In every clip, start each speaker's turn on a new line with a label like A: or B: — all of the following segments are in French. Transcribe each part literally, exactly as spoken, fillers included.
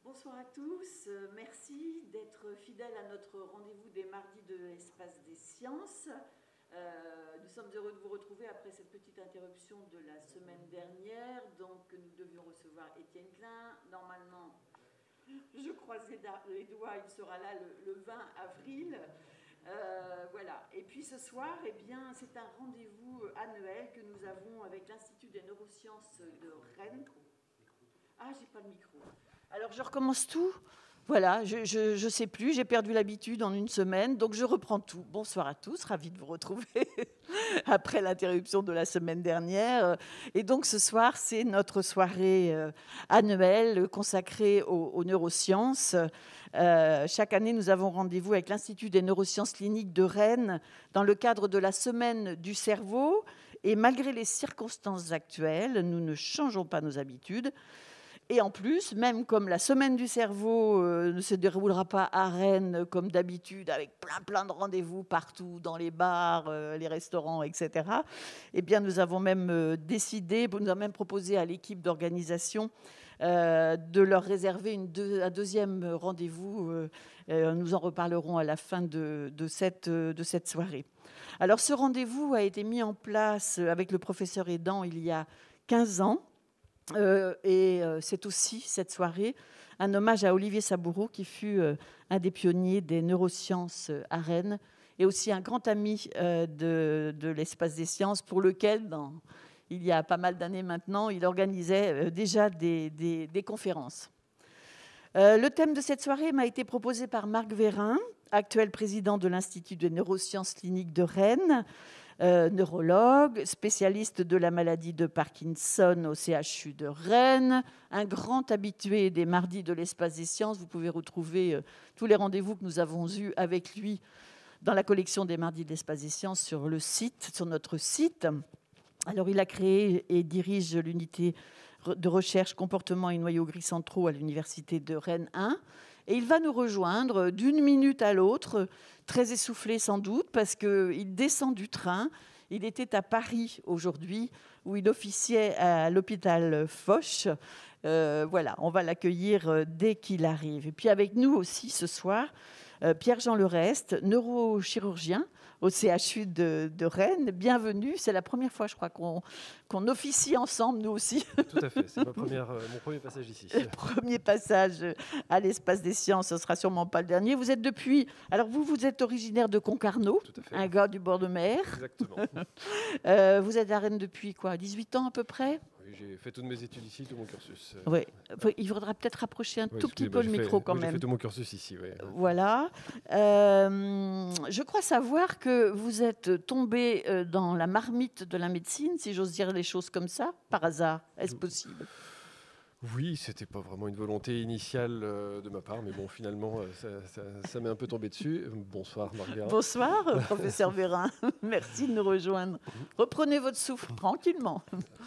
A: Bonsoir à tous, euh, merci d'être fidèles à notre rendez-vous des mardis de l'Espace des Sciences. Euh, nous sommes heureux de vous retrouver après cette petite interruption de la semaine dernière. Donc nous devions recevoir Étienne Klein. Normalement, je croise les doigts, il sera là le, le vingt avril. Euh, voilà. Et puis ce soir, eh bien, c'est un rendez-vous annuel que nous avons avec l'Institut des neurosciences de Rennes. Ah, j'ai pas le micro. Alors je recommence tout. Voilà, je ne sais plus, j'ai perdu l'habitude en une semaine, donc je reprends tout. Bonsoir à tous, ravi de vous retrouver après l'interruption de la semaine dernière. Et donc ce soir, c'est notre soirée euh, annuelle consacrée aux, aux neurosciences. Euh, chaque année, nous avons rendez-vous avec l'Institut des neurosciences cliniques de Rennes dans le cadre de la semaine du cerveau. Et malgré les circonstances actuelles, nous ne changeons pas nos habitudes. Et en plus, même comme la semaine du cerveau euh, ne se déroulera pas à Rennes comme d'habitude, avec plein plein de rendez-vous partout, dans les bars, euh, les restaurants, et cetera, eh bien, nous avons même euh, décidé, nous avons même proposé à l'équipe d'organisation euh, de leur réserver une deux, un deuxième rendez-vous. Euh, euh, nous en reparlerons à la fin de, de, cette, de cette soirée. Alors, ce rendez-vous a été mis en place avec le professeur aidant il y a quinze ans. Euh, et euh, c'est aussi, cette soirée, un hommage à Olivier Saboureau, qui fut euh, un des pionniers des neurosciences euh, à Rennes, et aussi un grand ami euh, de, de l'Espace des Sciences, pour lequel, dans, il y a pas mal d'années maintenant, il organisait euh, déjà des, des, des conférences. Euh, le thème de cette soirée m'a été proposé par Marc Vérin, actuel président de l'Institut des neurosciences cliniques de Rennes, Euh, neurologue, spécialiste de la maladie de Parkinson au C H U de Rennes, un grand habitué des mardis de l'Espace des Sciences. Vous pouvez retrouver euh, tous les rendez-vous que nous avons eus avec lui dans la collection des mardis de l'Espace des Sciences sur le site, sur notre site. Alors, il a créé et dirige l'unité de recherche comportement et noyaux gris centraux à l'université de Rennes un. Et il va nous rejoindre d'une minute à l'autre, très essoufflé sans doute, parce qu'il descend du train. Il était à Paris aujourd'hui, où il officiait à l'hôpital Foch. Euh, voilà, on va l'accueillir dès qu'il arrive. Et puis avec nous aussi ce soir, euh, Pierre-Jean Lereste, neurochirurgien au C H U de, de Rennes. Bienvenue, c'est la première fois, je crois, qu'on, qu'on officie ensemble, nous aussi.
B: Tout à fait, c'est ma première, euh, mon premier passage ici.
A: Premier passage à l'Espace des Sciences, ce ne sera sûrement pas le dernier. Vous êtes depuis... Alors vous, vous êtes originaire de Concarneau, un gars du bord de mer.
B: Exactement.
A: euh, vous êtes à Rennes depuis quoi, dix-huit ans à peu près?
B: Oui, j'ai fait toutes mes études ici, tout mon cursus.
A: Oui, il faudra peut-être rapprocher un
B: oui,
A: tout petit
B: bah,
A: peu le micro
B: fait,
A: quand
B: oui,
A: même.
B: J'ai fait tout mon cursus ici, oui.
A: Voilà. Euh, je crois savoir que vous êtes tombé dans la marmite de la médecine, si j'ose dire les choses comme ça, par hasard. Est-ce possible?
B: Oui, c'était pas vraiment une volonté initiale euh, de ma part, mais bon, finalement, euh, ça, ça, ça m'est un peu tombé dessus. Bonsoir, Marguerite.
A: Bonsoir, professeur Vérin. Merci de nous rejoindre. Reprenez votre souffle tranquillement.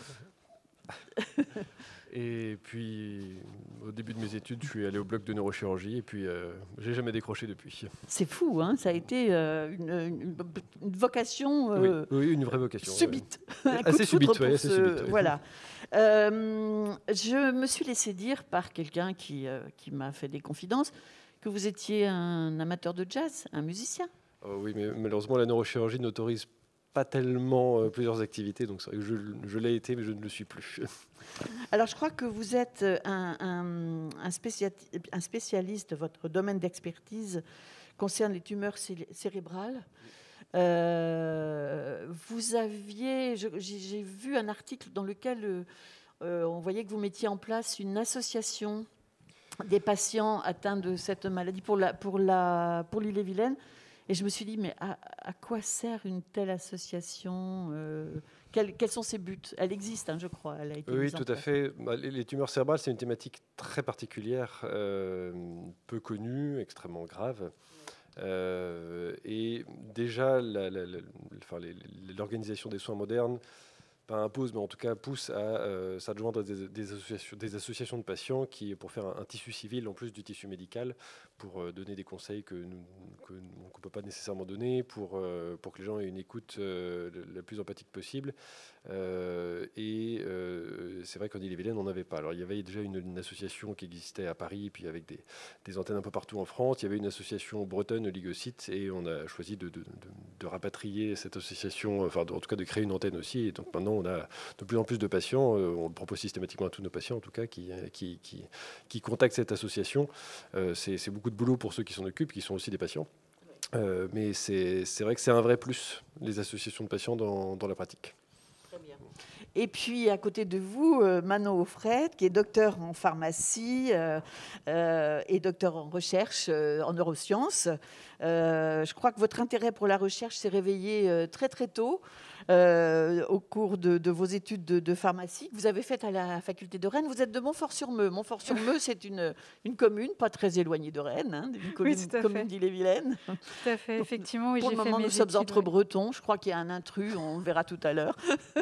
B: Et puis, au début de mes études, je suis allé au bloc de neurochirurgie et puis euh, j'ai jamais décroché depuis.
A: C'est fou, hein, ça a été euh, une, une, une vocation
B: euh, oui, oui, une vraie vocation.
A: Subite.
B: Ouais.
A: Un
B: assez
A: coup de
B: subite,
A: foudre
B: ouais,
A: pour
B: assez
A: ce...
B: subite. Ouais.
A: Voilà. Euh, je me suis laissé dire par quelqu'un qui, euh, qui m'a fait des confidences que vous étiez un amateur de jazz, un musicien.
B: Oh, oui, mais malheureusement, la neurochirurgie n'autorise pas tellement euh, plusieurs activités, donc c'est vrai que je, je l'ai été, mais je ne le suis plus.
A: Alors, je crois que vous êtes un, un, un, spécialiste, un spécialiste, votre domaine d'expertise concerne les tumeurs cérébrales. Euh, vous aviez, je, j'ai vu un article dans lequel euh, on voyait que vous mettiez en place une association des patients atteints de cette maladie pour, la, pour, la, pour l'île-et-Vilaine. Et je me suis dit, mais à, à quoi sert une telle association euh, quels, quels sont ses buts? Elle existe, hein, je crois. Elle a été
B: oui,
A: mise
B: tout
A: en
B: à
A: place.
B: fait. Les tumeurs cérébrales, c'est une thématique très particulière, euh, peu connue, extrêmement grave. Euh, et déjà, la, la, la, enfin, les, l'organisation des soins modernes pas impose, mais en tout cas pousse à euh, s'adjoindre des, des, associations, des associations de patients qui, pour faire un, un tissu civil en plus du tissu médical, pour euh, donner des conseils que nous que, qu'on ne peut pas nécessairement donner, pour, euh, pour que les gens aient une écoute euh, la plus empathique possible. Euh, et euh, c'est vrai qu'en Ille-et-Vilaine, on n'avait pas. Alors, il y avait déjà une, une association qui existait à Paris, puis avec des, des antennes un peu partout en France. Il y avait une association bretonne, Oligocyte, et on a choisi de, de, de, de rapatrier cette association, enfin, de, en tout cas de créer une antenne aussi. Et donc maintenant, on a de plus en plus de patients. Euh, on le propose systématiquement à tous nos patients, en tout cas, qui, qui, qui, qui contactent cette association. Euh, c'est, c'est beaucoup de boulot pour ceux qui s'en occupent, qui sont aussi des patients. Euh, mais c'est, c'est vrai que c'est un vrai plus, les associations de patients dans, dans la pratique.
A: Très bien. Et puis, à côté de vous, euh, Manon Offred, qui est docteur en pharmacie euh, euh, et docteur en recherche euh, en neurosciences. Euh, je crois que votre intérêt pour la recherche s'est réveillé euh, très, très tôt euh, au cours de, de vos études de, de pharmacie que vous avez faites à la faculté de Rennes. Vous êtes de Montfort-sur-Meux. Montfort-sur-Meux, c'est une, une commune pas très éloignée de Rennes, hein, une commune,
C: oui,
A: commune d'Ille-et-Vilaine.
C: Tout à fait, effectivement. Oui,
A: pour
C: j'ai
A: le moment,
C: fait mes
A: nous sommes
C: études,
A: entre
C: ouais.
A: Bretons. Je crois qu'il y a un intrus, on le verra tout à l'heure.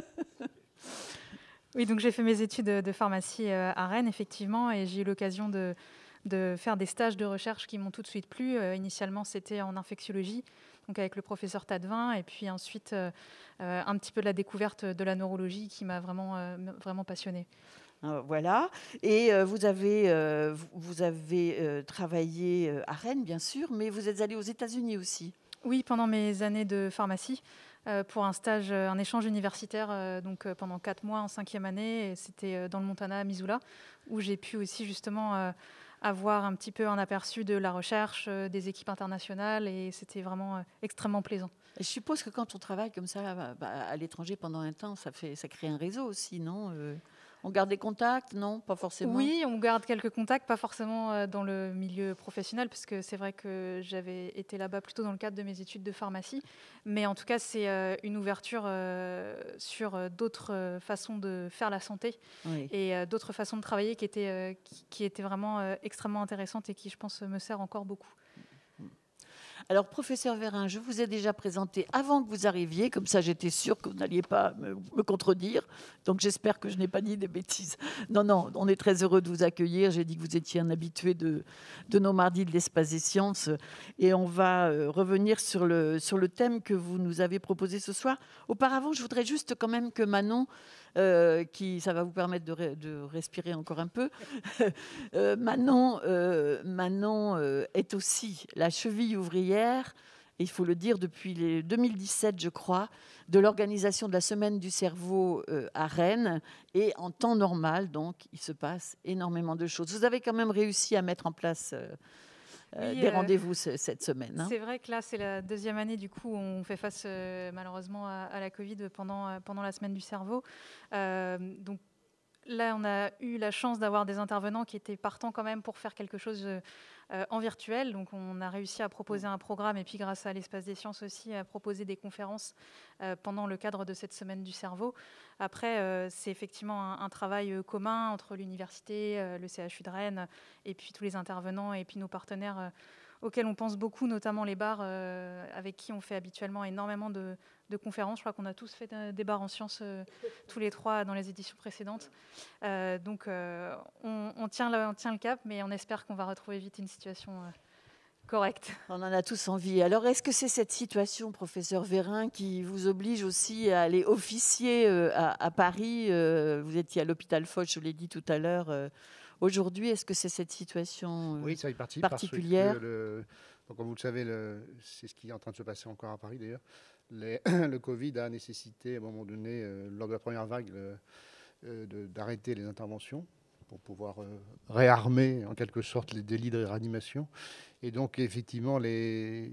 C: Oui, donc j'ai fait mes études de pharmacie à Rennes, effectivement, et j'ai eu l'occasion de, de faire des stages de recherche qui m'ont tout de suite plu. Euh, initialement, c'était en infectiologie, donc avec le professeur Tadevin, et puis ensuite euh, un petit peu de la découverte de la neurologie qui m'a vraiment, euh, vraiment passionnée.
A: Euh, voilà. Et euh, vous avez, euh, vous avez euh, travaillé à Rennes, bien sûr, mais vous êtes allé aux États-Unis aussi.
C: Oui, pendant mes années de pharmacie, euh, pour un stage, un échange universitaire, euh, donc euh, pendant quatre mois en cinquième année. Et c'était euh, dans le Montana, à Missoula, où j'ai pu aussi justement euh, avoir un petit peu un aperçu de la recherche, euh, des équipes internationales, et c'était vraiment euh, extrêmement plaisant.
A: Et je suppose que quand on travaille comme ça bah, à l'étranger pendant un temps, ça, fait, ça crée un réseau aussi, non euh... On garde des contacts? Non, pas forcément.
C: Oui, on garde quelques contacts, pas forcément dans le milieu professionnel, parce que c'est vrai que j'avais été là-bas plutôt dans le cadre de mes études de pharmacie. Mais en tout cas, c'est une ouverture sur d'autres façons de faire la santé, oui, et d'autres façons de travailler qui étaient, qui, qui étaient vraiment extrêmement intéressantes et qui, je pense, me sert encore beaucoup.
A: Alors, professeur Vérin, je vous ai déjà présenté avant que vous arriviez, comme ça j'étais sûre que vous n'alliez pas me, me contredire, donc j'espère que je n'ai pas dit des bêtises. Non, non, on est très heureux de vous accueillir. J'ai dit que vous étiez un habitué de, de nos mardis de l'Espace des Sciences, et on va euh, revenir sur le, sur le thème que vous nous avez proposé ce soir. Auparavant, je voudrais juste quand même que Manon, Euh, qui, ça va vous permettre de, re, de respirer encore un peu. euh, Manon, euh, Manon euh, est aussi la cheville ouvrière, il faut le dire, depuis les deux mille dix-sept, je crois, de l'organisation de la Semaine du cerveau euh, à Rennes. Et en temps normal, donc, il se passe énormément de choses. Vous avez quand même réussi à mettre en place... Euh, Euh, oui, des rendez-vous euh, cette semaine. Hein.
C: C'est vrai que là, c'est la deuxième année, du coup, on fait face euh, malheureusement à, à la Covid pendant, euh, pendant la semaine du cerveau. Euh, donc là, on a eu la chance d'avoir des intervenants qui étaient partants quand même pour faire quelque chose euh, en virtuel. Donc on a réussi à proposer un programme, et puis grâce à l'Espace des Sciences aussi, à proposer des conférences euh, pendant le cadre de cette semaine du cerveau. Après, euh, c'est effectivement un, un travail euh, commun entre l'université, euh, le C H U de Rennes, et puis tous les intervenants, et puis nos partenaires euh, auxquels on pense beaucoup, notamment les bars euh, avec qui on fait habituellement énormément de, de conférences. Je crois qu'on a tous fait des bars en sciences, euh, tous les trois, dans les éditions précédentes. Euh, donc, euh, on, on, tient le, on tient le cap, mais on espère qu'on va retrouver vite une situation euh, correcte.
A: On en a tous envie. Alors, est-ce que c'est cette situation, professeur Vérin, qui vous oblige aussi à aller officier euh, à, à Paris euh, Vous étiez à l'hôpital Foch, je l'ai dit tout à l'heure. Euh, Aujourd'hui, est-ce que c'est cette situation euh,
D: oui, ça y participe
A: particulière
D: parce que le, donc, comme vous le savez, le, c'est ce qui est en train de se passer encore à Paris d'ailleurs. Les, le Covid a nécessité à un moment donné, euh, lors de la première vague, le, euh, de, d'arrêter les interventions pour pouvoir euh, réarmer en quelque sorte les délits de réanimation. Et donc effectivement, les,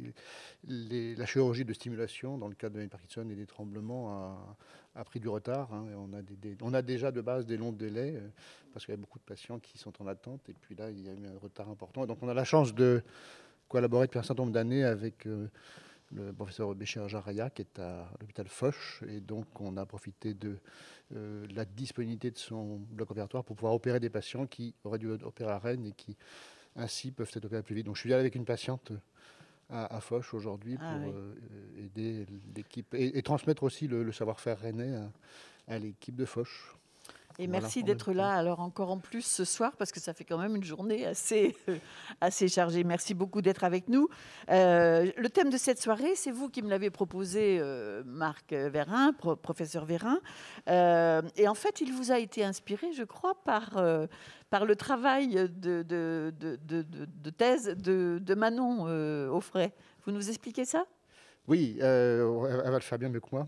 D: les, la chirurgie de stimulation dans le cadre de Parkinson et des tremblements a, a pris du retard. Hein, et on, a des, des, on a déjà de base des longs délais euh, parce qu'il y a beaucoup de patients qui sont en attente. Et puis là, il y a eu un retard important. Et donc on a la chance de collaborer depuis un certain nombre d'années avec euh, le professeur Béchir Jaraya qui est à l'hôpital Foch. Et donc on a profité de euh, la disponibilité de son bloc opératoire pour pouvoir opérer des patients qui auraient dû opérer à Rennes et qui ainsi peuvent être opérés plus vite. Donc je suis allé avec une patiente à, à Foch aujourd'hui
E: Ah,
D: pour
E: oui.
D: euh, aider l'équipe et, et transmettre aussi le, le savoir-faire rennais à, à l'équipe de Foch.
E: Et
D: Voilà,
E: merci
D: en
E: d'être
D: même temps.
E: là, alors encore en plus ce soir, parce que ça fait quand même une journée assez, euh, assez chargée. Merci beaucoup d'être avec nous. Euh, le thème de cette soirée, c'est vous qui me l'avez proposé, euh, Marc Vérin, pro- professeur Vérin. Euh, et en fait, il vous a été inspiré, je crois, par, euh, par le travail de, de, de, de, de- de thèse de, de Manon euh, Offray. Vous nous expliquez ça?
D: Oui, euh, elle elle va le faire bien mieux que moi.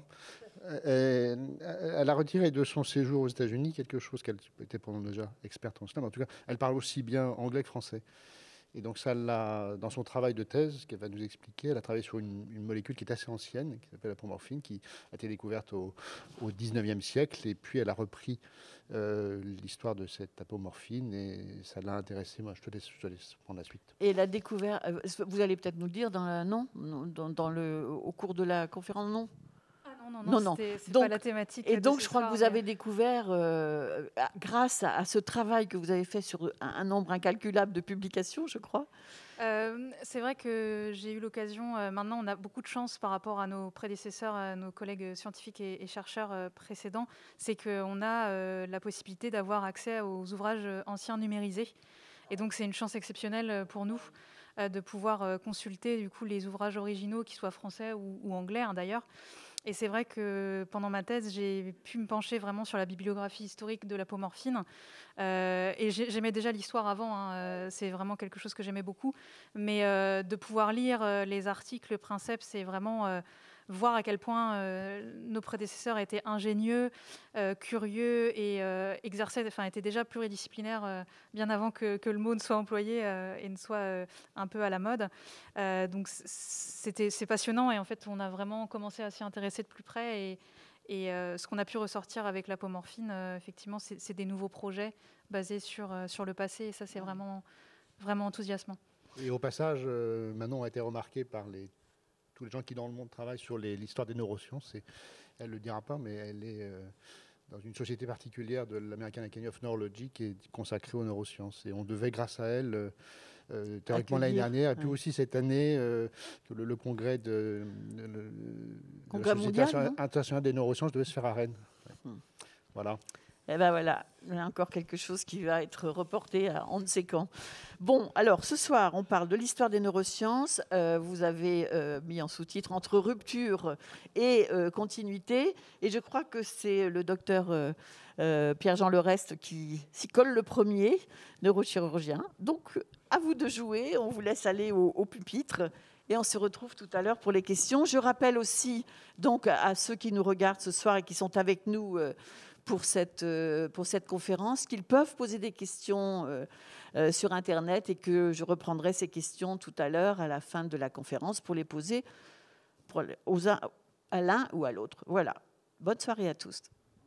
D: Euh, Elle a retiré de son séjour aux États-Unis quelque chose qu'elle était pendant déjà experte en cela, mais en tout cas, elle parle aussi bien anglais que français. Et donc, ça l'a, dans son travail de thèse, qu'elle va nous expliquer, elle a travaillé sur une, une molécule qui est assez ancienne, qui s'appelle l'apomorphine, qui a été découverte au, au dix-neuvième siècle. Et puis, elle a repris euh, l'histoire de cette apomorphine et ça l'a intéressée. Moi, je te laisse, je te laisse prendre la suite.
E: Et la découverte, euh, vous allez peut-être nous le dire dans la, non, dans, dans le, au cours de la conférence, non?
C: Ah non, non,
E: Non,
C: non,
E: non.
C: c'était- c'est
E: Donc-
C: pas la thématique.
E: Et
C: de
E: donc,
C: ce
E: je crois
C: soir,
E: que vous
C: mais-
E: avez découvert, euh, à- grâce à, à ce travail que vous avez fait sur un, un nombre incalculable de publications, je crois.
C: Euh, c'est vrai que j'ai eu l'occasion, euh, maintenant on a beaucoup de chance par rapport à nos prédécesseurs, à nos collègues scientifiques et, et chercheurs euh, précédents, c'est qu'on a euh, la possibilité d'avoir accès aux ouvrages euh, anciens numérisés. Et donc c'est une chance exceptionnelle euh, pour nous euh, de pouvoir euh, consulter du coup, les ouvrages originaux, qu'ils soient français ou, ou anglais hein, d'ailleurs. Et c'est vrai que pendant ma thèse, j'ai pu me pencher vraiment sur la bibliographie historique de l'apomorphine. Euh, et j'ai- j'aimais déjà l'histoire avant, hein, euh, c'est vraiment quelque chose que j'aimais beaucoup. Mais euh, de pouvoir lire euh, les articles Princeps, c'est vraiment euh, voir à quel point euh, nos prédécesseurs étaient ingénieux, euh, curieux et euh, exerçaient, enfin, étaient déjà pluridisciplinaires euh, bien avant que, que le mot ne soit employé euh, et ne soit euh, un peu à la mode. Euh, donc c'était, c'est passionnant et en fait, on a vraiment commencé à s'y intéresser de plus près. Et, et euh, ce qu'on a pu ressortir avec l'apomorphine, euh, effectivement, c'est, c'est des nouveaux projets basés sur, euh, sur le passé. Et ça, c'est vraiment, vraiment enthousiasmant.
D: Et au passage, euh, Manon a été remarquée par les, tous les gens qui dans le monde travaillent sur les- l'histoire des neurosciences. Et elle ne le dira pas, mais elle est euh, dans une société particulière de l'American Academy of Neurology qui est consacrée aux neurosciences. Et on devait, grâce à elle, euh, euh, théoriquement l'année
E: Accueillir,
D: dernière, et puis
E: ouais.
D: aussi cette année, euh, le, le congrès de, de- de- de
E: Congrès
D: la Société
E: mondial,
D: interna-
E: non
D: internationale des neurosciences devait se faire à Rennes. Ouais.
E: Hmm.
D: Voilà.
E: Eh ben voilà, il y a encore quelque chose qui va être reporté à on ne sait quand. Bon, alors ce soir, on parle de l'histoire des neurosciences. Euh, vous avez euh, mis en sous-titre entre rupture et euh, continuité. Et je crois que c'est le docteur euh, euh, Pierre-Jean Lereste qui s'y colle le premier, neurochirurgien. Donc, à vous de jouer. On vous laisse aller au, au pupitre. Et on se retrouve tout à l'heure pour les questions. Je rappelle aussi donc à ceux qui nous regardent ce soir et qui sont avec nous euh, pour cette, euh, pour cette conférence, qu'ils peuvent poser des questions euh, euh, sur Internet et que je reprendrai ces questions tout à l'heure à la fin de la conférence pour les poser pour, aux uns, à l'un ou à l'autre. Voilà. Bonne soirée à tous.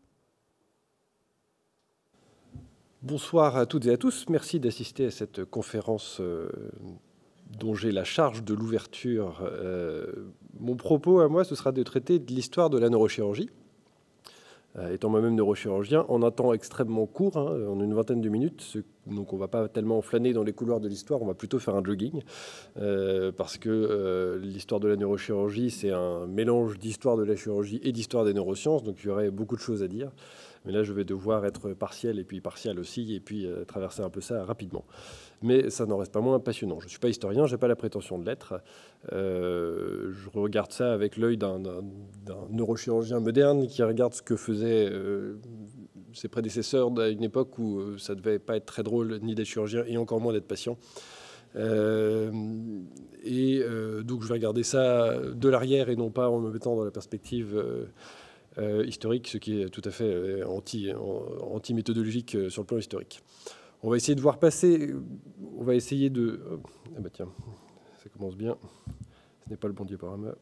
B: Bonsoir à toutes et à tous. Merci d'assister à cette conférence euh, dont j'ai la charge de l'ouverture. Euh, mon propos à moi, ce sera de traiter de l'histoire de la neurochirurgie. Euh, étant moi-même neurochirurgien, en un temps extrêmement court, hein, en une vingtaine de minutes, ce, donc on ne va pas tellement flâner dans les couloirs de l'histoire, on va plutôt faire un jogging, euh, parce que euh, l'histoire de la neurochirurgie, c'est un mélange d'histoire de la chirurgie et d'histoire des neurosciences, donc il y aurait beaucoup de choses à dire. Mais là, je vais devoir être partiel et puis partial aussi, et puis euh, traverser un peu ça rapidement. Mais ça n'en reste pas moins passionnant. Je ne suis pas historien, je n'ai pas la prétention de l'être. Euh, je regarde ça avec l'œil d'un, d'un, d'un neurochirurgien moderne qui regarde ce que faisaient euh, ses prédécesseurs à une époque où euh, ça ne devait pas être très drôle ni d'être chirurgien et encore moins d'être patient. Euh, et euh, donc je vais regarder ça de l'arrière et non pas en me mettant dans la perspective euh, euh, historique, ce qui est tout à fait euh, anti, anti-méthodologique euh, sur le plan historique. On va essayer de voir passer, on va essayer de... Ah bah tiens, ça commence bien. Ce n'est pas le bon diaporama.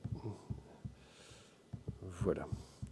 B: Voilà.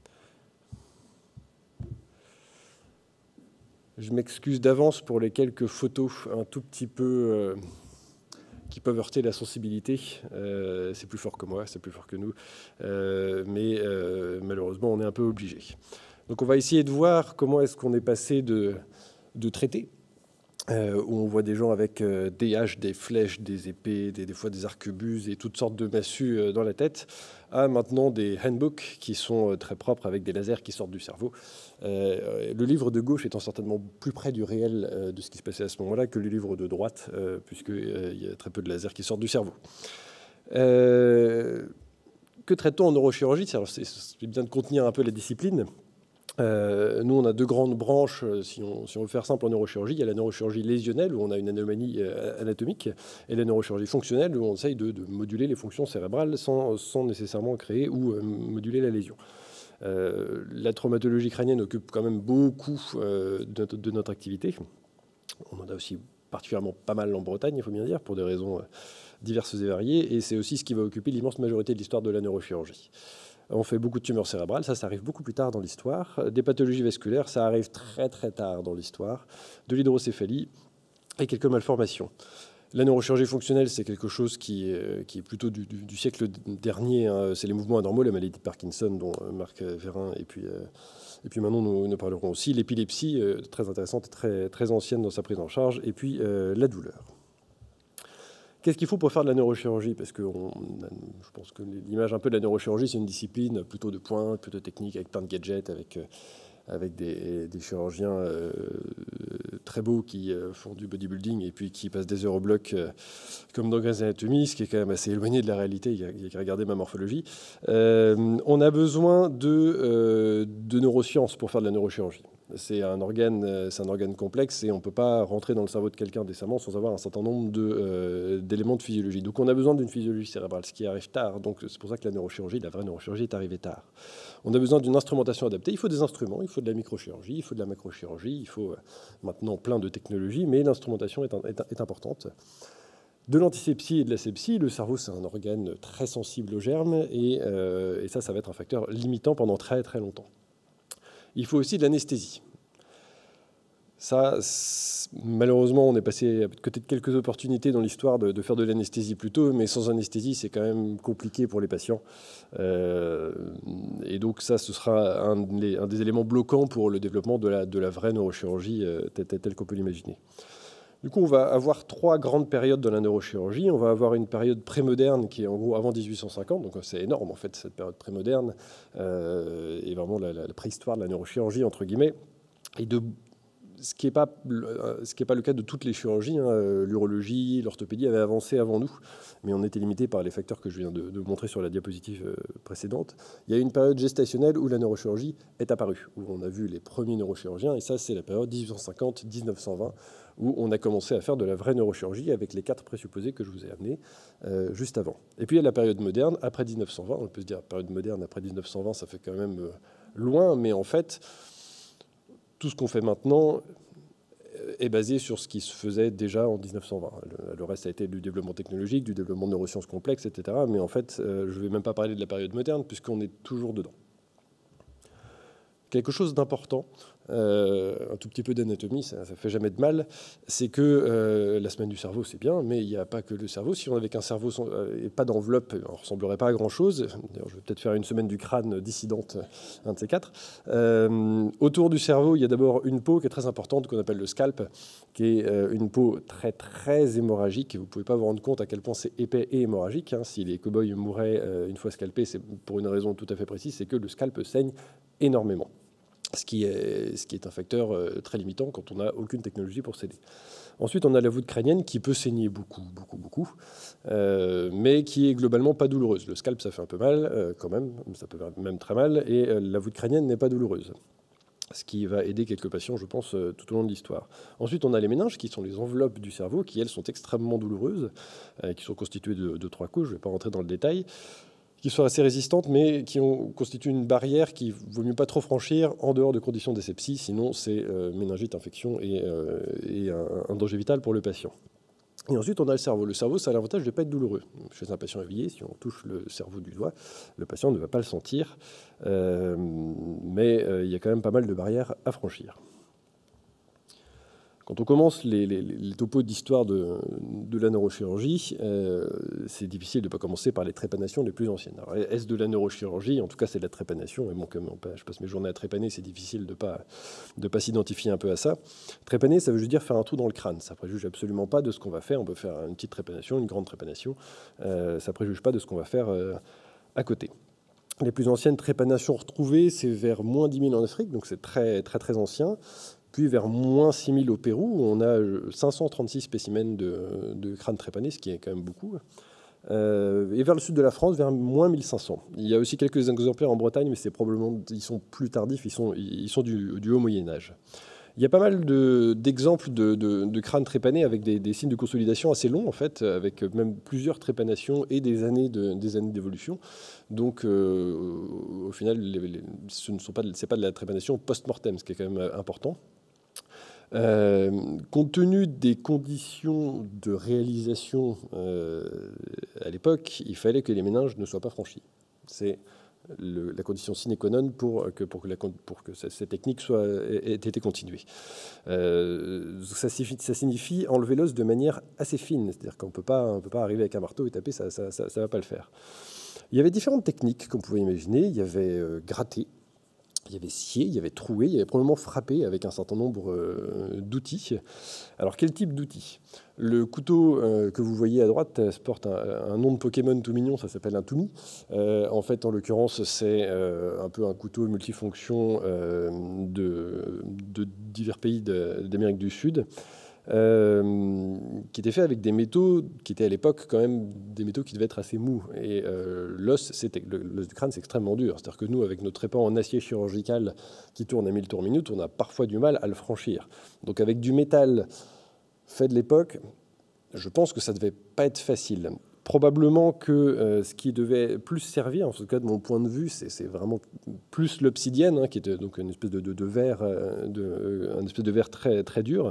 B: Je m'excuse d'avance pour les quelques photos un tout petit peu euh, qui peuvent heurter la sensibilité. Euh, c'est plus fort que moi, c'est plus fort que nous. Euh, mais euh, malheureusement, on est un peu obligé. Donc on va essayer de voir comment est-ce qu'on est passé de, de traiter euh, où on voit des gens avec euh, des haches, des flèches, des épées, des, des fois des arquebuses et toutes sortes de massues euh, dans la tête, à maintenant des handbooks qui sont euh, très propres avec des lasers qui sortent du cerveau. Euh, le livre de gauche étant certainement plus près du réel euh, de ce qui se passait à ce moment-là que le livre de droite, euh, puisqu'il euh, y a très peu de lasers qui sortent du cerveau. Euh, que traite-t-on en neurochirurgie? C'est bien de contenir un peu la discipline. Euh, nous, on a deux grandes branches, si on, si on veut faire simple en neurochirurgie. Il y a la neurochirurgie lésionnelle, où on a une anomalie euh, anatomique, et la neurochirurgie fonctionnelle, où on essaye de, de moduler les fonctions cérébrales sans, sans nécessairement créer ou euh, moduler la lésion. Euh, la traumatologie crânienne occupe quand même beaucoup euh, de, notre, de notre activité. On en a aussi particulièrement pas mal en Bretagne, il faut bien dire, pour des raisons euh, diverses et variées, et c'est aussi ce qui va occuper l'immense majorité de l'histoire de la neurochirurgie. On fait beaucoup de tumeurs cérébrales, ça, ça arrive beaucoup plus tard dans l'histoire. Des pathologies vasculaires, ça arrive très très tard dans l'histoire. De l'hydrocéphalie et quelques malformations. La neurochirurgie fonctionnelle, c'est quelque chose qui, euh, qui est plutôt du, du, du siècle dernier. Hein. C'est les mouvements anormaux, la maladie de Parkinson, dont euh, Marc Vérin et puis, euh, et puis maintenant nous, nous parlerons aussi. L'épilepsie, euh, très intéressante et très, très ancienne dans sa prise en charge. Et puis euh, la douleur. Qu'est-ce qu'il faut pour faire de la neurochirurgie? Parce que on, je pense que l'image un peu de la neurochirurgie, c'est une discipline plutôt de pointe, plutôt technique, avec plein de gadgets, avec, avec des, des chirurgiens euh, très beaux qui euh, font du bodybuilding et puis qui passent des heures au bloc, euh, comme dans Grey's Anatomy, ce qui est quand même assez éloigné de la réalité. Il y a, il y a qu'à regarder ma morphologie. Euh, on a besoin de, euh, de neurosciences pour faire de la neurochirurgie. C'est un organe, c'est un organe complexe et on ne peut pas rentrer dans le cerveau de quelqu'un décemment sans avoir un certain nombre de, euh, d'éléments de physiologie. Donc on a besoin d'une physiologie cérébrale, ce qui arrive tard. Donc c'est pour ça que la neurochirurgie, la vraie neurochirurgie, est arrivée tard. On a besoin d'une instrumentation adaptée. Il faut des instruments, il faut de la microchirurgie, il faut de la macrochirurgie, il faut euh, maintenant plein de technologies, mais l'instrumentation est, est, est importante. De l'antisepsie et de l'asepsie, le cerveau, c'est un organe très sensible aux germes et, euh, et ça, ça va être un facteur limitant pendant très très longtemps. Il faut aussi de l'anesthésie. Ça, malheureusement, on est passé à côté de quelques opportunités dans l'histoire de, de faire de l'anesthésie plus tôt, mais sans anesthésie, c'est quand même compliqué pour les patients. Euh, et donc ça, ce sera un, les, un des éléments bloquants pour le développement de la, de la vraie neurochirurgie euh, telle, telle qu'on peut l'imaginer. Du coup, on va avoir trois grandes périodes dans la neurochirurgie. On va avoir une période prémoderne qui est en gros avant mille huit cent cinquante, donc c'est énorme en fait, cette période prémoderne, euh, et vraiment la, la, la préhistoire de la neurochirurgie, entre guillemets, et de, ce qui n'est pas, ce qui est pas le cas de toutes les chirurgies. Hein. L'urologie, l'orthopédie avaient avancé avant nous, mais on était limité par les facteurs que je viens de, de montrer sur la diapositive précédente. Il y a une période gestationnelle où la neurochirurgie est apparue, où on a vu les premiers neurochirurgiens, et ça c'est la période mille huit cent cinquante à mille neuf cent vingt, où on a commencé à faire de la vraie neurochirurgie avec les quatre présupposés que je vous ai amenés euh, juste avant. Et puis il y a la période moderne, après mille neuf cent vingt, on peut se dire période moderne après mille neuf cent vingt, ça fait quand même euh, loin, mais en fait, tout ce qu'on fait maintenant est basé sur ce qui se faisait déjà en mille neuf cent vingt. Le, le reste a été du développement technologique, du développement de neurosciences complexes, et cetera. Mais en fait, euh, je ne vais même pas parler de la période moderne, puisqu'on est toujours dedans. Quelque chose d'important, euh, un tout petit peu d'anatomie, ça ne fait jamais de mal, c'est que euh, la semaine du cerveau, c'est bien, mais il n'y a pas que le cerveau. Si on avait qu'un cerveau sans, euh, et pas d'enveloppe, on ne ressemblerait pas à grand-chose. D'ailleurs, je vais peut-être faire une semaine du crâne dissidente, un de ces quatre. Euh, autour du cerveau, il y a d'abord une peau qui est très importante, qu'on appelle le scalp, qui est euh, une peau très, très hémorragique. Et vous ne pouvez pas vous rendre compte à quel point c'est épais et hémorragique. Hein. Si les cow-boys mouraient euh, une fois scalpés, c'est pour une raison tout à fait précise, c'est que le scalp saigne énormément. Ce qui, est, ce qui est un facteur euh, très limitant quand on n'a aucune technologie pour s'aider. Ensuite, on a la voûte crânienne qui peut saigner beaucoup, beaucoup, beaucoup, euh, mais qui est globalement pas douloureuse. Le scalp, ça fait un peu mal euh, quand même, ça peut faire même très mal, et euh, la voûte crânienne n'est pas douloureuse. Ce qui va aider quelques patients, je pense, euh, tout au long de l'histoire. Ensuite, on a les méninges, qui sont les enveloppes du cerveau, qui, elles, sont extrêmement douloureuses, euh, qui sont constituées de, de trois couches, je ne vais pas rentrer dans le détail, qui sont assez résistantes, mais qui ont constitué une barrière qu'il ne vaut mieux pas trop franchir en dehors de conditions d'asepsie, sinon c'est euh, méningite, infection et, euh, et un, un danger vital pour le patient. Et ensuite, on a le cerveau. Le cerveau, ça a l'avantage de ne pas être douloureux. Chez un patient éveillé, si on touche le cerveau du doigt, le patient ne va pas le sentir, euh, mais euh, il y a quand même pas mal de barrières à franchir. Quand on commence les, les, les topos d'histoire de, de la neurochirurgie, euh, c'est difficile de ne pas commencer par les trépanations les plus anciennes. Alors, est-ce de la neurochirurgie? En tout cas, c'est de la trépanation. Et bon, comme je passe mes journées à trépaner, c'est difficile de ne pas, de pas s'identifier un peu à ça. Trépaner, ça veut juste dire faire un trou dans le crâne. Ça ne préjuge absolument pas de ce qu'on va faire. On peut faire une petite trépanation, une grande trépanation. Euh, ça ne préjuge pas de ce qu'on va faire euh, à côté. Les plus anciennes trépanations retrouvées, c'est vers moins dix mille en Afrique, donc c'est très, très, très ancien. Puis vers moins six mille au Pérou, où on a cinq cent trente-six spécimens de, de crâne trépané, ce qui est quand même beaucoup. Euh, et vers le sud de la France, vers moins mille cinq cents. Il y a aussi quelques exemplaires en Bretagne, mais c'est probablement, ils sont plus tardifs, ils sont, ils sont du, du haut Moyen-Âge. Il y a pas mal d'exemples de, de, de, de crânes trépanés avec des, des signes de consolidation assez longs, en fait, avec même plusieurs trépanations et des années de, des années d'évolution. Donc, euh, au final, les, les, ce ne sont pas, c'est pas de la trépanation post-mortem, ce qui est quand même important. Euh, compte tenu des conditions de réalisation euh, à l'époque, il fallait que les méninges ne soient pas franchis. C'est le, la condition sine qua non pour que, pour que, la, pour que cette technique soit, ait été continuée. Euh, ça, signifie, ça signifie enlever l'os de manière assez fine, c'est-à-dire qu'on ne peut pas arriver avec un marteau et taper, ça ne va pas le faire. Il y avait différentes techniques qu'on pouvait imaginer. Il y avait euh, gratter, il y avait scier, il y avait trouer, il y avait probablement frapper avec un certain nombre euh, d'outils. Alors, quel type d'outils? Le couteau euh, que vous voyez à droite euh, porte un, un nom de Pokémon tout mignon, ça s'appelle un Toumi. Euh, en fait, en l'occurrence, c'est euh, un peu un couteau multifonction euh, de, de divers pays d'Amérique du Sud. Euh, qui était fait avec des métaux qui étaient à l'époque quand même des métaux qui devaient être assez mous. Et euh, l'os du crâne, c'est extrêmement dur. C'est-à-dire que nous, avec notre trépan en acier chirurgical qui tourne à mille tours minute, on a parfois du mal à le franchir. Donc avec du métal fait de l'époque, je pense que ça ne devait pas être facile. Probablement que euh, ce qui devait plus servir, en tout cas de mon point de vue, c'est vraiment plus l'obsidienne, hein, qui était donc une espèce de, de, de verre, de, une espèce de verre très, très dur,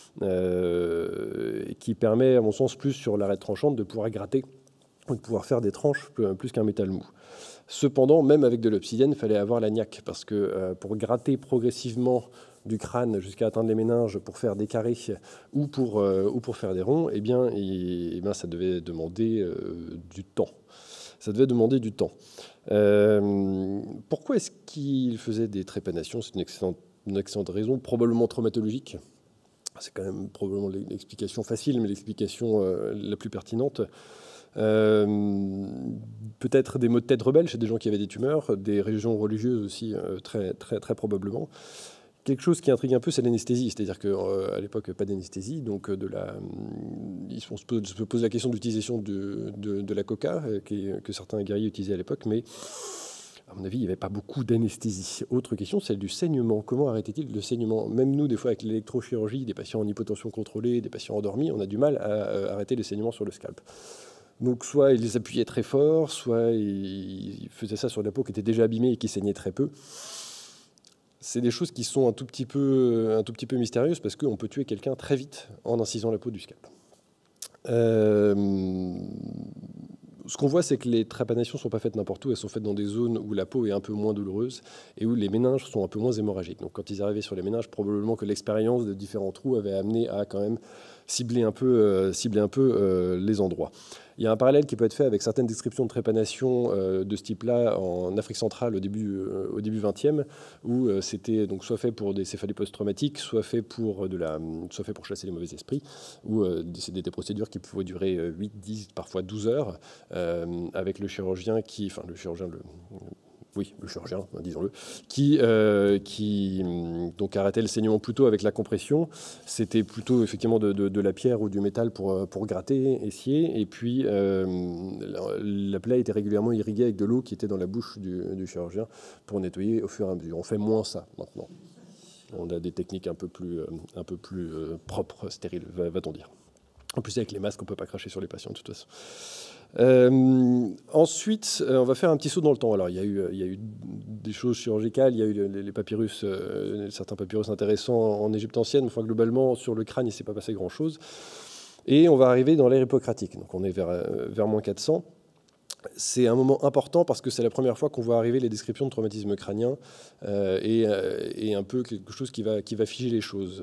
B: euh, qui permet, à mon sens, plus sur l'arête tranchante de pouvoir gratter, de pouvoir faire des tranches plus qu'un métal mou. Cependant, même avec de l'obsidienne, il fallait avoir la niaque, parce que euh, pour gratter progressivement du crâne jusqu'à atteindre les méninges pour faire des carrés ou pour, euh, ou pour faire des ronds, eh bien, et, et bien ça devait demander euh, du temps. Ça devait demander du temps. Euh, pourquoi est-ce qu'il faisait des trépanations? C'est une excellente, une excellente raison, probablement traumatologique. C'est quand même probablement l'explication facile, mais l'explication euh, la plus pertinente. Euh, peut-être des maux de tête rebelles chez des gens qui avaient des tumeurs, des régions religieuses aussi, euh, très, très, très probablement. Quelque chose qui intrigue un peu, c'est l'anesthésie. C'est-à-dire qu'à euh, l'époque, pas d'anesthésie. Donc, de la, on se pose, se pose la question d'utilisation de, de, de la coca, euh, qui, que certains guerriers utilisaient à l'époque. Mais, à mon avis, il n'y avait pas beaucoup d'anesthésie. Autre question, celle du saignement. Comment arrêtait-il le saignement? Même nous, des fois, avec l'électrochirurgie, des patients en hypotension contrôlée, des patients endormis, on a du mal à, à arrêter les saignements sur le scalp. Donc, soit ils les appuyaient très fort, soit ils faisaient ça sur la peau qui était déjà abîmée et qui saignait très peu. C'est des choses qui sont un tout petit peu, un tout petit peu mystérieuses parce qu'on peut tuer quelqu'un très vite en incisant la peau du scalp. Euh, ce qu'on voit, c'est que les trépanations ne sont pas faites n'importe où, elles sont faites dans des zones où la peau est un peu moins douloureuse et où les méninges sont un peu moins hémorragiques. Donc quand ils arrivaient sur les méninges, probablement que l'expérience de différents trous avait amené à quand même cibler un peu, euh, cibler un peu euh, les endroits. Il y a un parallèle qui peut être fait avec certaines descriptions de trépanation euh, de ce type-là en Afrique centrale au début, euh, au début vingtième, où euh, c'était donc soit fait pour des céphalées post-traumatiques, soit fait pour de la, soit fait pour chasser les mauvais esprits, où euh, c'était des procédures qui pouvaient durer huit, dix, parfois douze heures, euh, avec le chirurgien qui, enfin le chirurgien, le oui, le chirurgien, disons-le, qui, euh, qui donc arrêtait le saignement plutôt avec la compression. C'était plutôt effectivement de, de, de la pierre ou du métal pour, pour gratter et scier. Et puis euh, la plaie était régulièrement irriguée avec de l'eau qui était dans la bouche du, du chirurgien pour nettoyer au fur et à mesure. On fait moins ça maintenant. On a des techniques un peu plus, un peu plus euh, propres, stériles, va-t-on dire. En plus, avec les masques, on ne peut pas cracher sur les patients de toute façon. Euh, ensuite, euh, on va faire un petit saut dans le temps. Alors, il y a eu, il y a eu des choses chirurgicales, il y a eu les, les papyrus, euh, certains papyrus intéressants en Égypte ancienne. Enfin, globalement, sur le crâne, il ne s'est pas passé grand-chose. Et on va arriver dans l'ère hippocratique. Donc, on est vers, vers moins quatre cents. C'est un moment important parce que c'est la première fois qu'on voit arriver les descriptions de traumatisme crânien euh, et, euh, et un peu quelque chose qui va, qui va figer les choses.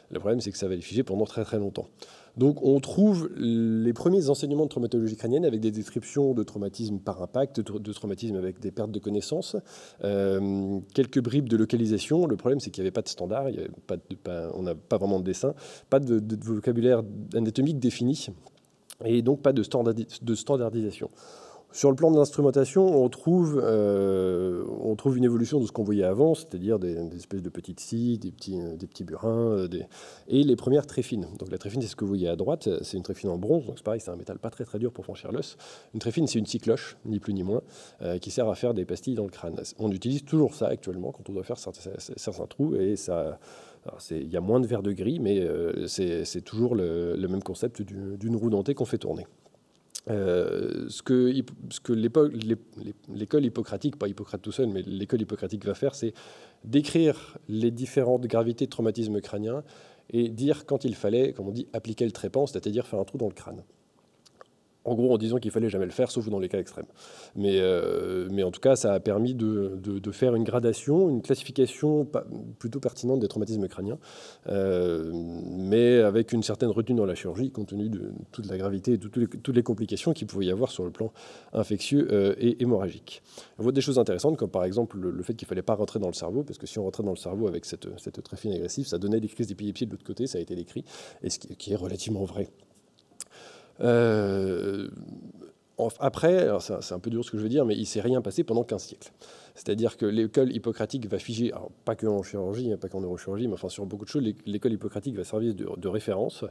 B: Le problème, c'est que ça va les figer pendant très très longtemps. Donc on trouve les premiers enseignements de traumatologie crânienne avec des descriptions de traumatisme par impact, de traumatisme avec des pertes de connaissances, euh, quelques bribes de localisation. Le problème, c'est qu'il n'y avait pas de standard, il y avait pas de, pas, on n'a pas vraiment de dessin, pas de, de vocabulaire anatomique défini, et donc pas de, standardi de standardisation. Sur le plan de l'instrumentation, on trouve, euh, on trouve une évolution de ce qu'on voyait avant, c'est-à-dire des, des espèces de petites scies, des petits, des petits burins, des... et les premières tréfines. Donc la tréfine, c'est ce que vous voyez à droite, c'est une tréfine en bronze, donc c'est pareil, c'est un métal pas très très dur pour franchir l'os. Une tréfine, c'est une scie cloche, ni plus ni moins, euh, qui sert à faire des pastilles dans le crâne. On utilise toujours ça actuellement quand on doit faire certains, certains trous, et ça... Il y a moins de verre de gris, mais euh, c'est toujours le, le même concept d'une roue dentée qu'on fait tourner. Euh, ce que, ce que l'école hippocratique, pas Hippocrate tout seul, mais l'école hippocratique va faire, c'est décrire les différentes gravités de traumatisme crânien et dire quand il fallait, comme on dit, appliquer le trépan, c'est-à-dire faire un trou dans le crâne. En gros, en disant qu'il fallait jamais le faire, sauf dans les cas extrêmes. Mais, euh, mais en tout cas, ça a permis de, de, de faire une gradation, une classification plutôt pertinente des traumatismes crâniens, euh, mais avec une certaine retenue dans la chirurgie, compte tenu de toute la gravité et de toutes les, toutes les complications qu'il pouvait y avoir sur le plan infectieux euh, et hémorragique. On voit des choses intéressantes, comme par exemple le, le fait qu'il ne fallait pas rentrer dans le cerveau, parce que si on rentrait dans le cerveau avec cette, cette tréfine agressive, ça donnait des crises d'épilepsie de l'autre côté, ça a été décrit, et ce qui, qui est relativement vrai. Euh, après, c'est un peu dur ce que je veux dire, mais il ne s'est rien passé pendant quinze siècles. C'est-à-dire que l'école hippocratique va figer, alors pas que en chirurgie, pas qu'en neurochirurgie, mais enfin sur beaucoup de choses, l'école hippocratique va servir de, de référence.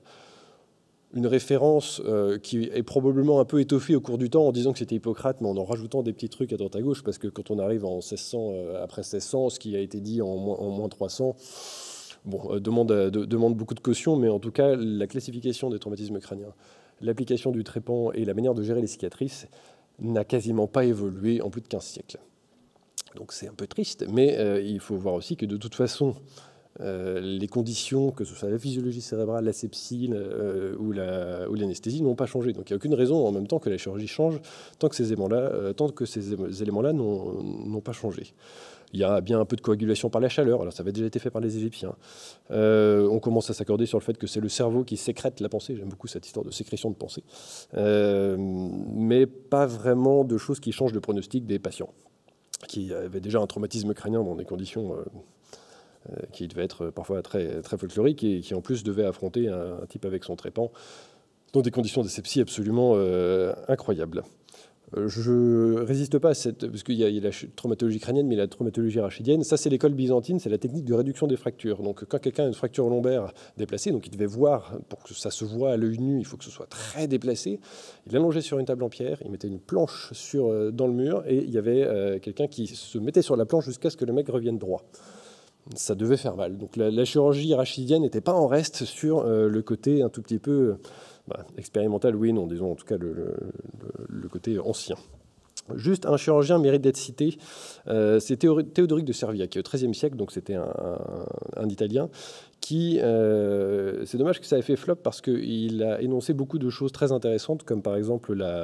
B: Une référence euh, qui est probablement un peu étoffée au cours du temps en disant que c'était Hippocrate, mais en en rajoutant des petits trucs à droite à gauche, parce que quand on arrive en seize cents, euh, après seize cents, ce qui a été dit en moins, en moins trois cents, bon, euh, demande, euh, de, demande beaucoup de caution, mais en tout cas, la classification des traumatismes crâniens, l'application du trépan et la manière de gérer les cicatrices n'a quasiment pas évolué en plus de quinze siècles. Donc c'est un peu triste, mais euh, il faut voir aussi que de toute façon, euh, les conditions, que ce soit la physiologie cérébrale, la sepsie euh, ou l'anesthésie, n'ont pas changé. Donc il n'y a aucune raison en même temps que la chirurgie change tant que ces éléments-là euh, tant que ces éléments-là n'ont pas changé. Il y a bien un peu de coagulation par la chaleur, alors ça avait déjà été fait par les Égyptiens. Euh, on commence à s'accorder sur le fait que c'est le cerveau qui sécrète la pensée, j'aime beaucoup cette histoire de sécrétion de pensée, euh, mais pas vraiment de choses qui changent le pronostic des patients, qui avaient déjà un traumatisme crânien dans des conditions euh, euh, qui devaient être parfois très, très folkloriques, et qui en plus devaient affronter un, un type avec son trépan dans des conditions de sepsie absolument euh, incroyables. Je ne résiste pas à cette... Parce qu'il y, y a la traumatologie crânienne, mais la traumatologie rachidienne, ça c'est l'école byzantine, c'est la technique de réduction des fractures. Donc quand quelqu'un a une fracture lombaire déplacée, donc il devait voir, pour que ça se voit à l'œil nu, il faut que ce soit très déplacé, il allongeait sur une table en pierre, il mettait une planche sur, dans le mur, et il y avait euh, quelqu'un qui se mettait sur la planche jusqu'à ce que le mec revienne droit. Ça devait faire mal. Donc la, la chirurgie rachidienne n'était pas en reste sur euh, le côté un tout petit peu... Bah, expérimental, oui, non, disons en tout cas le, le, le côté ancien. Juste un chirurgien mérite d'être cité, euh, c'est Théodoric de Serviac, au XIIIe siècle, donc c'était un, un, un Italien, qui, euh, c'est dommage que ça ait fait flop parce qu'il a énoncé beaucoup de choses très intéressantes, comme par exemple la...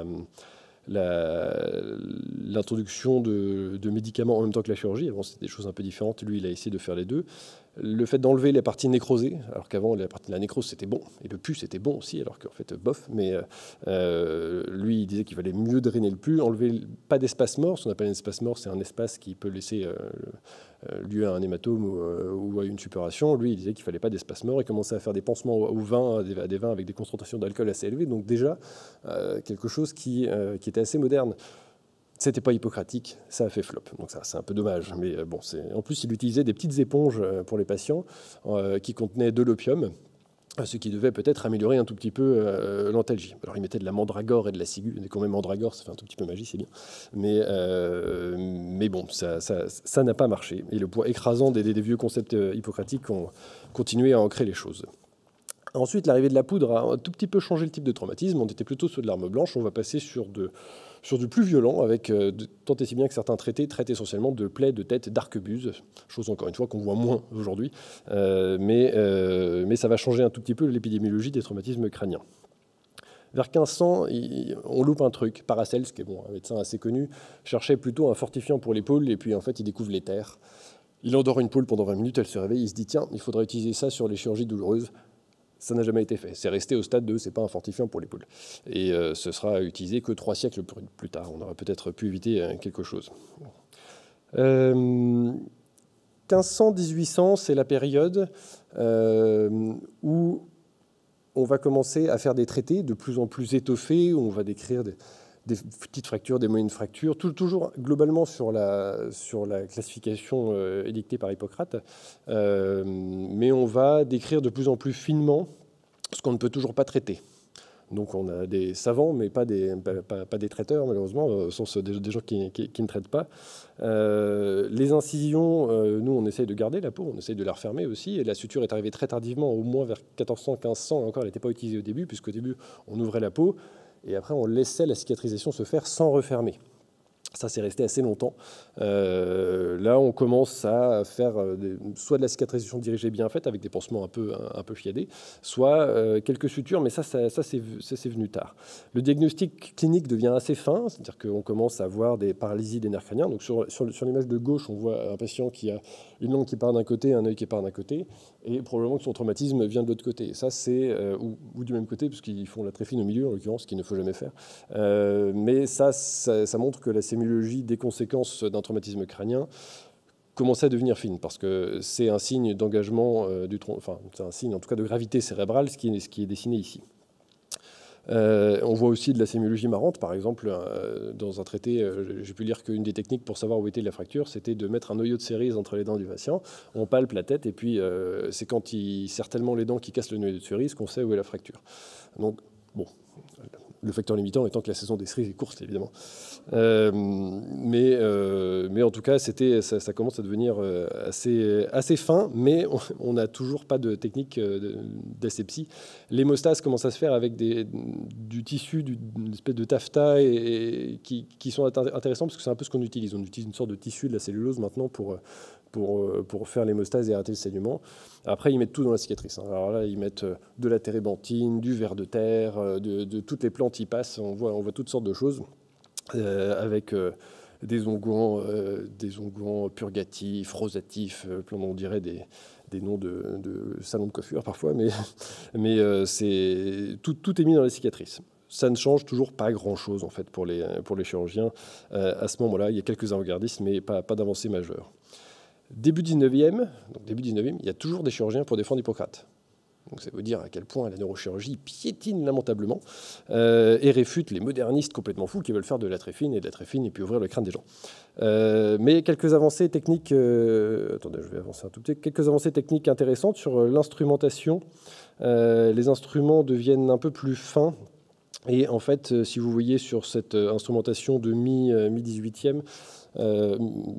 B: l'introduction de, de médicaments en même temps que la chirurgie. Avant, c'était des choses un peu différentes. Lui, il a essayé de faire les deux. Le fait d'enlever la partie nécrosée, alors qu'avant, la partie de la nécrose, c'était bon. Et le pus, c'était bon aussi, alors qu'en fait, bof. Mais euh, lui, il disait qu'il fallait mieux drainer le pus, enlever pas d'espace mort. Ce qu'on appelle un espace mort, c'est un espace qui peut laisser euh, lieu à un hématome ou, euh, ou à une suppuration. Lui, il disait qu'il fallait pas d'espace mort. Il commençait à faire des pansements au vin, à des, à des vins avec des concentrations d'alcool assez élevées. Donc déjà, euh, quelque chose qui, euh, qui était assez moderne. C'était pas hippocratique, ça a fait flop. Donc ça, c'est un peu dommage. Mais bon, en plus, il utilisait des petites éponges pour les patients euh, qui contenaient de l'opium, ce qui devait peut-être améliorer un tout petit peu euh, l'antalgie. Alors, il mettait de la mandragore et de la ciguë. Dès qu'on met mandragore, ça fait un tout petit peu magie, c'est bien. Mais, euh, mais bon, ça n'a ça, ça pas marché. Et le poids écrasant des, des vieux concepts hippocratiques ont continué à ancrer les choses. Ensuite, l'arrivée de la poudre a un tout petit peu changé le type de traumatisme. On était plutôt sur de l'arme blanche. On va passer sur, de, sur du plus violent, avec euh, de, tant et si bien que certains traités traitent essentiellement de plaies de tête d'arquebuse, chose encore une fois qu'on voit moins aujourd'hui. Euh, mais, euh, mais ça va changer un tout petit peu l'épidémiologie des traumatismes crâniens. Vers quinze cents, on loupe un truc. Paracelse, qui est bon, un médecin assez connu, cherchait plutôt un fortifiant pour l'épaule, et puis en fait, il découvre l'éther. Il endort une poule pendant vingt minutes, elle se réveille, il se dit tiens, il faudrait utiliser ça sur les chirurgies douloureuses. Ça n'a jamais été fait. C'est resté au stade de c'est pas un fortifiant pour les poules. Et euh, ce sera utilisé que trois siècles plus tard. On aurait peut-être pu éviter euh, quelque chose. Euh, quinze cents à dix-huit cents, c'est la période euh, où on va commencer à faire des traités de plus en plus étoffés, où on va décrire des, des petites fractures, des moyennes fractures, tout, toujours globalement sur la, sur la classification euh, édictée par Hippocrate, euh, mais on va décrire de plus en plus finement ce qu'on ne peut toujours pas traiter. Donc on a des savants, mais pas des, pas, pas des traiteurs, malheureusement, au sens des, des gens qui, qui, qui ne traitent pas. Euh, les incisions, euh, nous, on essaye de garder la peau, on essaye de la refermer aussi, et la suture est arrivée très tardivement, au moins vers quatorze cents, quinze cents, encore, elle n'était pas utilisée au début, puisqu'au début, on ouvrait la peau, et après, on laissait la cicatrisation se faire sans refermer. Ça, c'est resté assez longtemps. Euh, là, on commence à faire des, soit de la cicatrisation dirigée bien faite, avec des pansements un peu, un, un peu fiadés, soit euh, quelques sutures, mais ça, ça, ça c'est venu tard. Le diagnostic clinique devient assez fin, c'est-à-dire qu'on commence à voir des paralysies des nerfs crâniens. Donc sur, sur, sur l'image de gauche, on voit un patient qui a une langue qui part d'un côté, un œil qui part d'un côté, et probablement que son traumatisme vient de l'autre côté. Ça, c'est euh, ou, ou du même côté, puisqu'ils font la tréphine au milieu, en l'occurrence, ce qu'il ne faut jamais faire. Euh, mais ça, ça, ça montre que la sémiologie des conséquences d'un traumatisme crânien commence à devenir fine, parce que c'est un signe d'engagement euh, du tronc, enfin, c'est un signe en tout cas de gravité cérébrale, ce qui est, ce qui est dessiné ici. Euh, on voit aussi de la sémiologie marrante, par exemple, euh, dans un traité, euh, j'ai pu lire qu'une des techniques pour savoir où était la fracture, c'était de mettre un noyau de cerise entre les dents du patient, on palpe la tête, et puis euh, c'est quand il serre tellement les dents qu'il casse le noyau de cerise qu'on sait où est la fracture. Donc, bon, le facteur limitant étant que la saison des cerises est courte, évidemment. Euh, mais, euh, mais en tout cas, c'était, ça, ça commence à devenir assez, assez fin, mais on n'a toujours pas de technique d'asepsie. L'hémostase commence à se faire avec des, du tissu, du, une espèce de taffetas, et, et qui, qui sont intéressants parce que c'est un peu ce qu'on utilise. On utilise une sorte de tissu de la cellulose maintenant pour, pour, pour faire l'hémostase et arrêter le saignement. Après, ils mettent tout dans la cicatrice. Alors là, ils mettent de la térébenthine, du ver de terre, de, de toutes les plantes y passent. On voit, on voit toutes sortes de choses euh, avec euh, des onguents, euh, des onguents purgatifs, rosatifs, euh, on dirait des, des noms de, de salons de coiffure parfois, mais, mais euh, c'est, tout, tout est mis dans la cicatrice. Ça ne change toujours pas grand-chose en fait pour les, pour les chirurgiens. Euh, à ce moment-là, il y a quelques avant-gardistes, mais pas, pas d'avancée majeure. Début dix-neuvième, donc début dix-neuvième, il y a toujours des chirurgiens pour défendre Hippocrate. Donc ça veut dire à quel point la neurochirurgie piétine lamentablement euh, et réfute les modernistes complètement fous qui veulent faire de la tréphine et de la tréphine et puis ouvrir le crâne des gens. Euh, mais quelques avancées techniques, euh, attendez, je vais avancer un tout petit, quelques avancées techniques intéressantes sur l'instrumentation. Euh, les instruments deviennent un peu plus fins. Et en fait, si vous voyez sur cette instrumentation de mi-dix-huitième, Euh,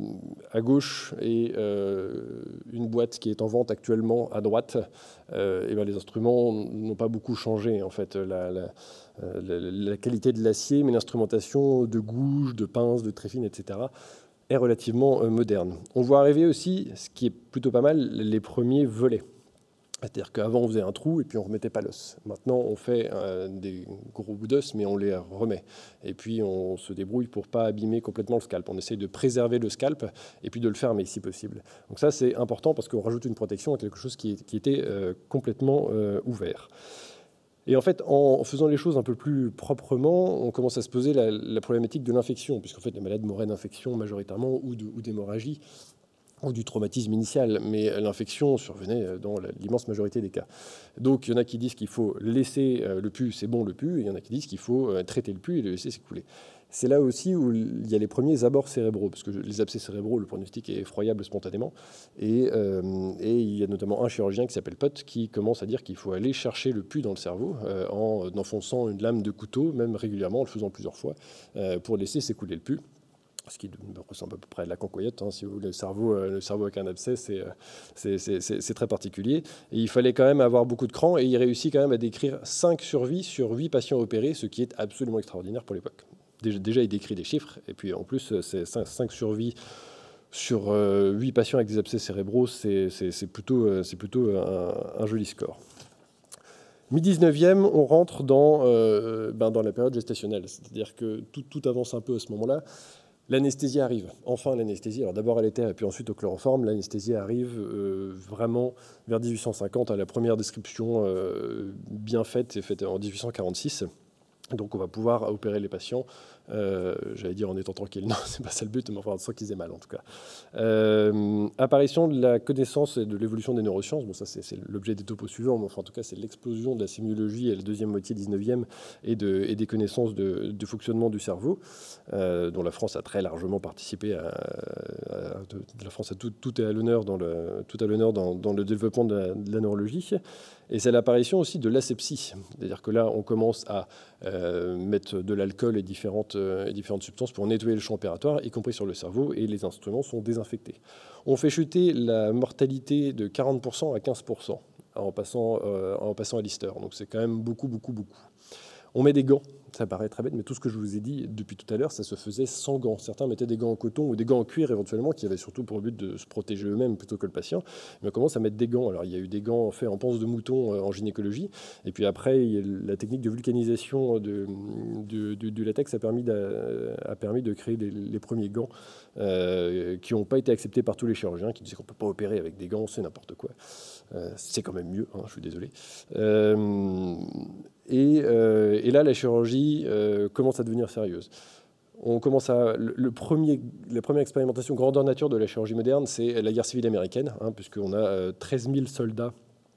B: à gauche et euh, une boîte qui est en vente actuellement à droite, euh, et ben les instruments n'ont pas beaucoup changé en fait, la, la, la, la qualité de l'acier, mais l'instrumentation de gouges, de pinces, de tréphine, et cetera est relativement euh, moderne. On voit arriver aussi, ce qui est plutôt pas mal, les premiers volets. C'est-à-dire qu'avant, on faisait un trou et puis on ne remettait pas l'os. Maintenant, on fait euh, des gros bouts d'os, mais on les remet. Et puis, on se débrouille pour ne pas abîmer complètement le scalp. On essaye de préserver le scalp et puis de le fermer si possible. Donc ça, c'est important parce qu'on rajoute une protection à quelque chose qui, qui était euh, complètement euh, ouvert. Et en fait, en faisant les choses un peu plus proprement, on commence à se poser la, la problématique de l'infection, puisqu'en fait, les malades mouraient d'infection majoritairement ou d'hémorragie, ou du traumatisme initial, mais l'infection survenait dans l'immense majorité des cas. Donc il y en a qui disent qu'il faut laisser le pus, c'est bon le pus, et il y en a qui disent qu'il faut traiter le pus et le laisser s'écouler. C'est là aussi où il y a les premiers abords cérébraux, parce que les abcès cérébraux, le pronostic est effroyable spontanément, et, euh, et il y a notamment un chirurgien qui s'appelle Pott qui commence à dire qu'il faut aller chercher le pus dans le cerveau euh, en enfonçant une lame de couteau, même régulièrement, en le faisant plusieurs fois, euh, pour laisser s'écouler le pus. Ce qui ressemble à peu près à la cancoyote, hein, si vous voulez, le cerveau, le cerveau avec un abcès, c'est très particulier. Et il fallait quand même avoir beaucoup de cran, et il réussit quand même à décrire cinq survies sur huit patients opérés, ce qui est absolument extraordinaire pour l'époque. Déjà, déjà, il décrit des chiffres, et puis en plus, c'est cinq survies sur huit patients avec des abcès cérébraux, c'est plutôt, plutôt un, un joli score. mi-dix-neuvième, on rentre dans, euh, ben dans la période gestationnelle, c'est-à-dire que tout, tout avance un peu à ce moment-là. L'anesthésie arrive. Enfin, l'anesthésie. Alors d'abord à l'éther et puis ensuite au chloroforme. L'anesthésie arrive euh, vraiment vers mille huit cent cinquante. À la première description euh, bien faite, est faite en mille huit cent quarante-six. Donc on va pouvoir opérer les patients, euh, j'allais dire en étant tranquille, non, c'est pas ça le but, mais enfin sans qu'ils aient mal en tout cas. Euh, apparition de la connaissance et de l'évolution des neurosciences, bon ça c'est l'objet des topos suivants, mais enfin en tout cas c'est l'explosion de la sémiologie à la deuxième moitié dix-neuvième et, de, et des connaissances de, de fonctionnement du cerveau, euh, dont la France a très largement participé, à, à, de, la France a tout, tout est à l'honneur dans, le, tout à l'honneur dans, dans le développement de la, de la neurologie. Et c'est l'apparition aussi de l'asepsie, c'est-à-dire que là on commence à euh, mettre de l'alcool et différentes, euh, et différentes substances pour nettoyer le champ opératoire, y compris sur le cerveau, et les instruments sont désinfectés. On fait chuter la mortalité de quarante pour cent à quinze pour cent en passant, euh, en passant à Lister, donc c'est quand même beaucoup, beaucoup, beaucoup. On met des gants, ça paraît très bête, mais tout ce que je vous ai dit depuis tout à l'heure, ça se faisait sans gants. Certains mettaient des gants en coton ou des gants en cuir éventuellement, qui avaient surtout pour but de se protéger eux-mêmes plutôt que le patient. Mais on commence à mettre des gants. Alors il y a eu des gants faits en panse de mouton en gynécologie, et puis après il y a la technique de vulcanisation de, de, de, du latex a permis, a permis de créer les, les premiers gants euh, qui n'ont pas été acceptés par tous les chirurgiens, qui disaient qu'on ne peut pas opérer avec des gants, c'est n'importe quoi. Euh, c'est quand même mieux, hein, je suis désolé. Euh, et, euh, et là, la chirurgie euh, commence à devenir sérieuse. On commence à, le, le premier, la première expérimentation grandeur nature de la chirurgie moderne, c'est la guerre civile américaine, hein, puisqu'on a euh, treize mille soldats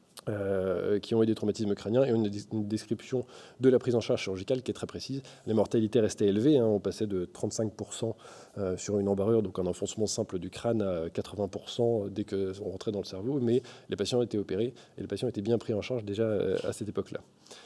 B: euh, qui ont eu des traumatismes crâniens et une, une description de la prise en charge chirurgicale qui est très précise. Les mortalités restaient élevées, hein, on passait de trente-cinq pour cent euh, sur une embarrure, donc un enfoncement simple du crâne, à quatre-vingts pour cent dès qu'on rentrait dans le cerveau, mais les patients étaient opérés et les patients étaient bien pris en charge déjà euh, à cette époque-là.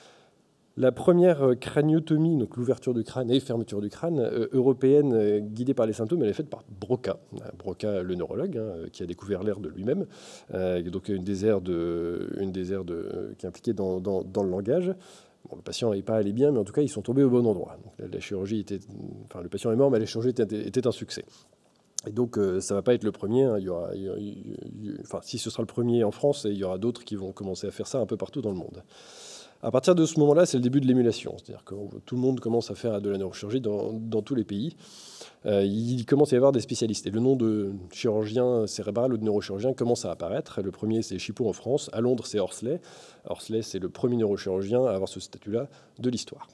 B: La première craniotomie, donc l'ouverture du crâne et fermeture du crâne, euh, européenne, euh, guidée par les symptômes, elle est faite par Broca. Broca, le neurologue, hein, qui a découvert l'air de lui-même, euh, donc une des aires, de, une des aires de, qui est impliquée dans, dans, dans le langage. Bon, le patient n'est pas allé bien, mais en tout cas, ils sont tombés au bon endroit. Donc, la, la chirurgie était, enfin, le patient est mort, mais la chirurgie était, était un succès. Et donc, euh, ça ne va pas être le premier. Hein. Il y aura, il y aura, il y, enfin, si ce sera le premier en France, il y aura d'autres qui vont commencer à faire ça un peu partout dans le monde. À partir de ce moment-là, c'est le début de l'émulation. C'est-à-dire que tout le monde commence à faire de la neurochirurgie dans, dans tous les pays. Euh, il commence à y avoir des spécialistes. Et le nom de chirurgien cérébral ou de neurochirurgien commence à apparaître. Le premier, c'est Chipot en France. À Londres, c'est Horsley. Horsley, c'est le premier neurochirurgien à avoir ce statut-là de l'histoire.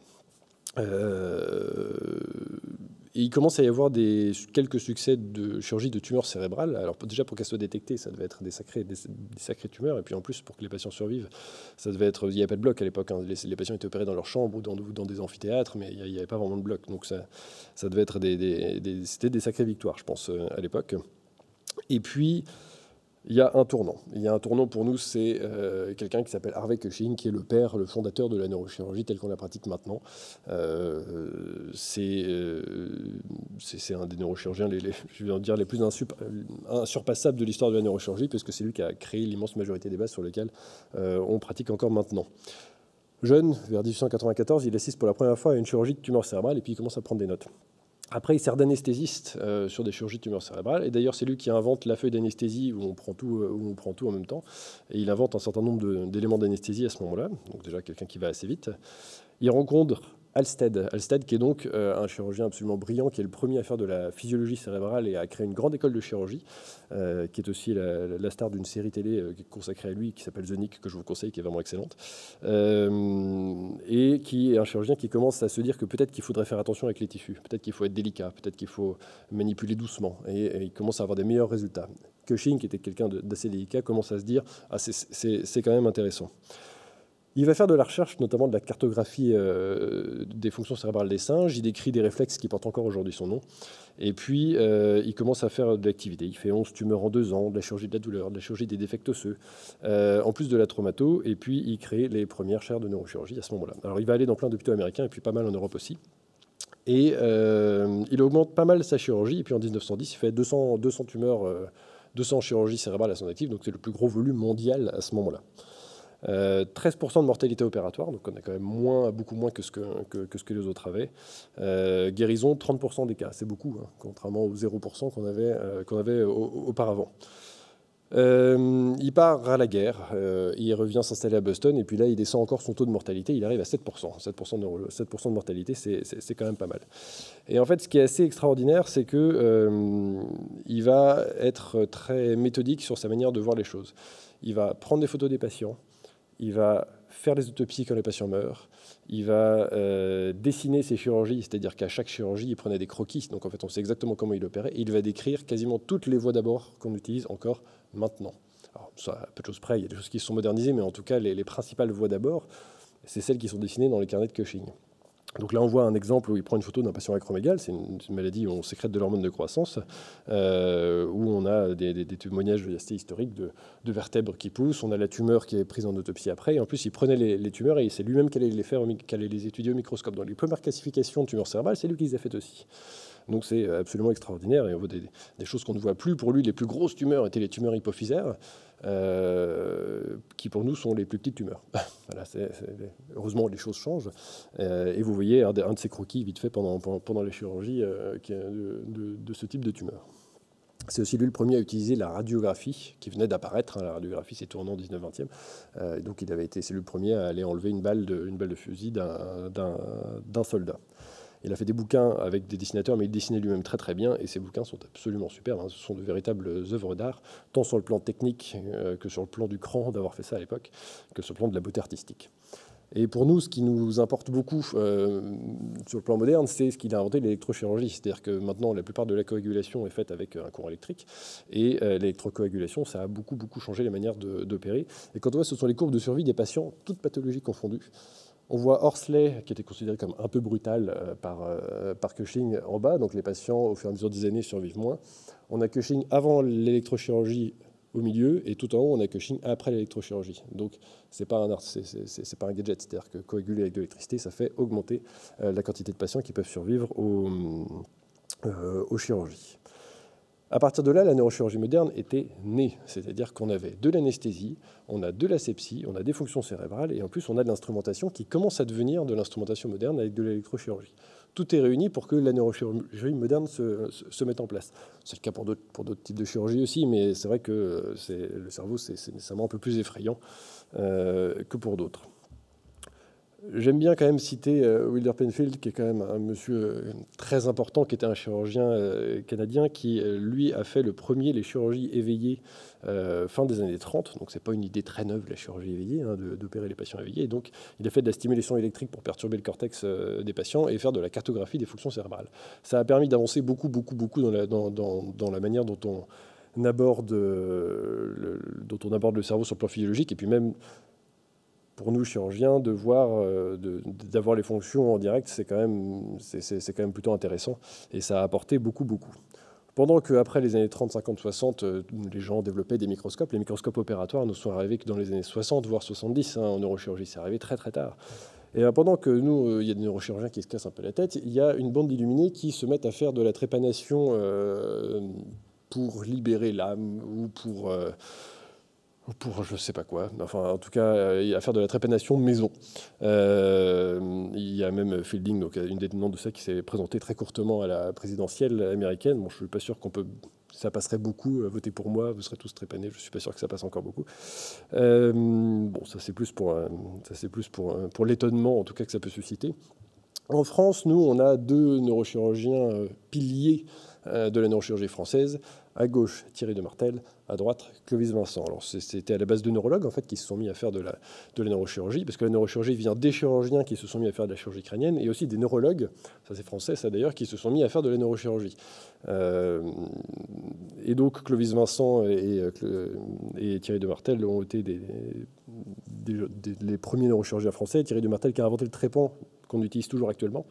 B: Euh, et il commence à y avoir des, quelques succès de chirurgie de tumeurs cérébrales. Alors déjà, pour qu'elles soient détectées, ça devait être des sacrées, des, des sacrées tumeurs. Et puis en plus, pour que les patients survivent, ça devait être, il n'y avait pas de bloc à l'époque. Hein. Les, les patients étaient opérés dans leur chambre ou dans, ou dans des amphithéâtres, mais il n'y avait pas vraiment de bloc. Donc ça, ça devait être des, des, des, c'était des sacrées victoires, je pense, à l'époque. Et puis, il y a un tournant. Il y a un tournant pour nous, c'est euh, quelqu'un qui s'appelle Harvey Cushing, qui est le père, le fondateur de la neurochirurgie telle qu'on la pratique maintenant. Euh, c'est euh, un des neurochirurgiens, les, les, je vais en dire, les plus insup, insurpassables de l'histoire de la neurochirurgie, puisque c'est lui qui a créé l'immense majorité des bases sur lesquelles euh, on pratique encore maintenant. Jeune, vers mille huit cent quatre-vingt-quatorze, il assiste pour la première fois à une chirurgie de tumeur cérébrale et puis il commence à prendre des notes. Après, il sert d'anesthésiste euh, sur des chirurgies de tumeurs cérébrales. Et d'ailleurs, c'est lui qui invente la feuille d'anesthésie où on prend tout, euh, où on prend tout en même temps. Et il invente un certain nombre d'éléments d'anesthésie à ce moment-là. Donc déjà, quelqu'un qui va assez vite. Il rencontre Halsted. Halsted, qui est donc euh, un chirurgien absolument brillant, qui est le premier à faire de la physiologie cérébrale et à créer une grande école de chirurgie, euh, qui est aussi la, la star d'une série télé euh, qui est consacrée à lui, qui s'appelle The Nick, que je vous conseille, qui est vraiment excellente, euh, et qui est un chirurgien qui commence à se dire que peut-être qu'il faudrait faire attention avec les tissus, peut-être qu'il faut être délicat, peut-être qu'il faut manipuler doucement, et, et il commence à avoir des meilleurs résultats. Cushing, qui était quelqu'un d'assez délicat, commence à se dire « Ah, c'est quand même intéressant ». Il va faire de la recherche, notamment de la cartographie euh, des fonctions cérébrales des singes. Il décrit des réflexes qui portent encore aujourd'hui son nom. Et puis, euh, il commence à faire de l'activité. Il fait onze tumeurs en deux ans, de la chirurgie de la douleur, de la chirurgie des défects osseux, euh, en plus de la traumato. Et puis, il crée les premières chaires de neurochirurgie à ce moment-là. Alors, il va aller dans plein d'hôpitaux américains et puis pas mal en Europe aussi. Et euh, il augmente pas mal sa chirurgie. Et puis, en mille neuf cent dix, il fait deux cents, deux cents tumeurs, euh, deux cents chirurgies cérébrales à son actif. Donc, c'est le plus gros volume mondial à ce moment-là. Euh, treize pour cent de mortalité opératoire, donc on a quand même moins, beaucoup moins que ce que, que, que, ce que les autres avaient. Euh, guérison, trente pour cent des cas, c'est beaucoup, hein, contrairement aux zéro pour cent qu'on avait, euh, qu'on avait au, auparavant. Euh, il part à la guerre, euh, il revient s'installer à Boston, et puis là, il descend encore son taux de mortalité, il arrive à sept pour cent. sept pour cent de, sept pour cent de mortalité, c'est quand même pas mal. Et en fait, ce qui est assez extraordinaire, c'est qu'il euh, va être très méthodique sur sa manière de voir les choses. Il va prendre des photos des patients, il va faire les autopsies quand les patients meurent, il va euh, dessiner ses chirurgies, c'est-à-dire qu'à chaque chirurgie, il prenait des croquis, donc en fait, on sait exactement comment il opérait, et il va décrire quasiment toutes les voies d'abord qu'on utilise encore maintenant. Alors, ça, à peu de choses près, il y a des choses qui se sont modernisées, mais en tout cas, les, les principales voies d'abord, c'est celles qui sont dessinées dans les carnets de Cushing. Donc là, on voit un exemple où il prend une photo d'un patient acromégale, c'est une, une maladie où on sécrète de l'hormone de croissance, euh, où on a des, des, des témoignages assez historiques de, de vertèbres qui poussent, on a la tumeur qui est prise en autopsie après, et en plus, il prenait les, les tumeurs et c'est lui-même qui allait les faire, qui allait les étudier au microscope. Dans les premières classifications de tumeurs cérébrales, c'est lui qui les a faites aussi. Donc c'est absolument extraordinaire, et on voit des, des choses qu'on ne voit plus. Pour lui, les plus grosses tumeurs étaient les tumeurs hypophysaires, euh, qui pour nous sont les plus petites tumeurs. Voilà, c'est, c'est, heureusement, les choses changent. Euh, et vous voyez un de, un de ces croquis vite fait pendant, pendant, pendant les chirurgies euh, qui, de, de, de ce type de tumeur. C'est aussi lui le premier à utiliser la radiographie qui venait d'apparaître. Hein, la radiographie s'est tournée en dix-neuf vingtième. Euh, donc il avait été, c'est lui le premier à aller enlever une balle de, une balle de fusil d'un, d'un, d'un soldat. Il a fait des bouquins avec des dessinateurs, mais il dessinait lui-même très très bien, et ces bouquins sont absolument superbes. Hein. Ce sont de véritables œuvres d'art, tant sur le plan technique euh, que sur le plan du cran d'avoir fait ça à l'époque, que sur le plan de la beauté artistique. Et pour nous, ce qui nous importe beaucoup euh, sur le plan moderne, c'est ce qu'il a inventé, l'électrochirurgie. C'est-à-dire que maintenant, la plupart de la coagulation est faite avec un courant électrique, et euh, l'électrocoagulation, ça a beaucoup beaucoup changé les manières d'opérer. Et quand on voit, ce sont les courbes de survie des patients, toutes pathologies confondues. On voit Horsley, qui était considéré comme un peu brutal euh, par, euh, par Cushing en bas, donc les patients, au fur et à mesure des années, survivent moins. On a Cushing avant l'électrochirurgie au milieu, et tout en haut, on a Cushing après l'électrochirurgie. Donc, ce n'est pas, pas un gadget, c'est-à-dire que coaguler avec de l'électricité, ça fait augmenter euh, la quantité de patients qui peuvent survivre au, euh, aux chirurgies. À partir de là, la neurochirurgie moderne était née, c'est-à-dire qu'on avait de l'anesthésie, on a de l'asepsie, on a des fonctions cérébrales, et en plus on a de l'instrumentation qui commence à devenir de l'instrumentation moderne avec de l'électrochirurgie. Tout est réuni pour que la neurochirurgie moderne se, se, se mette en place. C'est le cas pour d'autres, pour d'autres types de chirurgie aussi, mais c'est vrai que c'est, le cerveau, c'est, c'est nécessairement un peu plus effrayant euh, que pour d'autres. J'aime bien quand même citer euh, Wilder Penfield, qui est quand même un monsieur euh, très important, qui était un chirurgien euh, canadien, qui, euh, lui, a fait le premier les chirurgies éveillées euh, fin des années trente. Donc, c'est pas une idée très neuve, la chirurgie éveillée, hein, de, d'opérer les patients éveillés. Et donc, il a fait de la stimulation électrique pour perturber le cortex euh, des patients et faire de la cartographie des fonctions cérébrales. Ça a permis d'avancer beaucoup, beaucoup, beaucoup dans la, dans, dans, dans la manière dont on aborde, euh, le, dont on aborde le cerveau sur le plan physiologique, et puis même pour nous, chirurgiens, de voir, euh, de, d'avoir les fonctions en direct, c'est quand même, c'est, c'est, c'est quand même plutôt intéressant. Et ça a apporté beaucoup, beaucoup. Pendant qu'après les années trente, cinquante, soixante, euh, les gens développaient des microscopes, les microscopes opératoires ne sont arrivés que dans les années soixante, voire soixante-dix, hein, en neurochirurgie. C'est arrivé très, très tard. Et euh, pendant que nous, il euh, y a des neurochirurgiens qui se cassent un peu la tête, il y a une bande d'illuminés qui se mettent à faire de la trépanation euh, pour libérer l'âme ou pour... Euh, pour je sais pas quoi, enfin en tout cas euh, à faire de la trépanation maison. Euh, il y a même Fielding, donc une des noms de ça, qui s'est présenté très courtement à la présidentielle américaine. Bon, je suis pas sûr qu'on peut, ça passerait beaucoup, euh, votez pour moi, vous serez tous trépanés. Je suis pas sûr que ça passe encore beaucoup. Euh, bon, ça c'est plus pour, euh, ça c'est plus pour euh, pour l'étonnement en tout cas que ça peut susciter. En France, nous, on a deux neurochirurgiens euh, piliers euh, de la neurochirurgie française. À gauche, Thierry de Martel, à droite, Clovis Vincent. Alors, c'était à la base de neurologues en fait, qui se sont mis à faire de la, de la neurochirurgie, parce que la neurochirurgie vient des chirurgiens qui se sont mis à faire de la chirurgie crânienne, et aussi des neurologues, ça c'est français ça d'ailleurs, qui se sont mis à faire de la neurochirurgie. Euh, et donc, Clovis Vincent et, et, et Thierry de Martel ont été des, des, des, les premiers neurochirurgiens français. Thierry de Martel qui a inventé le trépan, qu'on utilise toujours actuellement.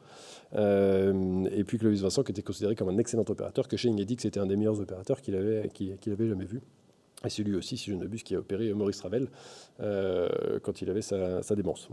B: Euh, et puis Clovis Vincent, qui était considéré comme un excellent opérateur, que Cushing a dit que c'était un des meilleurs opérateurs qu'il avait, qu'il, qu'il avait jamais vu. Et c'est lui aussi, si je ne m'abuse, qui a opéré Maurice Ravel euh, quand il avait sa, sa démence.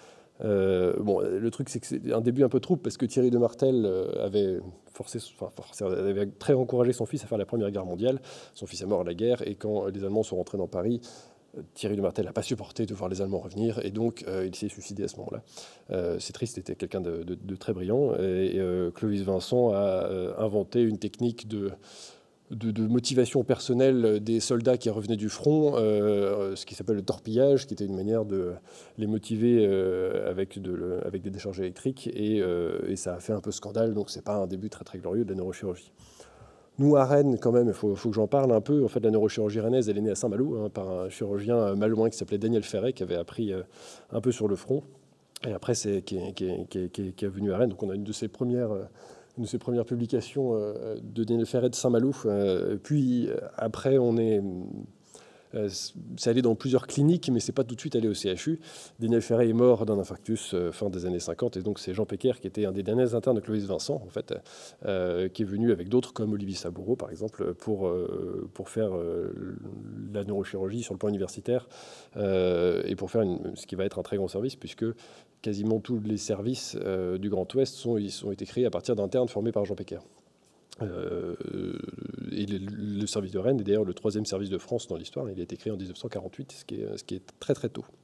B: Euh, bon, le truc, c'est que c'est un début un peu trouble, parce que Thierry de Martel avait, forcé, enfin, forcé, avait très encouragé son fils à faire la Première Guerre mondiale. Son fils est mort à la guerre, et quand les Allemands sont rentrés dans Paris, Thierry de Martel n'a pas supporté de voir les Allemands revenir, et donc euh, il s'est suicidé à ce moment-là. Euh, c'est triste, c'était quelqu'un de, de, de très brillant, et euh, Clovis Vincent a euh, inventé une technique de, de, de motivation personnelle des soldats qui revenaient du front, euh, ce qui s'appelle le torpillage, qui était une manière de les motiver euh, avec, de, avec des décharges électriques, et, euh, et ça a fait un peu scandale, donc c'est pas un début très très glorieux de la neurochirurgie. Nous, à Rennes, quand même, il faut, faut que j'en parle un peu. En fait, la neurochirurgie rennaise, elle est née à Saint-Malo, hein, par un chirurgien malouin qui s'appelait Daniel Ferret, qui avait appris euh, un peu sur le front, et après, c'est qui est, qui est, qui est, qui est, qui est venu à Rennes. Donc, on a une de ses premières... Euh, une de ses premières publications euh, de Daniel Ferret de Saint-Malo. Euh, puis euh, après, on est, euh, c'est allé dans plusieurs cliniques, mais c'est pas tout de suite allé au C H U. Daniel Ferret est mort d'un infarctus euh, fin des années cinquante, et donc c'est Jean Pecker, qui était un des derniers internes de Clovis Vincent, en fait, euh, qui est venu avec d'autres, comme Olivier Saboureau, par exemple, pour, euh, pour faire euh, la neurochirurgie sur le plan universitaire, euh, et pour faire une, ce qui va être un très grand service, puisque quasiment tous les services euh, du Grand Ouest sont, ils ont été créés à partir d'internes formés par Jean Pecker. Euh, et le, le service de Rennes est d'ailleurs le troisième service de France dans l'histoire. Il a été créé en dix-neuf cent quarante-huit, ce qui est, ce qui est très très tôt.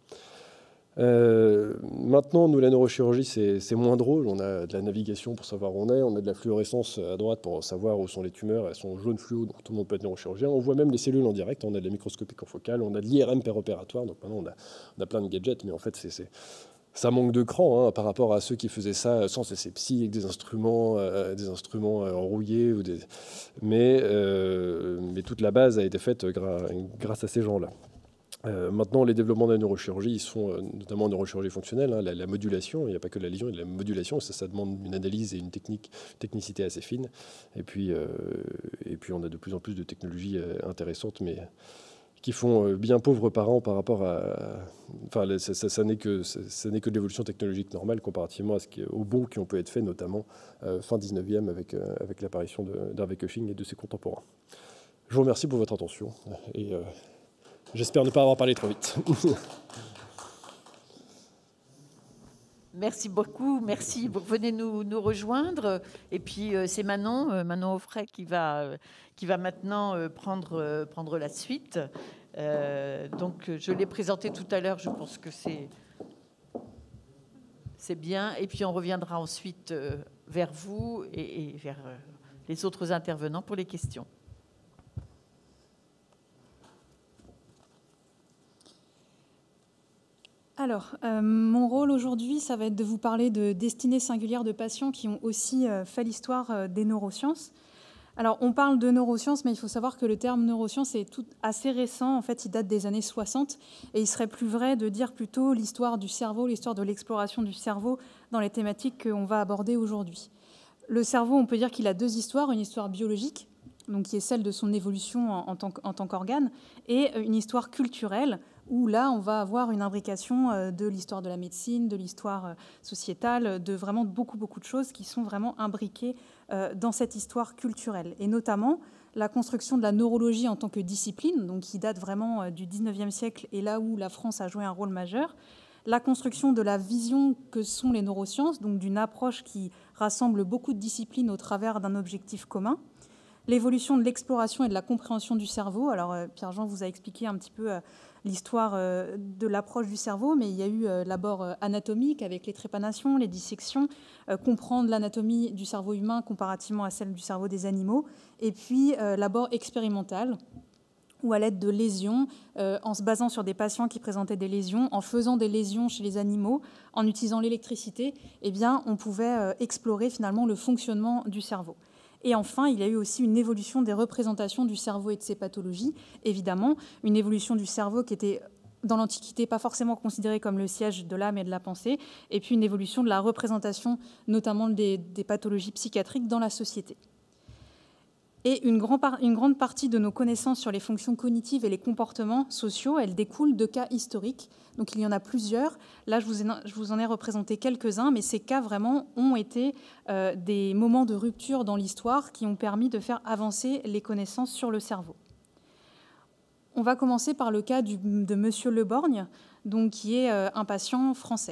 B: Euh, maintenant, nous, la neurochirurgie, c'est moins drôle. On a de la navigation pour savoir où on est, on a de la fluorescence à droite pour savoir où sont les tumeurs. Elles sont jaune fluo, donc tout le monde peut être neurochirurgien. On voit même les cellules en direct, on a de la microscopie confocale, on a de l'I R M péropératoire. Donc maintenant, on a, on a plein de gadgets, mais en fait, c'est... ça manque de cran, hein, par rapport à ceux qui faisaient ça sans asepsie, avec des instruments, euh, des instruments euh, rouillés. Ou des... mais, euh, mais toute la base a été faite gra grâce à ces gens-là. Euh, maintenant, les développements de la neurochirurgie, ils sont euh, notamment en neurochirurgie fonctionnelle, hein, la, la modulation. Il n'y a pas que la lésion, il y a la modulation. Ça, ça demande une analyse et une technique, technicité assez fine. Et puis, euh, et puis, on a de plus en plus de technologies euh, intéressantes, mais qui font bien pauvres parents par rapport à... Enfin, ça, ça, ça n'est que, ça n'est que de l'évolution technologique normale comparativement à ce qui, aux bons qui ont pu être faits, notamment euh, fin dix-neuvième avec, euh, avec l'apparition d'Hervé Koeching et de ses contemporains. Je vous remercie pour votre attention et euh, j'espère ne pas avoir parlé trop vite.
E: Merci beaucoup, merci. Vous venez nous, nous rejoindre. Et puis, euh, c'est Manon, euh, Manon Offray qui va, euh, qui va maintenant euh, prendre, euh, prendre la suite. Euh, donc, je l'ai présenté tout à l'heure, je pense que c'est c'est bien. Et puis, on reviendra ensuite euh, vers vous et, et vers euh, les autres intervenants pour les questions.
C: Alors, euh, mon rôle aujourd'hui, ça va être de vous parler de destinées singulières de patients qui ont aussi euh, fait l'histoire euh, des neurosciences. Alors, on parle de neurosciences, mais il faut savoir que le terme neurosciences est tout assez récent. En fait, il date des années soixante, et il serait plus vrai de dire plutôt l'histoire du cerveau, l'histoire de l'exploration du cerveau dans les thématiques qu'on va aborder aujourd'hui. Le cerveau, on peut dire qu'il a deux histoires, une histoire biologique, donc qui est celle de son évolution en, en tant, en tant qu'organe, et une histoire culturelle, où là, on va avoir une imbrication de l'histoire de la médecine, de l'histoire sociétale, de vraiment beaucoup, beaucoup de choses qui sont vraiment imbriquées dans cette histoire culturelle. Et notamment, la construction de la neurologie en tant que discipline, donc qui date vraiment du dix-neuvième siècle, et là où la France a joué un rôle majeur. La construction de la vision que sont les neurosciences, donc d'une approche qui rassemble beaucoup de disciplines au travers d'un objectif commun. L'évolution de l'exploration et de la compréhension du cerveau. Alors, Pierre-Jean vous a expliqué un petit peu l'histoire de l'approche du cerveau, mais il y a eu l'abord anatomique avec les trépanations, les dissections, comprendre l'anatomie du cerveau humain comparativement à celle du cerveau des animaux, et puis l'abord expérimental, ou à l'aide de lésions, en se basant sur des patients qui présentaient des lésions, en faisant des lésions chez les animaux, en utilisant l'électricité, eh bien, on pouvait explorer finalement le fonctionnement du cerveau. Et enfin, il y a eu aussi une évolution des représentations du cerveau et de ses pathologies. Évidemment, une évolution du cerveau qui était, dans l'Antiquité, pas forcément considérée comme le siège de l'âme et de la pensée, et puis une évolution de la représentation, notamment des, des pathologies psychiatriques dans la société. Et une, grand par, une grande partie de nos connaissances sur les fonctions cognitives et les comportements sociaux, elles découlent de cas historiques. Donc il y en a plusieurs. Là, je vous, ai, je vous en ai représenté quelques-uns, mais ces cas vraiment ont été euh, des moments de rupture dans l'histoire qui ont permis de faire avancer les connaissances sur le cerveau. On va commencer par le cas du, de Monsieur Le Borgne, donc, qui est euh, un patient français.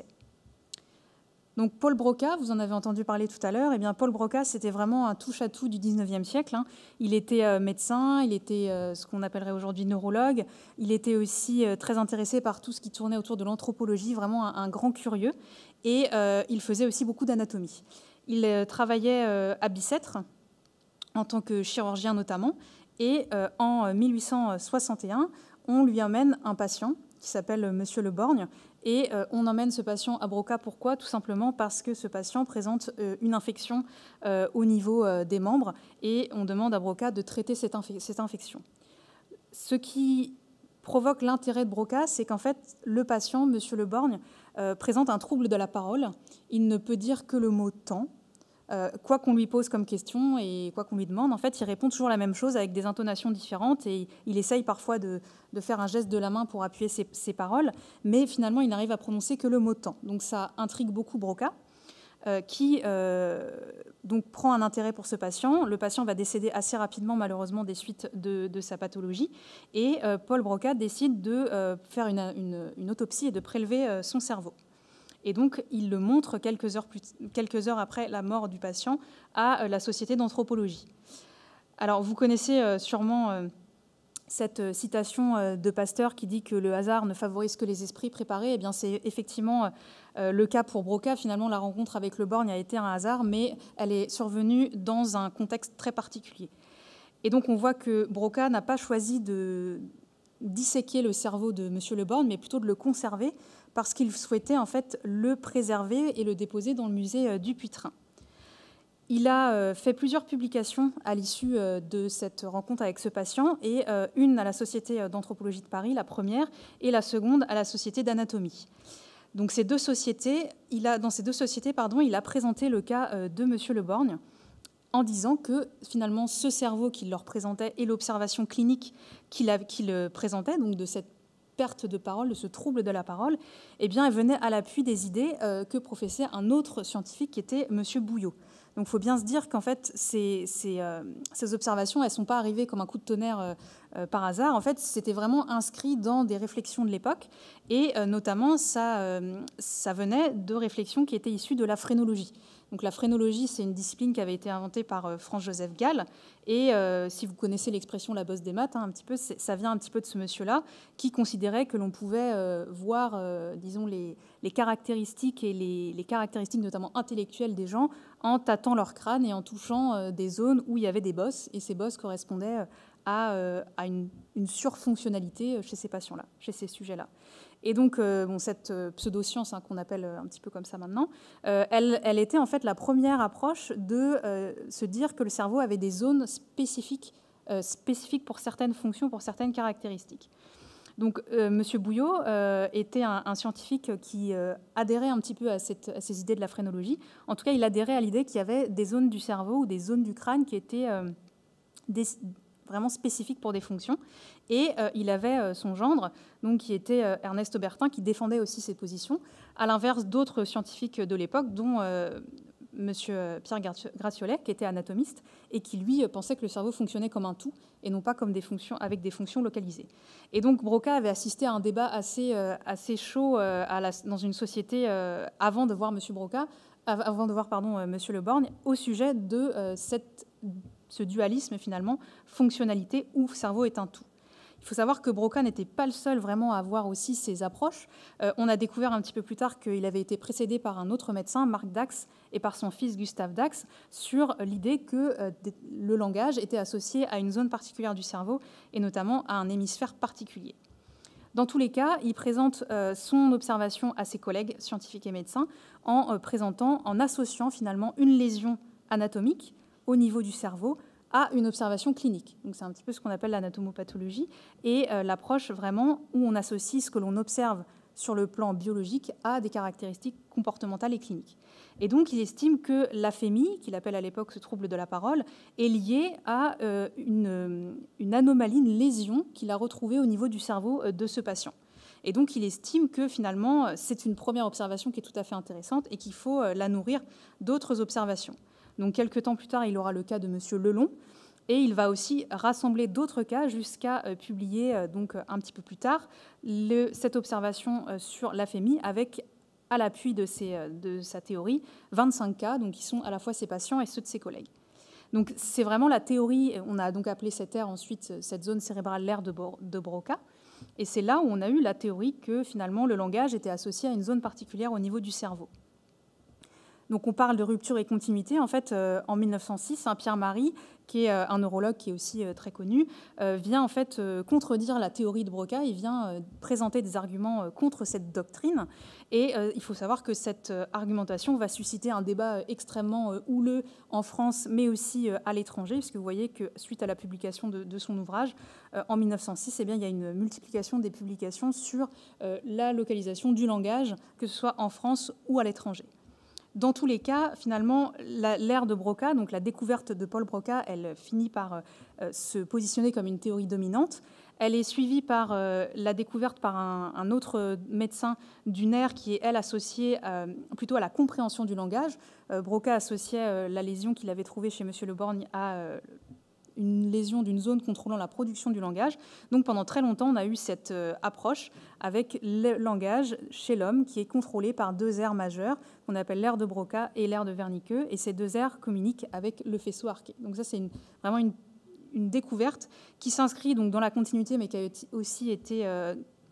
C: Donc Paul Broca, vous en avez entendu parler tout à l'heure, eh bien Paul Broca, c'était vraiment un touche-à-tout du dix-neuvième siècle. Hein. Il était euh, médecin, il était euh, ce qu'on appellerait aujourd'hui neurologue, il était aussi euh, très intéressé par tout ce qui tournait autour de l'anthropologie, vraiment un, un grand curieux, et euh, il faisait aussi beaucoup d'anatomie. Il euh, travaillait euh, à Bicêtre, en tant que chirurgien notamment, Et euh, en mille huit cent soixante et un, on lui emmène un patient qui s'appelle Monsieur Le Borgne. Et euh, on emmène ce patient à Broca. Pourquoi? Tout simplement parce que ce patient présente euh, une infection euh, au niveau euh, des membres. Et on demande à Broca de traiter cette, inf- cette infection. Ce qui provoque l'intérêt de Broca, c'est qu'en fait, le patient, Monsieur Le Borgne, euh, présente un trouble de la parole. Il ne peut dire que le mot « temps ». Euh, quoi qu'on lui pose comme question et quoi qu'on lui demande, en fait, il répond toujours la même chose avec des intonations différentes et il essaye parfois de, de faire un geste de la main pour appuyer ses, ses paroles, mais finalement, il n'arrive à prononcer que le mot « temps ». Donc ça intrigue beaucoup Broca, euh, qui euh, donc prend un intérêt pour ce patient. Le patient va décéder assez rapidement, malheureusement, des suites de, de sa pathologie, et euh, Paul Broca décide de euh, faire une, une, une autopsie et de prélever euh, son cerveau. Et donc, il le montre quelques heures, plus, quelques heures après la mort du patient à la Société d'anthropologie. Alors, vous connaissez euh, sûrement euh, cette citation euh, de Pasteur qui dit que le hasard ne favorise que les esprits préparés. Eh bien, c'est effectivement euh, le cas pour Broca. Finalement, la rencontre avec Le Borgne a été un hasard, mais elle est survenue dans un contexte très particulier. Et donc, on voit que Broca n'a pas choisi de disséquer le cerveau de M. Le Borgne, mais plutôt de le conserver, parce qu'il souhaitait en fait le préserver et le déposer dans le musée du Puy-Trin. Il a fait plusieurs publications à l'issue de cette rencontre avec ce patient, et une à la Société d'anthropologie de Paris, la première, et la seconde à la Société d'anatomie. Donc ces deux sociétés, il a, dans ces deux sociétés, pardon, il a présenté le cas de M. Le Borgne, en disant que finalement ce cerveau qu'il leur présentait et l'observation clinique qu'il qu'il présentait, donc de cette perte de parole, de ce trouble de la parole, eh bien, elle venait à l'appui des idées euh, que professait un autre scientifique qui était M. Bouillot. Donc il faut bien se dire qu'en fait, ces, ces, euh, ces observations, elles ne sont pas arrivées comme un coup de tonnerre euh, euh, par hasard. En fait, c'était vraiment inscrit dans des réflexions de l'époque, et euh, notamment, ça, euh, ça venait de réflexions qui étaient issues de la phrénologie. Donc la phrénologie, c'est une discipline qui avait été inventée par euh, Franz-Joseph Gall, et euh, si vous connaissez l'expression la bosse des maths, hein, un petit peu, ça vient un petit peu de ce monsieur-là, qui considérait que l'on pouvait euh, voir, euh, disons, les, les caractéristiques et les, les caractéristiques notamment intellectuelles des gens en tâtant leur crâne et en touchant euh, des zones où il y avait des bosses, et ces bosses correspondaient à, euh, à une, une surfonctionnalité chez ces patients-là, chez ces sujets-là. Et donc, euh, bon, cette pseudo-science, hein, qu'on appelle un petit peu comme ça maintenant, euh, elle, elle était en fait la première approche de euh, se dire que le cerveau avait des zones spécifiques, euh, spécifiques pour certaines fonctions, pour certaines caractéristiques. Donc, euh, M. Bouillot euh, était un, un scientifique qui euh, adhérait un petit peu à, cette, à ces idées de la phrénologie. En tout cas, il adhérait à l'idée qu'il y avait des zones du cerveau ou des zones du crâne qui étaient euh, des, vraiment spécifiques pour des fonctions. Et euh, il avait euh, son gendre, donc, qui était euh, Ernest Aubertin, qui défendait aussi ces positions, à l'inverse d'autres scientifiques de l'époque, dont euh, M. Pierre Gratiolet, qui était anatomiste, et qui, lui, pensait que le cerveau fonctionnait comme un tout, et non pas comme des fonctions, avec des fonctions localisées. Et donc, Broca avait assisté à un débat assez, euh, assez chaud euh, à la, dans une société euh, avant de voir M. Broca, avant de voir pardon, euh, M. Le Borgne, au sujet de euh, cette, ce dualisme, finalement, fonctionnalité ou cerveau est un tout. Il faut savoir que Broca n'était pas le seul vraiment à avoir aussi ces approches. Euh, on a découvert un petit peu plus tard qu'il avait été précédé par un autre médecin, Marc Dax, et par son fils Gustave Dax, sur l'idée que euh, le langage était associé à une zone particulière du cerveau, et notamment à un hémisphère particulier. Dans tous les cas, il présente euh, son observation à ses collègues scientifiques et médecins en euh, présentant, en associant finalement une lésion anatomique au niveau du cerveau à une observation clinique. Donc c'est un petit peu ce qu'on appelle l'anatomopathologie, et euh, l'approche vraiment où on associe ce que l'on observe sur le plan biologique à des caractéristiques comportementales et cliniques. Et donc il estime que l'aphémie, qu'il appelle à l'époque ce trouble de la parole, est liée à euh, une, une anomalie, une lésion qu'il a retrouvée au niveau du cerveau de ce patient. Et donc il estime que finalement c'est une première observation qui est tout à fait intéressante et qu'il faut euh, la nourrir d'autres observations. Donc, quelques temps plus tard, il aura le cas de M. Lelon, et il va aussi rassembler d'autres cas jusqu'à euh, publier, euh, donc, un petit peu plus tard, le, cette observation euh, sur l'aphémie avec, à l'appui de, ses, euh, de sa théorie, vingt-cinq cas, donc, qui sont à la fois ses patients et ceux de ses collègues. Donc, c'est vraiment la théorie, on a donc appelé cette aire ensuite, cette zone cérébrale, l'aire de, de Broca, et c'est là où on a eu la théorie que, finalement, le langage était associé à une zone particulière au niveau du cerveau.
F: Donc on parle de rupture et continuité. En fait, euh, en mille neuf cent six, hein, Pierre Marie, qui est euh, un neurologue qui est aussi euh, très connu, euh, vient en fait euh, contredire la théorie de Broca. Il vient euh, présenter des arguments euh, contre cette doctrine. Et euh, il faut savoir que cette euh, argumentation va susciter un débat euh, extrêmement euh, houleux en France, mais aussi euh, à l'étranger, puisque vous voyez que suite à la publication de, de son ouvrage, euh, en mille neuf cent six, eh bien, il y a une multiplication des publications sur euh, la localisation du langage, que ce soit en France ou à l'étranger. Dans tous les cas, finalement, l'ère de Broca, donc la découverte de Paul Broca, elle finit par euh, se positionner comme une théorie dominante. Elle est suivie par euh, la découverte par un, un autre médecin du nerf qui est, elle, associée euh, plutôt à la compréhension du langage. Euh, Broca associait euh, la lésion qu'il avait trouvée chez M. Le Borgne à euh, une lésion d'une zone contrôlant la production du langage. Donc pendant très longtemps, on a eu cette euh, approche avec le langage chez l'homme qui est contrôlé par deux aires majeures, qu'on appelle l'aire de Broca et l'aire de Wernicke, et ces deux aires communiquent avec le faisceau arqué. Donc ça, c'est une, vraiment une, une découverte qui s'inscrit donc dans la continuité, mais qui a aussi été euh,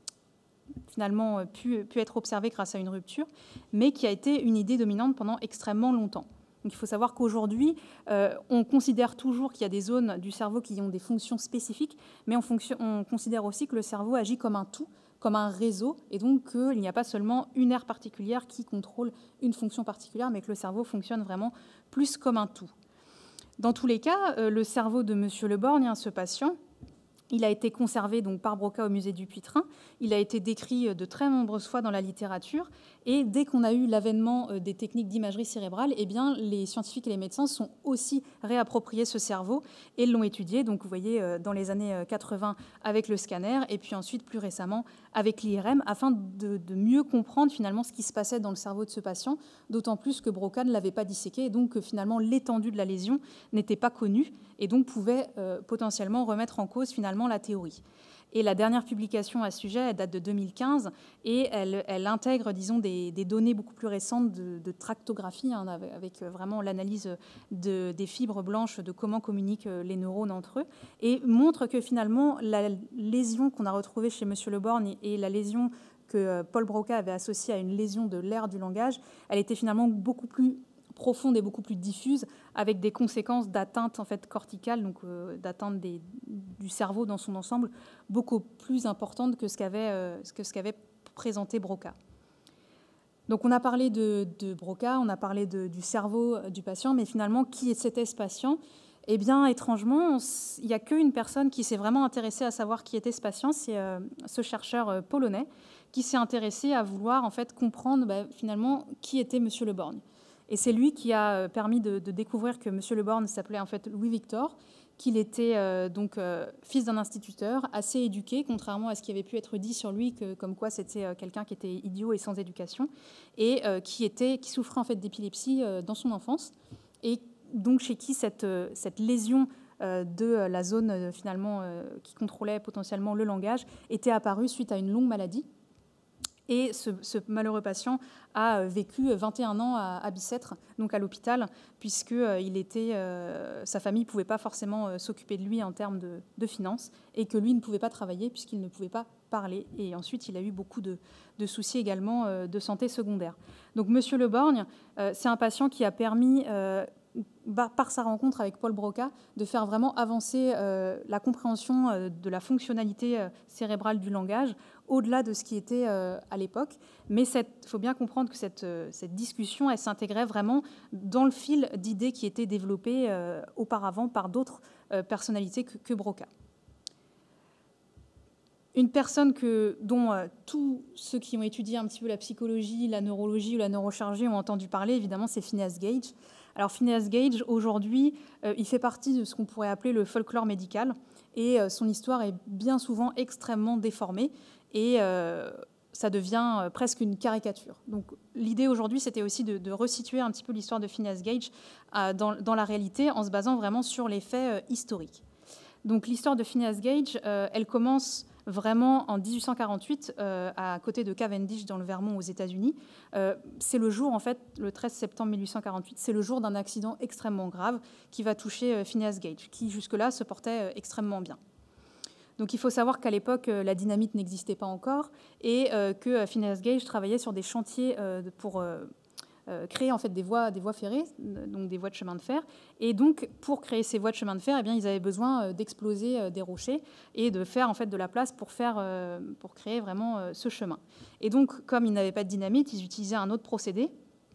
F: finalement pu, pu être observée grâce à une rupture, mais qui a été une idée dominante pendant extrêmement longtemps. Donc il faut savoir qu'aujourd'hui, euh, on considère toujours qu'il y a des zones du cerveau qui ont des fonctions spécifiques, mais on, fonction, on considère aussi que le cerveau agit comme un tout, comme un réseau, et donc qu'il n'y a pas seulement une aire particulière qui contrôle une fonction particulière, mais que le cerveau fonctionne vraiment plus comme un tout. Dans tous les cas, euh, le cerveau de M. Le Borgne, ce patient, il a été conservé donc, par Broca au musée du Puy-Trin. Il a été décrit de très nombreuses fois dans la littérature. Et dès qu'on a eu l'avènement des techniques d'imagerie cérébrale, eh bien, les scientifiques et les médecins sont aussi réappropriés ce cerveau et l'ont étudié. Donc, vous voyez, dans les années quatre-vingts avec le scanner et puis ensuite, plus récemment, avec l'I R M, afin de, de mieux comprendre finalement ce qui se passait dans le cerveau de ce patient, d'autant plus que Broca ne l'avait pas disséqué et donc que finalement l'étendue de la lésion n'était pas connue et donc pouvait euh, potentiellement remettre en cause finalement la théorie. Et la dernière publication à ce sujet, elle date de deux mille quinze et elle, elle intègre, disons, des, des données beaucoup plus récentes de, de tractographie, hein, avec vraiment l'analyse de, des fibres blanches, de comment communiquent les neurones entre eux, et montre que finalement, la lésion qu'on a retrouvée chez M. Le Borgne et la lésion que Paul Broca avait associée à une lésion de l'aire du langage, elle était finalement beaucoup plus profonde et beaucoup plus diffuse, avec des conséquences d'atteinte en fait corticale, donc euh, d'atteinte des, du cerveau dans son ensemble, beaucoup plus importantes que ce qu'avait euh, que ce qu'avait présenté Broca. Donc on a parlé de, de Broca, on a parlé de, du cerveau du patient, mais finalement qui c'était ce patient? Eh bien, étrangement, il n'y a qu'une personne qui s'est vraiment intéressée à savoir qui était ce patient, c'est euh, ce chercheur euh, polonais qui s'est intéressé à vouloir en fait comprendre bah, finalement qui était M. Le Borgne. Et c'est lui qui a permis de, de découvrir que M. Le Borgne s'appelait en fait Louis Victor, qu'il était euh, donc euh, fils d'un instituteur, assez éduqué, contrairement à ce qui avait pu être dit sur lui, que, comme quoi c'était euh, quelqu'un qui était idiot et sans éducation, et euh, qui, était, qui souffrait en fait d'épilepsie euh, dans son enfance, et donc chez qui cette, euh, cette lésion euh, de la zone euh, finalement euh, qui contrôlait potentiellement le langage était apparue suite à une longue maladie. Et ce, ce malheureux patient a vécu vingt et un ans à, à Bicêtre, donc à l'hôpital, puisque euh, il était, euh, sa famille ne pouvait pas forcément euh, s'occuper de lui en termes de, de finances, et que lui ne pouvait pas travailler puisqu'il ne pouvait pas parler. Et ensuite, il a eu beaucoup de, de soucis également euh, de santé secondaire. Donc, M. Le Borgne, euh, c'est un patient qui a permis, euh, par sa rencontre avec Paul Broca, de faire vraiment avancer euh, la compréhension euh, de la fonctionnalité euh, cérébrale du langage, au-delà de ce qui était euh, à l'époque. Mais il faut bien comprendre que cette, euh, cette discussion, elle s'intégrait vraiment dans le fil d'idées qui étaient développées euh, auparavant par d'autres euh, personnalités que, que Broca. Une personne que, dont euh, tous ceux qui ont étudié un petit peu la psychologie, la neurologie ou la neurochirurgie ont entendu parler, évidemment, c'est Phineas Gage. Alors Phineas Gage, aujourd'hui, euh, il fait partie de ce qu'on pourrait appeler le folklore médical, et euh, son histoire est bien souvent extrêmement déformée, et euh, ça devient euh, presque une caricature. Donc l'idée aujourd'hui, c'était aussi de, de resituer un petit peu l'histoire de Phineas Gage euh, dans, dans la réalité, en se basant vraiment sur les faits euh, historiques. Donc l'histoire de Phineas Gage, euh, elle commence vraiment en dix-huit cent quarante-huit, euh, à côté de Cavendish, dans le Vermont, aux États-Unis. Euh, c'est le jour, en fait, le treize septembre mille huit cent quarante-huit, c'est le jour d'un accident extrêmement grave qui va toucher euh, Phineas Gage, qui jusque-là se portait euh, extrêmement bien. Donc il faut savoir qu'à l'époque, euh, la dynamite n'existait pas encore et euh, que euh, Phineas Gage travaillait sur des chantiers euh, pour... Euh, euh, créer en fait des voies, des voies ferrées, donc des voies de chemin de fer. Et donc, pour créer ces voies de chemin de fer, eh bien, ils avaient besoin d'exploser euh, des rochers et de faire en fait de la place pour, faire, euh, pour créer vraiment euh, ce chemin. Et donc, comme ils n'avaient pas de dynamite, ils utilisaient un autre procédé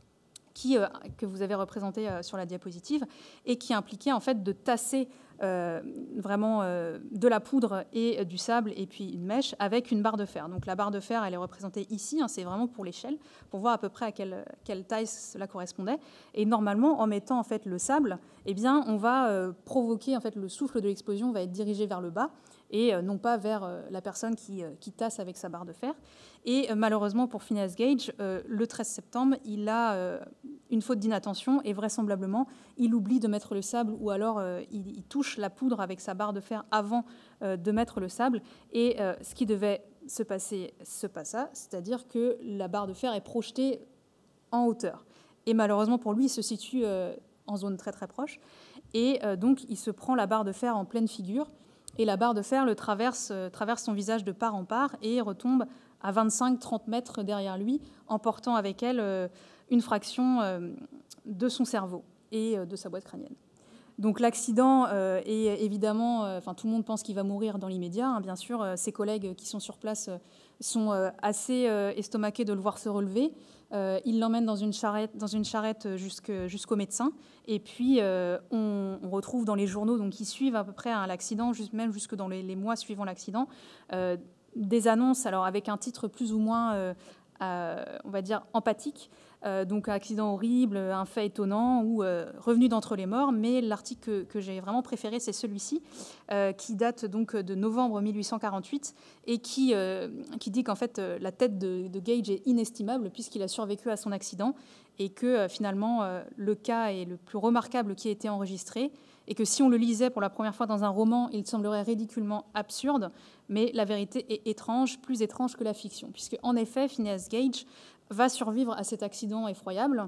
F: qui, euh, que vous avez représenté euh, sur la diapositive et qui impliquait en fait de tasser euh, vraiment euh, de la poudre et euh, du sable et puis une mèche avec une barre de fer. Donc la barre de fer, elle est représentée ici, hein, c'est vraiment pour l'échelle, pour voir à peu près à quelle, quelle taille cela correspondait. Et normalement, en mettant en fait le sable, eh bien, on va euh, provoquer en fait le souffle de l'explosion va être dirigé vers le bas et euh, non pas vers euh, la personne qui, euh, qui tasse avec sa barre de fer. Et euh, malheureusement pour Phineas Gage, euh, le treize septembre, il a euh, une faute d'inattention et vraisemblablement, il oublie de mettre le sable ou alors euh, il, il touche la poudre avec sa barre de fer avant euh, de mettre le sable. Et euh, ce qui devait se passer se passa, c'est-à-dire que la barre de fer est projetée en hauteur. Et malheureusement pour lui, il se situe euh, en zone très très proche. Et euh, donc, il se prend la barre de fer en pleine figure. Et la barre de fer le traverse, euh, traverse son visage de part en part et retombe à vingt-cinq à trente mètres derrière lui, emportant avec elle euh, une fraction euh, de son cerveau et euh, de sa boîte crânienne. Donc l'accident euh, est évidemment, euh, enfin tout le monde pense qu'il va mourir dans l'immédiat. Hein, bien sûr, euh, ses collègues qui sont sur place euh, sont euh, assez euh, estomaqués de le voir se relever. Euh, ils l'emmènent dans une charrette, dans une charrette jusque, jusqu'au médecin. Et puis euh, on, on retrouve dans les journaux, donc qui suivent à peu près hein, l'accident, juste, même jusque dans les, les mois suivant l'accident, euh, des annonces, alors avec un titre plus ou moins, euh, euh, on va dire empathique. Euh, donc accident horrible, un fait étonnant ou euh, revenu d'entre les morts. Mais l'article que, que j'ai vraiment préféré, c'est celui-ci, euh, qui date donc de novembre mille huit cent quarante-huit et qui, euh, qui dit qu'en fait euh, la tête de, de Gage est inestimable puisqu'il a survécu à son accident et que euh, finalement euh, le cas est le plus remarquable qui a été enregistré et que si on le lisait pour la première fois dans un roman, il semblerait ridiculement absurde, mais la vérité est étrange, plus étrange que la fiction, puisque en effet Phineas Gage va survivre à cet accident effroyable.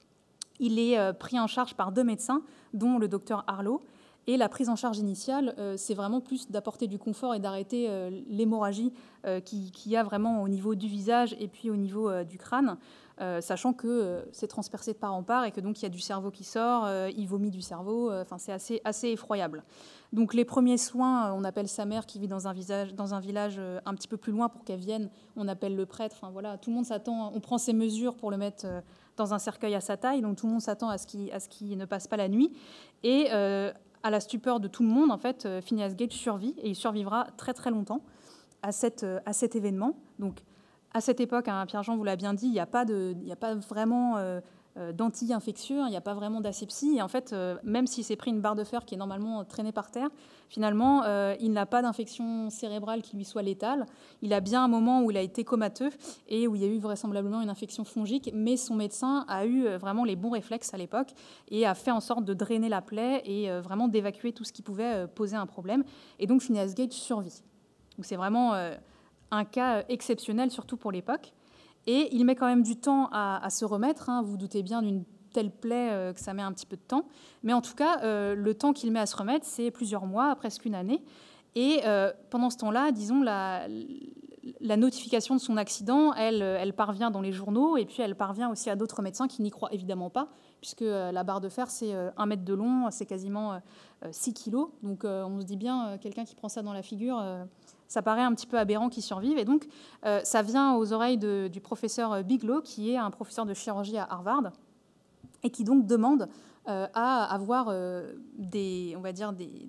F: Il est euh, pris en charge par deux médecins, dont le docteur Harlow. Et la prise en charge initiale, euh, c'est vraiment plus d'apporter du confort et d'arrêter euh, l'hémorragie euh, qu'il qui y a vraiment au niveau du visage et puis au niveau euh, du crâne, euh, sachant que euh, c'est transpercé de part en part et que donc il y a du cerveau qui sort, euh, il vomit du cerveau, enfin euh, c'est assez, assez effroyable. Donc les premiers soins, on appelle sa mère qui vit dans un, visage, dans un village un petit peu plus loin pour qu'elle vienne, on appelle le prêtre, enfin voilà, tout le monde s'attend, on prend ses mesures pour le mettre dans un cercueil à sa taille, donc tout le monde s'attend à ce qu'il, à ce qu'il ne passe pas la nuit. Et euh, à la stupeur de tout le monde, en fait, Phineas Gage survit, et il survivra très très longtemps à, cette, à cet événement. Donc à cette époque, hein, Pierre-Jean vous l'a bien dit, il n'y a pas de, il n'y a pas vraiment... Euh, d'anti-infectieux, il n'y a pas vraiment d'asepsie. Et en fait, euh, même s'il s'est pris une barre de fer qui est normalement traînée par terre, finalement, euh, il n'a pas d'infection cérébrale qui lui soit létale. Il a bien un moment où il a été comateux et où il y a eu vraisemblablement une infection fongique, mais son médecin a eu vraiment les bons réflexes à l'époque et a fait en sorte de drainer la plaie et euh, vraiment d'évacuer tout ce qui pouvait euh, poser un problème. Et donc, Phineas Gage survit. Donc, c'est vraiment euh, un cas exceptionnel, surtout pour l'époque. Et il met quand même du temps à, à se remettre. Hein. Vous vous doutez bien d'une telle plaie euh, que ça met un petit peu de temps. Mais en tout cas, euh, le temps qu'il met à se remettre, c'est plusieurs mois, presque une année. Et euh, pendant ce temps-là, disons, la, la notification de son accident, elle, elle parvient dans les journaux et puis elle parvient aussi à d'autres médecins qui n'y croient évidemment pas, puisque euh, la barre de fer, c'est euh, un mètre de long, c'est quasiment euh, six kilos. Donc euh, on se dit bien, euh, quelqu'un qui prend ça dans la figure... Euh, ça paraît un petit peu aberrant qu'ils survivent. Et donc, euh, ça vient aux oreilles de, du professeur Bigelow, qui est un professeur de chirurgie à Harvard, et qui donc demande euh, à avoir euh, des, on va dire des,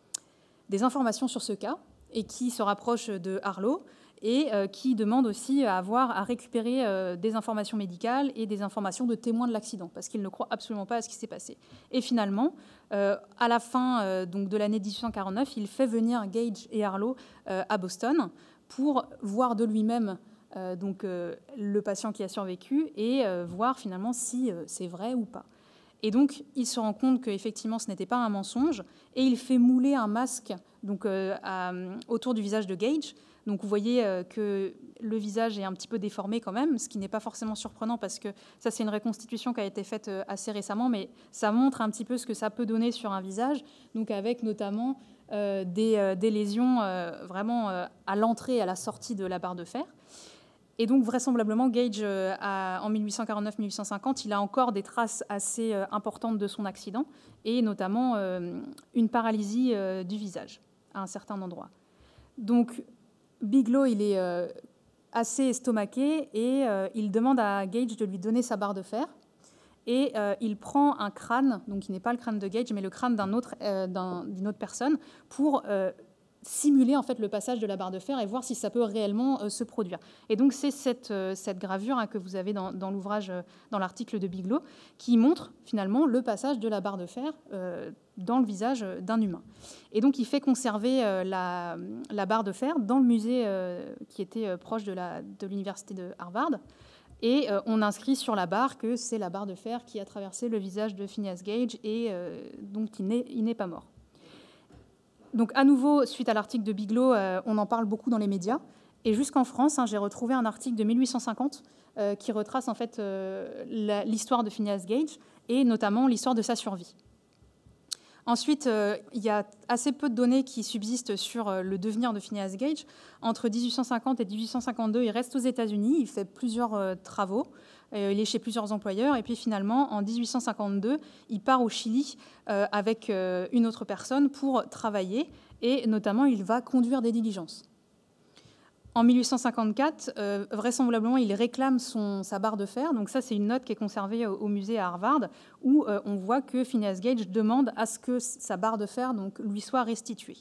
F: des informations sur ce cas, et qui se rapproche de Harlow, et euh, qui demande aussi à avoir à récupérer euh, des informations médicales et des informations de témoins de l'accident, parce qu'il ne croit absolument pas à ce qui s'est passé. Et finalement, euh, à la fin euh, donc de l'année dix-huit cent quarante-neuf, il fait venir Gage et Harlow euh, à Boston pour voir de lui-même euh, donc, euh, le patient qui a survécu et euh, voir finalement si euh, c'est vrai ou pas. Et donc, il se rend compte qu'effectivement, ce n'était pas un mensonge, et il fait mouler un masque donc, euh, à, autour du visage de Gage. Donc vous voyez euh, que le visage est un petit peu déformé quand même, ce qui n'est pas forcément surprenant parce que ça c'est une reconstitution qui a été faite euh, assez récemment, mais ça montre un petit peu ce que ça peut donner sur un visage, donc avec notamment euh, des, euh, des lésions euh, vraiment euh, à l'entrée et à la sortie de la barre de fer. Et donc, vraisemblablement, Gage, euh, a, en mille huit cent quarante-neuf mille huit cent cinquante, il a encore des traces assez euh, importantes de son accident, et notamment euh, une paralysie euh, du visage à un certain endroit. Donc, Bigelow, il est euh, assez estomaqué, et euh, il demande à Gage de lui donner sa barre de fer. Et euh, il prend un crâne, donc qui n'est pas le crâne de Gage, mais le crâne d'un autre, euh, d'un, d'une autre personne, pour euh, simuler en fait le passage de la barre de fer et voir si ça peut réellement euh, se produire. Et donc c'est cette, euh, cette gravure hein, que vous avez dans, dans l'ouvrage, euh, dans l'article de Bigelow, qui montre finalement le passage de la barre de fer euh, dans le visage d'un humain. Et donc il fait conserver euh, la, la barre de fer dans le musée euh, qui était euh, proche de, la, de l'université de Harvard. Et euh, on inscrit sur la barre que c'est la barre de fer qui a traversé le visage de Phineas Gage, et euh, donc il n'est, il n'est pas mort. Donc à nouveau, suite à l'article de Bigelow, euh, on en parle beaucoup dans les médias. Et jusqu'en France, hein, j'ai retrouvé un article de mille huit cent cinquante euh, qui retrace en fait euh, la, l'histoire de Phineas Gage, et notamment l'histoire de sa survie. Ensuite, euh, il y a assez peu de données qui subsistent sur euh, le devenir de Phineas Gage. Entre dix-huit cent cinquante et dix-huit cent cinquante-deux, il reste aux États-Unis, il fait plusieurs euh, travaux, euh, il est chez plusieurs employeurs, et puis finalement, en dix-huit cent cinquante-deux, il part au Chili euh, avec euh, une autre personne pour travailler, et notamment, il va conduire des diligences. En mille huit cent cinquante-quatre, euh, vraisemblablement, il réclame son, sa barre de fer. Donc ça, c'est une note qui est conservée au, au musée à Harvard, où euh, on voit que Phineas Gage demande à ce que sa barre de fer donc, lui soit restituée.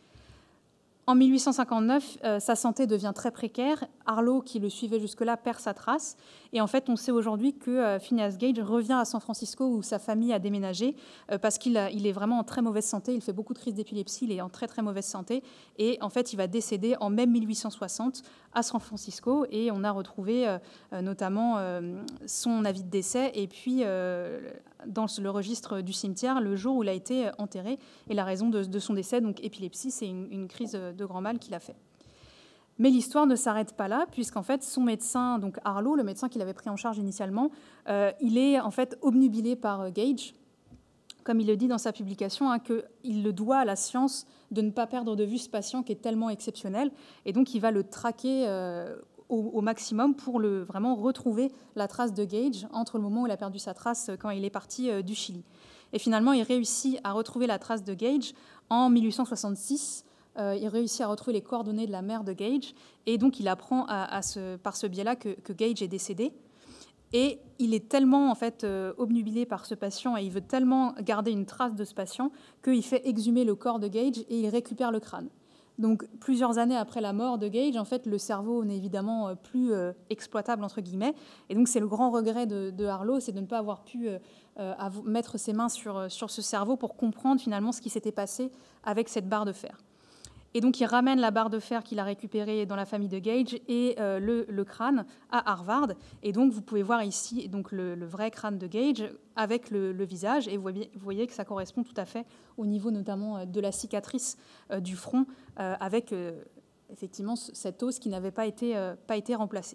F: En mille huit cent cinquante-neuf, euh, sa santé devient très précaire. Harlow, qui le suivait jusque-là, perd sa trace. Et en fait, on sait aujourd'hui que euh, Phineas Gage revient à San Francisco, où sa famille a déménagé, euh, parce qu'il a, il est vraiment en très mauvaise santé. Il fait beaucoup de crises d'épilepsie, il est en très très mauvaise santé. Et en fait, il va décéder en mai mille huit cent soixante à San Francisco. Et on a retrouvé euh, notamment euh, son avis de décès, et puis euh, dans le registre du cimetière, le jour où il a été enterré, et la raison de, de son décès, donc épilepsie, c'est une, une crise de grand mal qu'il a fait. Mais l'histoire ne s'arrête pas là, puisqu'en fait, son médecin, donc Harlow, le médecin qu'il avait pris en charge initialement, euh, il est en fait obnubilé par Gage, comme il le dit dans sa publication, hein, qu'il le doit à la science de ne pas perdre de vue ce patient qui est tellement exceptionnel, et donc il va le traquer euh, au, au maximum pour le, vraiment retrouver la trace de Gage entre le moment où il a perdu sa trace quand il est parti euh, du Chili. Et finalement, il réussit à retrouver la trace de Gage en mille huit cent soixante-six. Euh, il réussit à retrouver les coordonnées de la mère de Gage, et donc il apprend à, à ce, par ce biais-là que, que Gage est décédé. Et il est tellement en fait euh, obnubilé par ce patient, et il veut tellement garder une trace de ce patient qu'il fait exhumer le corps de Gage et il récupère le crâne. Donc plusieurs années après la mort de Gage, en fait, le cerveau n'est évidemment plus euh, exploitable entre guillemets, et donc c'est le grand regret de, de Harlow, c'est de ne pas avoir pu euh, euh, mettre ses mains sur, sur ce cerveau pour comprendre finalement ce qui s'était passé avec cette barre de fer. Et donc, il ramène la barre de fer qu'il a récupérée dans la famille de Gage et euh, le, le crâne à Harvard. Et donc, vous pouvez voir ici donc, le, le vrai crâne de Gage avec le, le visage. Et vous voyez, vous voyez que ça correspond tout à fait au niveau notamment de la cicatrice euh, du front euh, avec euh, effectivement cette os qui n'avait pas été, euh, pas été remplacée.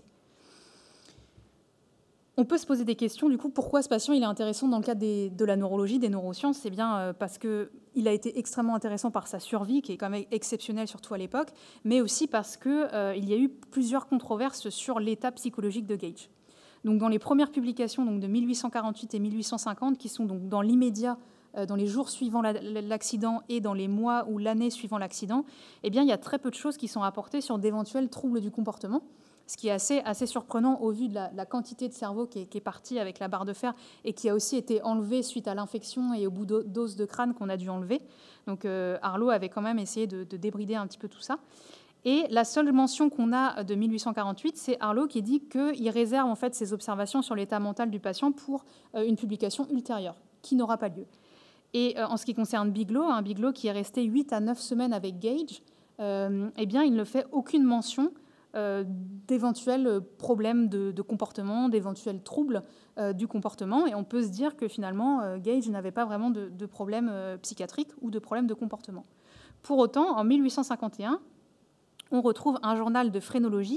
F: On peut se poser des questions, du coup, pourquoi ce patient il est intéressant dans le cadre des, de la neurologie, des neurosciences? C'est bien euh, parce qu'il a été extrêmement intéressant par sa survie, qui est quand même exceptionnelle, surtout à l'époque, mais aussi parce qu'il euh, y a eu plusieurs controverses sur l'état psychologique de Gage. Donc, dans les premières publications donc, de mille huit cent quarante-huit et mille huit cent cinquante, qui sont donc dans l'immédiat, euh, dans les jours suivant la, l'accident et dans les mois ou l'année suivant l'accident, eh bien, il y a très peu de choses qui sont rapportées sur d'éventuels troubles du comportement, ce qui est assez, assez surprenant au vu de la, la quantité de cerveau qui est, qui est partie avec la barre de fer et qui a aussi été enlevée suite à l'infection et au bout d'os de crâne qu'on a dû enlever. Donc euh, Harlow avait quand même essayé de, de débrider un petit peu tout ça. Et la seule mention qu'on a de mille huit cent quarante-huit, c'est Harlow qui dit qu'il réserve en fait ses observations sur l'état mental du patient pour euh, une publication ultérieure, qui n'aura pas lieu. Et euh, en ce qui concerne Bigelow, un Bigelow qui est resté huit à neuf semaines avec Gage, euh, eh bien, il ne fait aucune mention Euh, d'éventuels problèmes de, de comportement, d'éventuels troubles euh, du comportement. Et on peut se dire que finalement, euh, Gage n'avait pas vraiment de, de problèmes euh, psychiatriques ou de problèmes de comportement. Pour autant, en mille huit cent cinquante et un, on retrouve un journal de phrénologie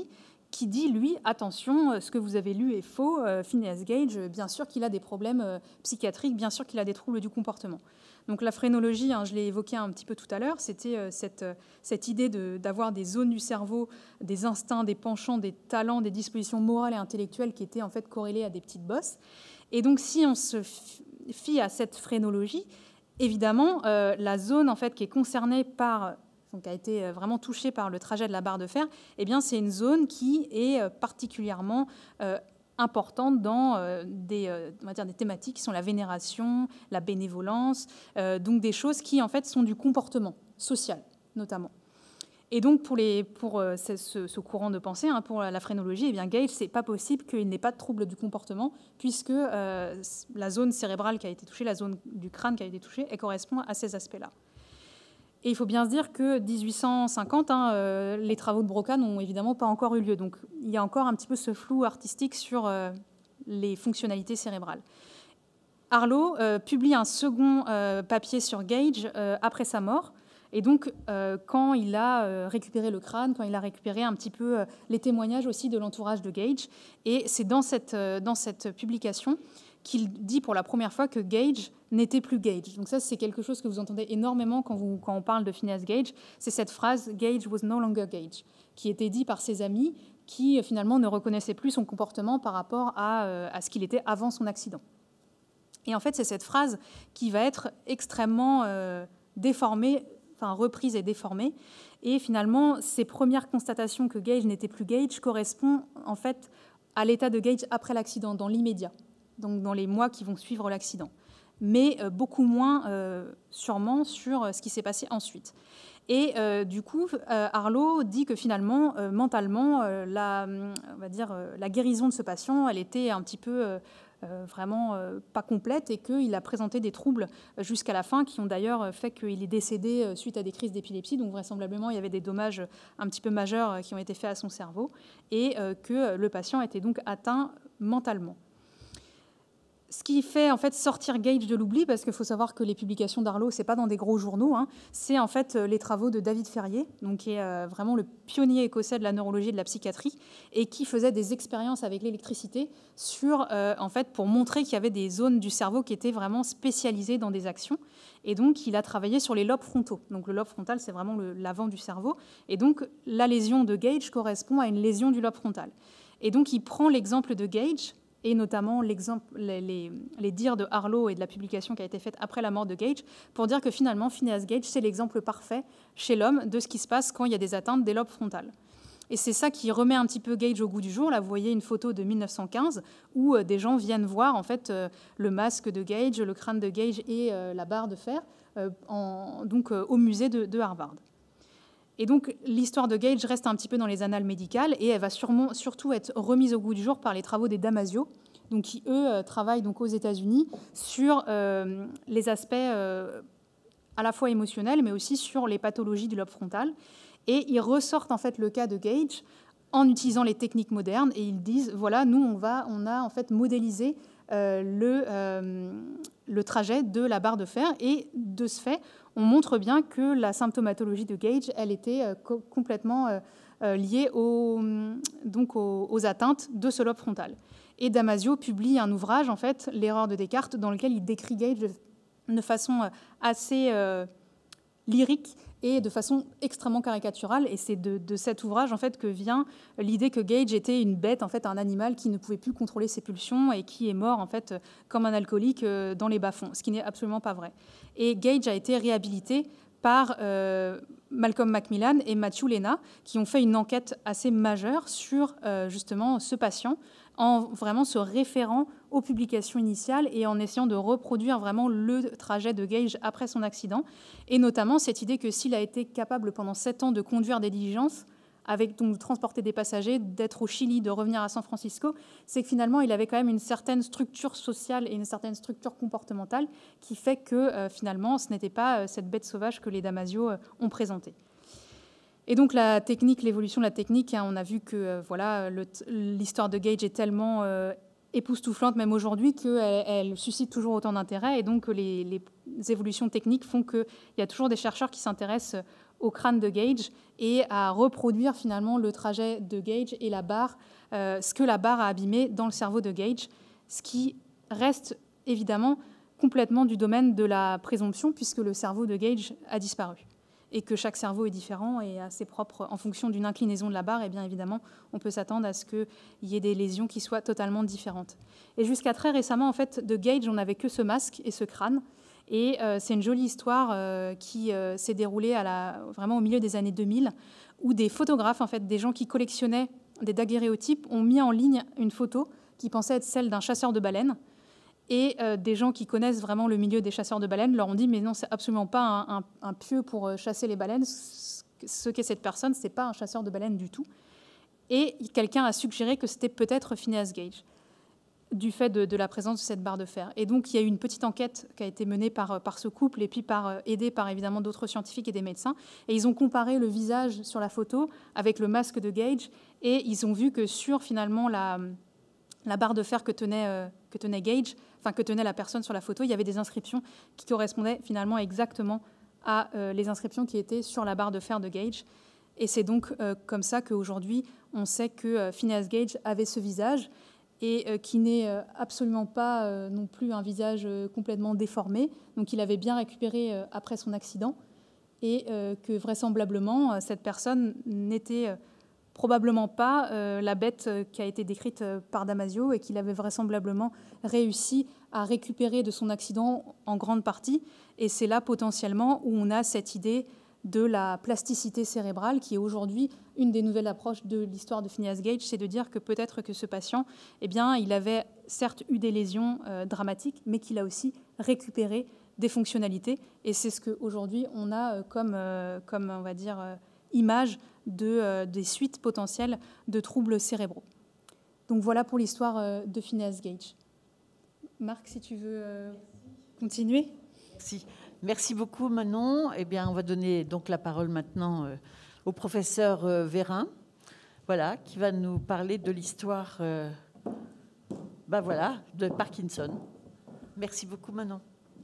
F: qui dit, lui, attention, ce que vous avez lu est faux, euh, Phineas Gage, bien sûr qu'il a des problèmes euh, psychiatriques, bien sûr qu'il a des troubles du comportement. Donc la phrénologie, hein, je l'ai évoqué un petit peu tout à l'heure, c'était euh, cette, euh, cette idée de, d'avoir des zones du cerveau, des instincts, des penchants, des talents, des dispositions morales et intellectuelles qui étaient en fait corrélées à des petites bosses. Et donc si on se fie à cette phrénologie, évidemment, euh, la zone en fait, qui est concernée par... donc a été vraiment touchée par le trajet de la barre de fer, eh bien, c'est une zone qui est particulièrement euh, importante dans euh, des, euh, on va dire des thématiques qui sont la vénération, la bénévolence, euh, donc des choses qui, en fait, sont du comportement social, notamment. Et donc, pour, les, pour euh, ce, ce courant de pensée, hein, pour la phrénologie, eh bien, Gage, c'est pas possible qu'il n'ait pas de trouble du comportement, puisque euh, la zone cérébrale qui a été touchée, la zone du crâne qui a été touchée, elle correspond à ces aspects-là. Et il faut bien se dire que dix-huit cent cinquante, hein, euh, les travaux de Broca n'ont évidemment pas encore eu lieu. Donc il y a encore un petit peu ce flou artistique sur euh, les fonctionnalités cérébrales. Harlow euh, publie un second euh, papier sur Gage euh, après sa mort. Et donc, euh, quand il a euh, récupéré le crâne, quand il a récupéré un petit peu euh, les témoignages aussi de l'entourage de Gage, et c'est dans cette, euh, dans cette publication qu'il dit pour la première fois que Gage n'était plus Gage. Donc ça, c'est quelque chose que vous entendez énormément quand, vous, quand on parle de Phineas Gage. C'est cette phrase « Gage was no longer Gage », qui était dit par ses amis qui, finalement, ne reconnaissaient plus son comportement par rapport à, euh, à ce qu'il était avant son accident. Et en fait, c'est cette phrase qui va être extrêmement euh, déformée, enfin reprise et déformée. Et finalement, ces premières constatations que Gage n'était plus Gage correspondent en fait à l'état de Gage après l'accident, dans l'immédiat, donc dans les mois qui vont suivre l'accident, mais euh, beaucoup moins euh, sûrement sur euh, ce qui s'est passé ensuite. Et euh, du coup, euh, Harlow dit que finalement, euh, mentalement, euh, la, on va dire, euh, la guérison de ce patient, elle était un petit peu euh, euh, vraiment euh, pas complète et qu'il a présenté des troubles jusqu'à la fin qui ont d'ailleurs fait qu'il est décédé euh, suite à des crises d'épilepsie. Donc vraisemblablement, il y avait des dommages un petit peu majeurs euh, qui ont été faits à son cerveau et euh, que le patient était donc atteint mentalement. Ce qui fait en fait sortir Gage de l'oubli, parce qu'il faut savoir que les publications d'Harlow, c'est pas dans des gros journaux, hein, c'est en fait les travaux de David Ferrier, donc qui est euh, vraiment le pionnier écossais de la neurologie et de la psychiatrie, et qui faisait des expériences avec l'électricité sur, euh, en fait, pour montrer qu'il y avait des zones du cerveau qui étaient vraiment spécialisées dans des actions. Et donc, il a travaillé sur les lobes frontaux. Donc, le lobe frontal, c'est vraiment le, l'avant du cerveau. Et donc, la lésion de Gage correspond à une lésion du lobe frontal. Et donc, il prend l'exemple de Gage, et notamment l'exemple, les, les, les dires de Harlow et de la publication qui a été faite après la mort de Gage, pour dire que finalement, Phineas Gage, c'est l'exemple parfait chez l'homme de ce qui se passe quand il y a des atteintes des lobes frontales. Et c'est ça qui remet un petit peu Gage au goût du jour. Là, vous voyez une photo de mille neuf cent quinze où euh, des gens viennent voir en fait, euh, le masque de Gage, le crâne de Gage et euh, la barre de fer euh, en, donc, euh, au musée de, de Harvard. Et donc, l'histoire de Gage reste un petit peu dans les annales médicales et elle va sûrement, surtout être remise au goût du jour par les travaux des Damasio, donc, qui, eux, travaillent donc, aux États-Unis sur euh, les aspects euh, à la fois émotionnels, mais aussi sur les pathologies du lobe frontal. Et ils ressortent en fait, le cas de Gage en utilisant les techniques modernes et ils disent, voilà, nous, on, va, on a en fait modélisé euh, le, euh, le trajet de la barre de fer et de ce fait, on montre bien que la symptomatologie de Gage, elle était euh, co- complètement euh, euh, liée aux, donc aux, aux atteintes de ce lobe frontal. Et Damasio publie un ouvrage, en fait, L'erreur de Descartes, dans lequel il décrit Gage de, de façon assez euh, lyrique et de façon extrêmement caricaturale. Et c'est de, de cet ouvrage, en fait, que vient l'idée que Gage était une bête, en fait, un animal qui ne pouvait plus contrôler ses pulsions et qui est mort, en fait, comme un alcoolique dans les bas-fonds, ce qui n'est absolument pas vrai. Et Gage a été réhabilité par euh, Malcolm Macmillan et Matthew Lena, qui ont fait une enquête assez majeure sur, euh, justement, ce patient, en vraiment se référant aux publications initiales et en essayant de reproduire vraiment le trajet de Gage après son accident, et notamment cette idée que s'il a été capable pendant sept ans de conduire des diligences, avec, donc de transporter des passagers, d'être au Chili, de revenir à San Francisco, c'est que finalement il avait quand même une certaine structure sociale et une certaine structure comportementale qui fait que euh, finalement ce n'était pas euh, cette bête sauvage que les Damasio euh, ont présentée. Et donc la technique, l'évolution de la technique, hein, on a vu que euh, voilà, le, l'histoire de Gage est tellement euh, époustouflante même aujourd'hui, qu'elle elle suscite toujours autant d'intérêt, et donc les, les évolutions techniques font qu'il y a toujours des chercheurs qui s'intéressent au crâne de Gage et à reproduire finalement le trajet de Gage et la barre, euh, ce que la barre a abîmé dans le cerveau de Gage, ce qui reste évidemment complètement du domaine de la présomption, puisque le cerveau de Gage a disparu et que chaque cerveau est différent et assez propre en fonction d'une inclinaison de la barre. Et bien évidemment, on peut s'attendre à ce qu'il y ait des lésions qui soient totalement différentes. Et jusqu'à très récemment, en fait, de Gage, on n'avait que ce masque et ce crâne. Et euh, c'est une jolie histoire euh, qui euh, s'est déroulée à la, vraiment au milieu des années deux mille, où des photographes, en fait, des gens qui collectionnaient des daguerréotypes, ont mis en ligne une photo qui pensait être celle d'un chasseur de baleines. Et euh, des gens qui connaissent vraiment le milieu des chasseurs de baleines leur ont dit « mais non, c'est absolument pas un, un, un pieu pour chasser les baleines. Ce qu'est cette personne, c'est pas un chasseur de baleines du tout. » Et quelqu'un a suggéré que c'était peut-être Phineas Gage, du fait de, de la présence de cette barre de fer. Et donc, il y a eu une petite enquête qui a été menée par, par ce couple et puis par, aidée par évidemment d'autres scientifiques et des médecins. Et ils ont comparé le visage sur la photo avec le masque de Gage, et ils ont vu que sur finalement la, la barre de fer que tenait, euh, que tenait Gage, enfin que tenait la personne sur la photo, il y avait des inscriptions qui correspondaient finalement exactement à euh, les inscriptions qui étaient sur la barre de fer de Gage. Et c'est donc euh, comme ça qu'aujourd'hui, on sait que euh, Phineas Gage avait ce visage, et euh, qui n'est euh, absolument pas euh, non plus un visage euh, complètement déformé. Donc il avait bien récupéré euh, après son accident, et euh, que vraisemblablement, euh, cette personne n'était euh, probablement pas euh, la bête euh, qui a été décrite euh, par Damasio, et qu'il avait vraisemblablement réussi à récupérer de son accident en grande partie. Et c'est là potentiellement où on a cette idée de la plasticité cérébrale, qui est aujourd'hui une des nouvelles approches de l'histoire de Phineas Gage, c'est de dire que peut-être que ce patient, eh bien, il avait certes eu des lésions euh, dramatiques, mais qu'il a aussi récupéré des fonctionnalités. Et c'est ce qu'aujourd'hui on a euh, comme, euh, comme, on va dire, euh, image de, euh, des suites potentielles de troubles cérébraux. Donc voilà pour l'histoire euh, de Phineas Gage. Marc, si tu veux euh, continuer.
E: Merci. Merci beaucoup, Manon. Eh bien, on va donner donc la parole maintenant euh, au professeur euh, Vérin, voilà, qui va nous parler de l'histoire, euh, ben voilà, de Parkinson. Merci beaucoup, Manon.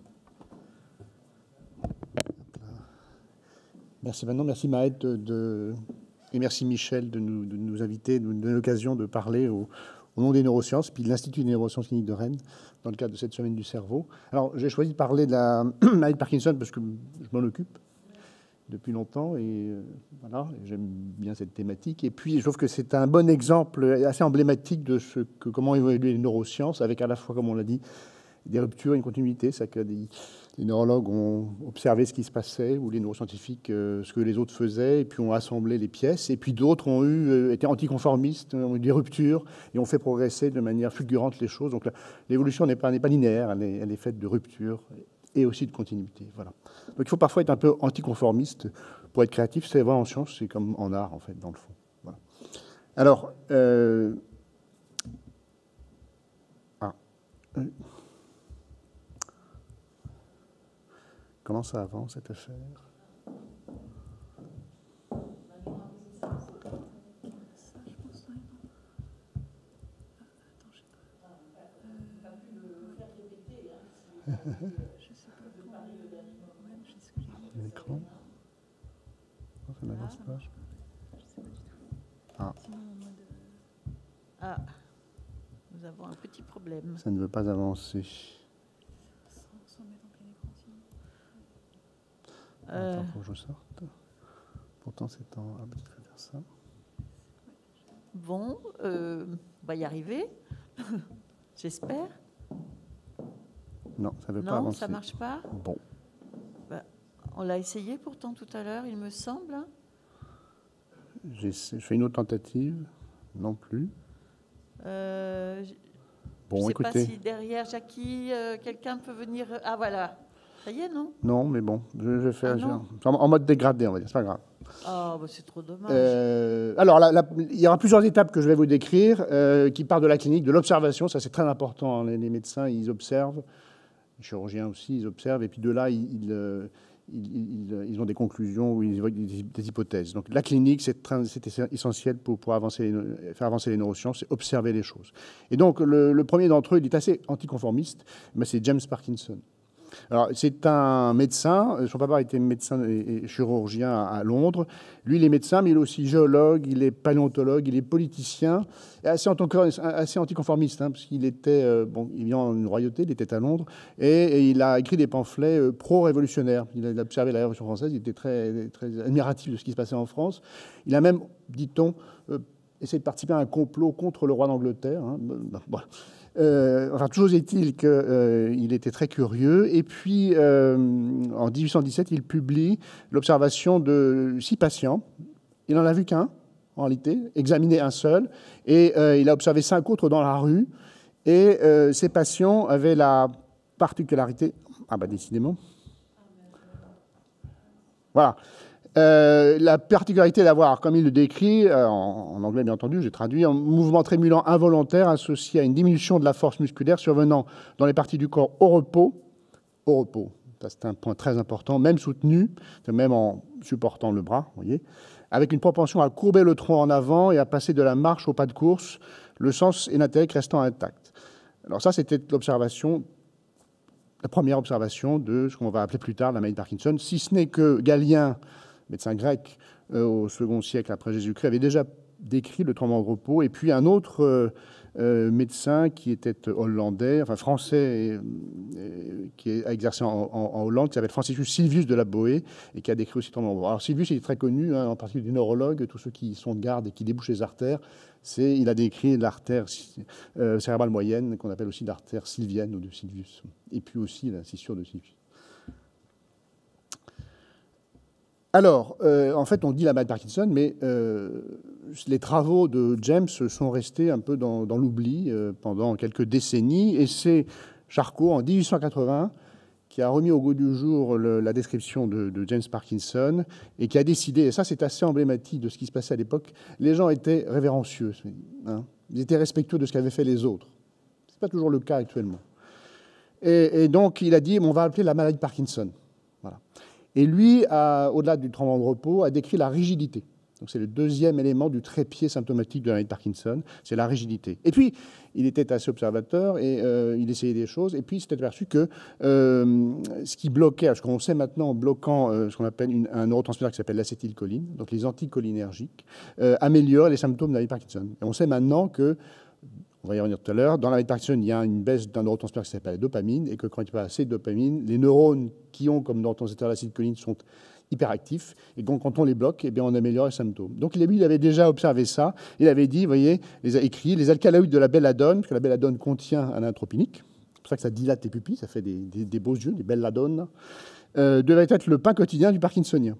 D: Merci Manon, merci Maët de, de, et merci Michel de nous, de nous inviter, de nous donner l'occasion de parler au, au nom des neurosciences, puis de l'Institut des neurosciences cliniques de Rennes, dans le cadre de cette semaine du cerveau. Alors, j'ai choisi de parler de la maladie de Parkinson parce que je m'en occupe depuis longtemps, et euh, voilà, j'aime bien cette thématique. Et puis, je trouve que c'est un bon exemple assez emblématique de ce que, comment évoluent les neurosciences, avec à la fois, comme on l'a dit, des ruptures et une continuité. C'est que des, les neurologues ont observé ce qui se passait, ou les neuroscientifiques euh, ce que les autres faisaient, et puis ont assemblé les pièces. Et puis d'autres ont eu, euh, été anticonformistes, ont eu des ruptures, et ont fait progresser de manière fulgurante les choses. Donc l'évolution n'est pas, n'est pas linéaire, elle est, elle est faite de ruptures et aussi de continuité. Voilà. Donc il faut parfois être un peu anticonformiste pour être créatif. C'est vrai en science, c'est comme en art, en fait, dans le fond. Voilà. Alors, euh... ah. Comment ça avance, cette affaire ? L'écran ? Non, ça n'avance pas. Ah.
E: Ah, nous avons un petit problème.
D: Ça ne veut pas avancer.
E: Euh...
D: Attends, faut que je sorte. Pourtant, c'est en... Ah, ben, il faut faire ça.
E: Bon, euh, on va y arriver. J'espère.
D: Non, ça ne veut
E: non,
D: pas avancer.
E: Non, ça ne marche pas.
D: Bon.
E: Bah, on l'a essayé pourtant tout à l'heure, il me semble.
D: J'ai je fais une autre tentative. Non plus.
E: Euh,
D: bon,
E: je ne sais
D: écoutez.
E: pas si derrière Jackie, euh, quelqu'un peut venir... Ah, voilà. Ça y est, non ?
D: Non, mais bon, je vais faire
E: ah,
D: en, en mode dégradé, on va dire, c'est pas grave.
E: Oh, bah c'est trop dommage.
D: Euh, alors, la, la, il y aura plusieurs étapes que je vais vous décrire, euh, qui partent de la clinique, de l'observation, ça c'est très important, les, les médecins, ils observent, les chirurgiens aussi, ils observent, et puis de là, ils, ils, ils, ils, ils ont des conclusions ou ils évoquent des, des hypothèses. Donc la clinique, c'est essentiel pour, pour avancer les, faire avancer les neurosciences, c'est observer les choses. Et donc le, le premier d'entre eux, il est assez anticonformiste, mais c'est James Parkinson. Alors, c'est un médecin, son papa était médecin et chirurgien à Londres. Lui, il est médecin, mais il est aussi géologue, il est paléontologue, il est politicien, et assez, assez anticonformiste, hein, parce qu'il était, euh, bon, il vient en royauté, il était à Londres, et, et il a écrit des pamphlets euh, pro-révolutionnaires. Il a observé la Révolution française, il était très, très admiratif de ce qui se passait en France. Il a même, dit-on, euh, essayé de participer à un complot contre le roi d'Angleterre. Hein. Bon. Euh, enfin, toujours est-il qu'il euh, était très curieux. Et puis, euh, en dix-huit cent dix-sept, il publie l'observation de six patients. Il n'en a vu qu'un, en réalité, examiné un seul. Et euh, il a observé cinq autres dans la rue. Et euh, ces patients avaient la particularité... Ah bah décidément. Voilà. Euh, la particularité d'avoir, comme il le décrit, euh, en, en anglais bien entendu, j'ai traduit, un mouvement trémulant involontaire associé à une diminution de la force musculaire survenant dans les parties du corps au repos, au repos, ça c'est un point très important, même soutenu, même en supportant le bras, vous voyez, avec une propension à courber le tronc en avant et à passer de la marche au pas de course, le sens énatérique restant intact. Alors ça, c'était l'observation, la première observation de ce qu'on va appeler plus tard la maladie de Parkinson, si ce n'est que Galien, médecin grec euh, au second siècle après Jésus-Christ, avait déjà décrit le tremblement de repos. Et puis un autre euh, euh, médecin qui était hollandais, enfin français, euh, qui a exercé en, en, en Hollande, qui s'appelle Franciscus Silvius de la Boë, et qui a décrit aussi le tremblement de repos. Alors Silvius, il est très connu, hein, en particulier du neurologue, tous ceux qui sont de garde et qui débouchent les artères. C'est, il a décrit l'artère euh, cérébrale moyenne, qu'on appelle aussi l'artère sylvienne ou de Silvius, et puis aussi la scissure de Silvius. Alors, euh, en fait, on dit la maladie de Parkinson, mais euh, les travaux de James sont restés un peu dans, dans l'oubli euh, pendant quelques décennies, et c'est Charcot, en dix-huit cent quatre-vingts, qui a remis au goût du jour le, la description de, de James Parkinson, et qui a décidé, et ça c'est assez emblématique de ce qui se passait à l'époque, les gens étaient révérencieux, hein, ils étaient respectueux de ce qu'avaient fait les autres. Ce n'est pas toujours le cas actuellement. Et, et donc, il a dit, on va appeler la maladie de Parkinson. Voilà. Et lui, au-delà du tremblement de repos, a décrit la rigidité. Donc c'est le deuxième élément du trépied symptomatique de la maladie de Parkinson, c'est la rigidité. Et puis, il était assez observateur et euh, il essayait des choses. Et puis, il s'était aperçu que euh, ce qui bloquait, ce qu'on sait maintenant en bloquant euh, ce qu'on appelle une, un neurotransmetteur qui s'appelle l'acétylcholine, donc les anticholinergiques, euh, améliore les symptômes de la maladie de Parkinson. Et on sait maintenant que, on va y revenir tout à l'heure, dans la maladie de Parkinson, il y a une baisse d'un neurotransmetteur qui s'appelle la dopamine, et que quand il n'y a pas assez de dopamine, les neurones qui ont comme neurotransmetteur l'acétylcholine sont hyperactifs, et donc quand on les bloque, eh bien, on améliore les symptômes. Donc lui, il avait déjà observé ça, il avait dit, vous voyez, il a écrit, les alcaloïdes de la belladone, parce que la belladone contient un intropinique, c'est pour ça que ça dilate les pupilles, ça fait des, des, des beaux yeux, des belladones, euh, devait être le pain quotidien du parkinsonien.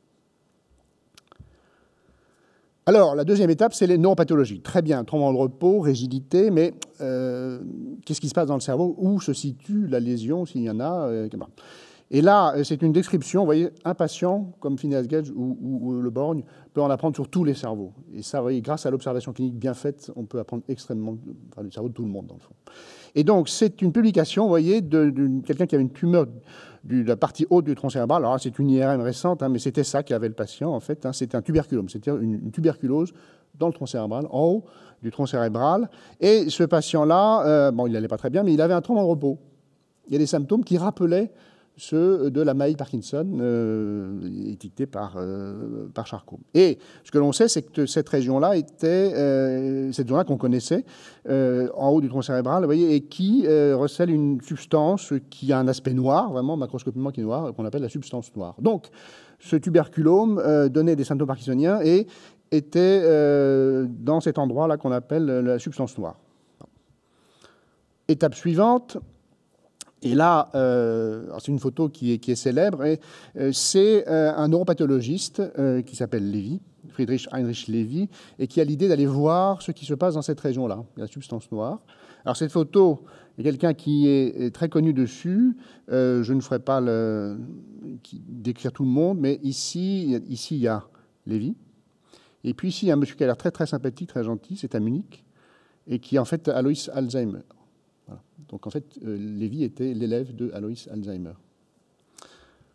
D: Alors, la deuxième étape, c'est les neuropathologies. Très bien, tremblement de repos, rigidité, mais euh, qu'est-ce qui se passe dans le cerveau? Où se situe la lésion, s'il y en a euh, Et là, c'est une description, vous voyez, un patient, comme Phineas Gage ou, ou, ou Le Borgne, peut en apprendre sur tous les cerveaux. Et ça, vous voyez, grâce à l'observation clinique bien faite, on peut apprendre extrêmement enfin, le cerveau de tout le monde, dans le fond. Et donc, c'est une publication, vous voyez, de, de quelqu'un qui avait une tumeur de la partie haute du tronc cérébral. Alors, c'est une I R M récente, hein, mais c'était ça qu'avait le patient, en fait. Hein, c'était un tuberculome, c'était une, une tuberculose dans le tronc cérébral, en haut du tronc cérébral. Et ce patient-là, euh, bon, il n'allait pas très bien, mais il avait un tremblement de repos. Il y a des symptômes qui rappelaient ceux de la maladie de Parkinson, euh, étiquetée par, euh, par Charcot. Et ce que l'on sait, c'est que cette région-là était, euh, cette zone-là qu'on connaissait, euh, en haut du tronc cérébral, vous voyez, et qui euh, recèle une substance qui a un aspect noir, vraiment macroscopiquement qui est noir, qu'on appelle la substance noire. Donc, ce tuberculome euh, donnait des symptômes parkinsoniens et était euh, dans cet endroit-là qu'on appelle la substance noire. Étape suivante. Et là, euh, c'est une photo qui est, qui est célèbre, et euh, c'est euh, un neuropathologiste euh, qui s'appelle Lévy, Friedrich Heinrich Lévy, et qui a l'idée d'aller voir ce qui se passe dans cette région-là, la substance noire. Alors cette photo, il y a quelqu'un qui est très connu dessus, euh, je ne ferai pas le, qui, décrire tout le monde, mais ici, ici, il y a Lévy, et puis ici, il y a un monsieur qui a l'air très très sympathique, très gentil, c'est à Munich, et qui est en fait Alois Alzheimer. Voilà. Donc en fait, euh, Lévy était l'élève de Alois Alzheimer.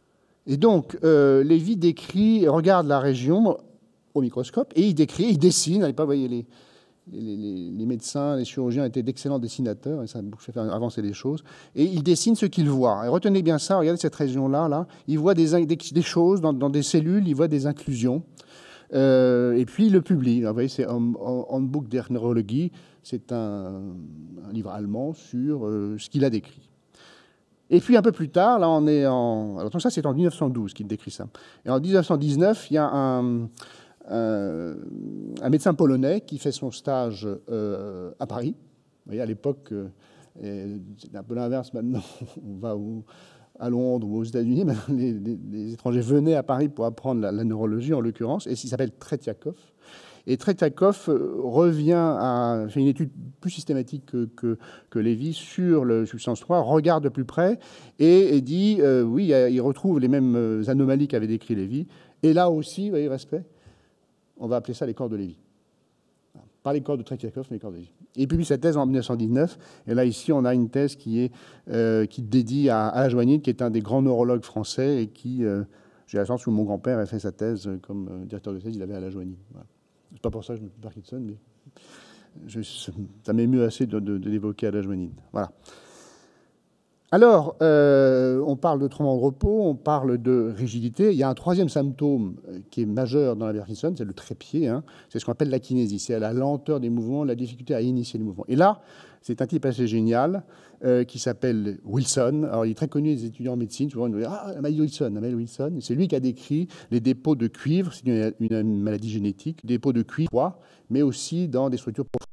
D: Et donc, euh, Lévy décrit, regarde la région au microscope, et il décrit, il dessine. À l'époque, vous voyez, les, les, les, les médecins, les chirurgiens étaient d'excellents dessinateurs, et ça fait faire avancer les choses. Et il dessine ce qu'il voit. Et retenez bien ça, regardez cette région-là, là, il voit des, des, des choses dans, dans des cellules, il voit des inclusions. Euh, et puis il le publie. Vous voyez, c'est Handbuch der Neurologie, c'est un, un livre allemand sur euh, ce qu'il a décrit. Et puis un peu plus tard, là on est en... Alors ça c'est en mille neuf cent douze qu'il décrit ça. Et en mille neuf cent dix-neuf, il y a un, un, un médecin polonais qui fait son stage euh, à Paris. Vous voyez, à l'époque, euh, c'est un peu l'inverse maintenant, on va où à Londres ou aux États-Unis, les, les, les étrangers venaient à Paris pour apprendre la, la neurologie, en l'occurrence, et il s'appelle Tretiakov. Et Tretiakov revient à fait une étude plus systématique que, que, que Lévy sur le substance trois, regarde de plus près et, et dit, euh, oui, il retrouve les mêmes anomalies qu'avait décrit Lévy. Et là aussi, vous voyez, respect, on va appeler ça les corps de Lévy. Pas les corps de Tretiakov, mais les corps de Lévy. Et il publie cette thèse en mille neuf cent dix-neuf. Et là, ici, on a une thèse qui est euh, qui dédie à Alain Joannin, qui est un des grands neurologues français et qui, euh, j'ai la chance que mon grand-père ait fait sa thèse comme euh, directeur de thèse, il avait Alain Joannin. Voilà. C'est pas pour ça que je me suis Parkinson, mais je, ça m'émeut assez de, de, de l'évoquer Alain Joannin. Voilà. Alors, euh, on parle de tremblement de repos, on parle de rigidité. Il y a un troisième symptôme qui est majeur dans la Parkinson, c'est le trépied. Hein. C'est ce qu'on appelle l'akinésie. C'est la lenteur des mouvements, la difficulté à initier les mouvements. Et là, c'est un type assez génial euh, qui s'appelle Wilson. Alors, il est très connu des étudiants en médecine. Souvent, ils nous disent « Ah, Amélie Wilson, Amélie Wilson ». C'est lui qui a décrit les dépôts de cuivre. C'est une, une maladie génétique. Dépôts de cuivre, mais aussi dans des structures profondes.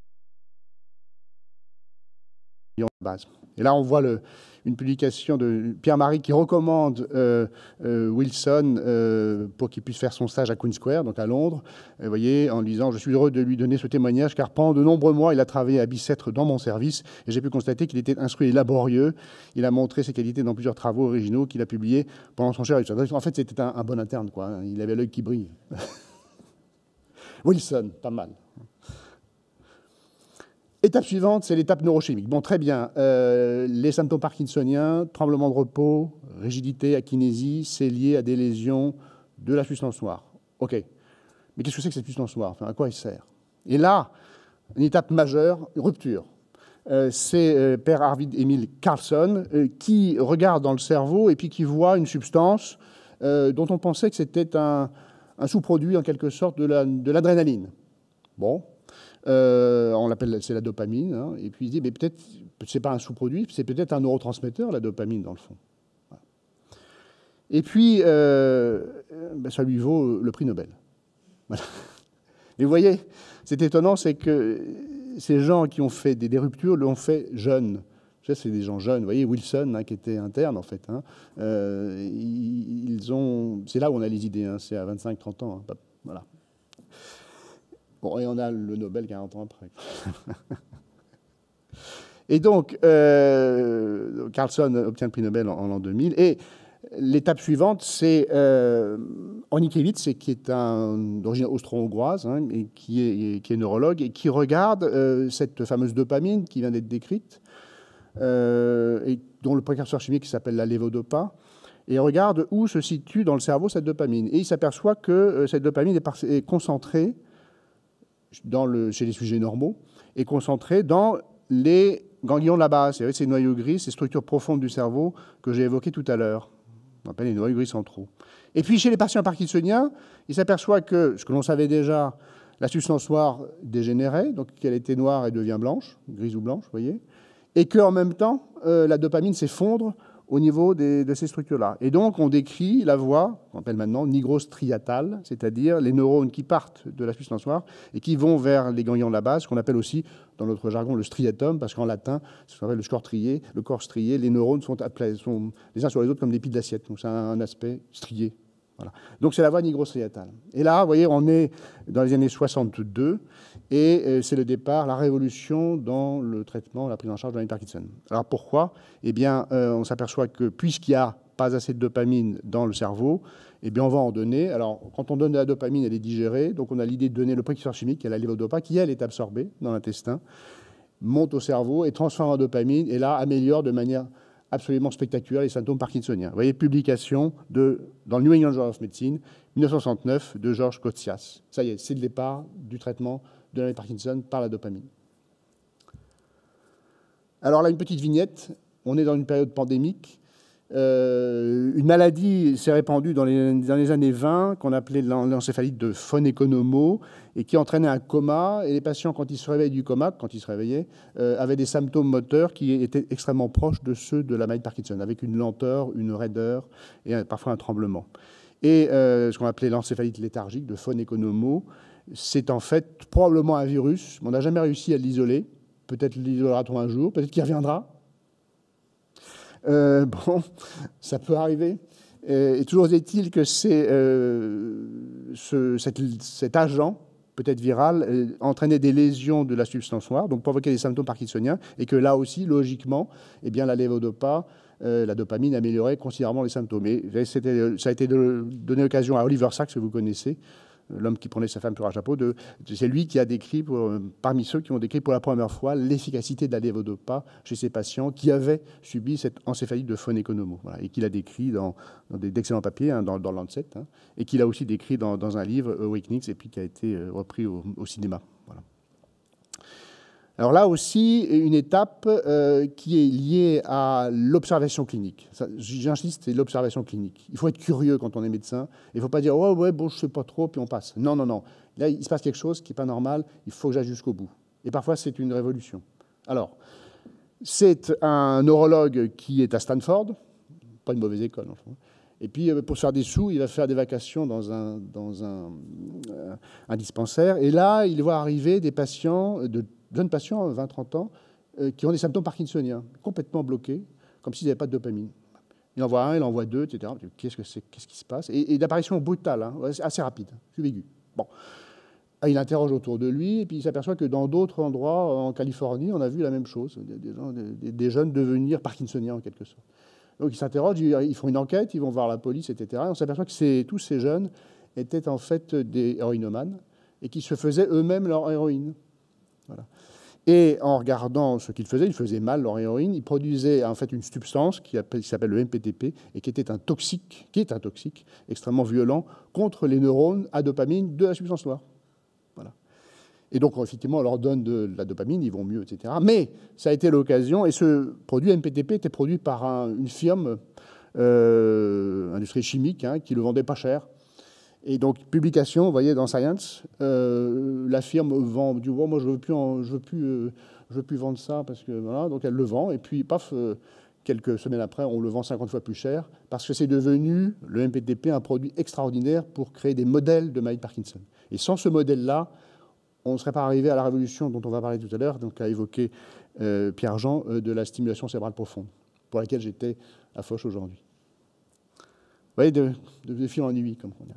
D: Et là, on voit le, une publication de Pierre-Marie qui recommande euh, euh, Wilson euh, pour qu'il puisse faire son stage à Queen Square, donc à Londres. Vous voyez, en disant « Je suis heureux de lui donner ce témoignage, car pendant de nombreux mois, il a travaillé à Bicêtre dans mon service, et j'ai pu constater qu'il était instruit et laborieux. Il a montré ses qualités dans plusieurs travaux originaux qu'il a publiés pendant son cher. En fait, c'était un, un bon interne, quoi. Il avait l'œil qui brille. Wilson, pas mal. Étape suivante, c'est l'étape neurochimique. Bon, très bien. Euh, les symptômes parkinsoniens, tremblement de repos, rigidité, akinésie, c'est lié à des lésions de la substance noire. OK. Mais qu'est-ce que c'est que cette substance noire? Enfin, à quoi elle sert? Et là, une étape majeure, rupture. Euh, c'est euh, Père Arvid Emil Carlsson euh, qui regarde dans le cerveau et puis qui voit une substance euh, dont on pensait que c'était un, un sous-produit, en quelque sorte, de l'adrénaline. La, de bon. Euh, on l'appelle, c'est la dopamine, hein, et puis il dit, mais peut-être, c'est pas un sous-produit, c'est peut-être un neurotransmetteur, la dopamine, dans le fond. Voilà. Et puis, euh, ben, ça lui vaut le prix Nobel. Voilà. Et vous voyez, c'est étonnant, c'est que ces gens qui ont fait des, des ruptures l'ont fait jeunes. C'est des gens jeunes. Vous voyez, Wilson, hein, qui était interne, en fait. Hein, euh, ils ont, c'est là où on a les idées, hein, c'est à vingt-cinq trente ans. Hein, voilà. Bon, et on a le Nobel quarante ans après. Et donc, euh, Carlsson obtient le prix Nobel en, en l'an deux mille. Et l'étape suivante, c'est euh, Onikiewicz, qui est un d'origine austro-hongroise, hein, et qui est, qui est neurologue, et qui regarde euh, cette fameuse dopamine qui vient d'être décrite, euh, et dont le précurseur chimique s'appelle la lévodopa, et regarde où se situe dans le cerveau cette dopamine. Et il s'aperçoit que euh, cette dopamine est, par, est concentrée Dans le, chez les sujets normaux, est concentré dans les ganglions de la base, c'est ces noyaux gris, ces structures profondes du cerveau que j'ai évoquées tout à l'heure. On appelle les noyaux gris centraux. Et puis, chez les patients parkinsoniens, il s'aperçoit que, ce que l'on savait déjà, la substance noire dégénérait, donc qu'elle était noire et devient blanche, grise ou blanche, vous voyez, et qu'en même temps, euh, la dopamine s'effondre au niveau des, de ces structures-là. Et donc, on décrit la voie, qu'on appelle maintenant nigrostriatale, c'est-à-dire les neurones qui partent de la substance noire et qui vont vers les ganglions de la base, qu'on appelle aussi, dans notre jargon, le striatum, parce qu'en latin, ça s'appelle le corps strié. Le corps strié, les neurones sont, sont les uns sur les autres comme des piles d'assiette. Donc, c'est un aspect strié. Voilà. Donc, c'est la voie nigrostriatale. Et là, vous voyez, on est dans les années soixante-deux, et euh, c'est le départ, la révolution dans le traitement, la prise en charge de la Parkinson. Alors, pourquoi? Eh bien, euh, on s'aperçoit que puisqu'il n'y a pas assez de dopamine dans le cerveau, eh bien, on va en donner. Alors, quand on donne de la dopamine, elle est digérée, donc on a l'idée de donner le précurseur chimique, qui est la lévodopa, qui, elle, est absorbée dans l'intestin, monte au cerveau et transforme en dopamine, et là, améliore de manière absolument spectaculaire, les symptômes parkinsoniens. Vous voyez, publication de, dans le New England Journal of Medicine, mille neuf cent soixante-neuf, de Georges Kotsias. Ça y est, c'est le départ du traitement de la maladie de Parkinson par la dopamine. Alors là, une petite vignette. On est dans une période pandémique. Euh, une maladie s'est répandue dans les, dans les années vingt, qu'on appelait l'encéphalite de von Economo, et qui entraînait un coma. Et les patients, quand ils se réveillent du coma, quand ils se réveillaient, euh, avaient des symptômes moteurs qui étaient extrêmement proches de ceux de la maladie de Parkinson, avec une lenteur, une raideur et un, parfois un tremblement. Et euh, ce qu'on appelait l'encéphalite léthargique de von Economo, c'est en fait probablement un virus. On n'a jamais réussi à l'isoler. Peut-être l'isolera-t-on un jour, peut-être qu'il reviendra. Euh, bon, ça peut arriver. Et, et toujours est-il que c'est, euh, ce, cet, cet agent, peut-être viral, euh, entraînait des lésions de la substance noire, donc provoquait des symptômes parkinsoniens, et que là aussi, logiquement, eh bien, la lévodopa, euh, la dopamine améliorait considérablement les symptômes. Et ça a été de, donné l'occasion à Oliver Sacks, que vous connaissez, l'homme qui prenait sa femme sur un chapeau, de, c'est lui qui a décrit, pour, parmi ceux qui ont décrit pour la première fois, l'efficacité de la lévodopa chez ces patients qui avaient subi cette encéphalite de von Economo, voilà, et qu'il a décrit dans, dans d'excellents papiers, hein, dans, dans Lancet, hein, et qu'il a aussi décrit dans, dans un livre, Awakenings, et puis qui a été repris au, au cinéma. Voilà. Alors là aussi, une étape euh, qui est liée à l'observation clinique. J'insiste, c'est l'observation clinique. Il faut être curieux quand on est médecin. Il ne faut pas dire « oh, ouais, bon, je ne sais pas trop, puis on passe ». Non, non, non. Là, il se passe quelque chose qui n'est pas normal. Il faut que j'aille jusqu'au bout. Et parfois, c'est une révolution. Alors, c'est un neurologue qui est à Stanford, pas une mauvaise école, enfin. Et puis, pour se faire des sous, il va faire des vacations dans un, dans un, euh, un dispensaire. Et là, il voit arriver des patients de jeunes patients, vingt à trente ans, euh, qui ont des symptômes parkinsoniens, complètement bloqués, comme s'ils n'avaient pas de dopamine. Il en voit un, il en voit deux, et cetera. Qu'est-ce que c'est, qu'est-ce qui se passe? Et, et d'apparition brutale, hein, assez rapide, subaigu. Bon. Il interroge autour de lui, et puis il s'aperçoit que dans d'autres endroits, en Californie, on a vu la même chose, des, des, des, des jeunes devenir parkinsoniens, en quelque sorte. Donc ils s'interrogent, ils font une enquête, ils vont voir la police, et cetera. Et on s'aperçoit que ces, tous ces jeunes étaient en fait des héroïnomanes, et qui se faisaient eux-mêmes leur héroïne. Voilà. Et en regardant ce qu'ils faisaient, ils faisaient mal leur héroïne, ils produisaient en fait une substance qui, appelle, qui s'appelle le M P T P et qui était un toxique, qui est un toxique extrêmement violent contre les neurones à dopamine de la substance noire. Voilà. Et donc effectivement, on leur donne de la dopamine, ils vont mieux, et cetera. Mais ça a été l'occasion, et ce produit M P T P était produit par un, une firme euh, industrie chimique hein, qui le vendait pas cher. Et donc, publication, vous voyez, dans Science, euh, la firme vend du bon, moi je ne veux, plus en, je veux, plus, euh, je veux plus vendre ça, parce que voilà, donc elle le vend, et puis paf, euh, quelques semaines après, on le vend cinquante fois plus cher, parce que c'est devenu, le M P T P, un produit extraordinaire pour créer des modèles de maladie de Parkinson. Et sans ce modèle-là, on ne serait pas arrivé à la révolution dont on va parler tout à l'heure, donc à évoquer euh, Pierre-Jean, euh, de la stimulation cérébrale profonde, pour laquelle j'étais à Foch aujourd'hui. Vous voyez, de, de, de fil en aiguille, comme on dit.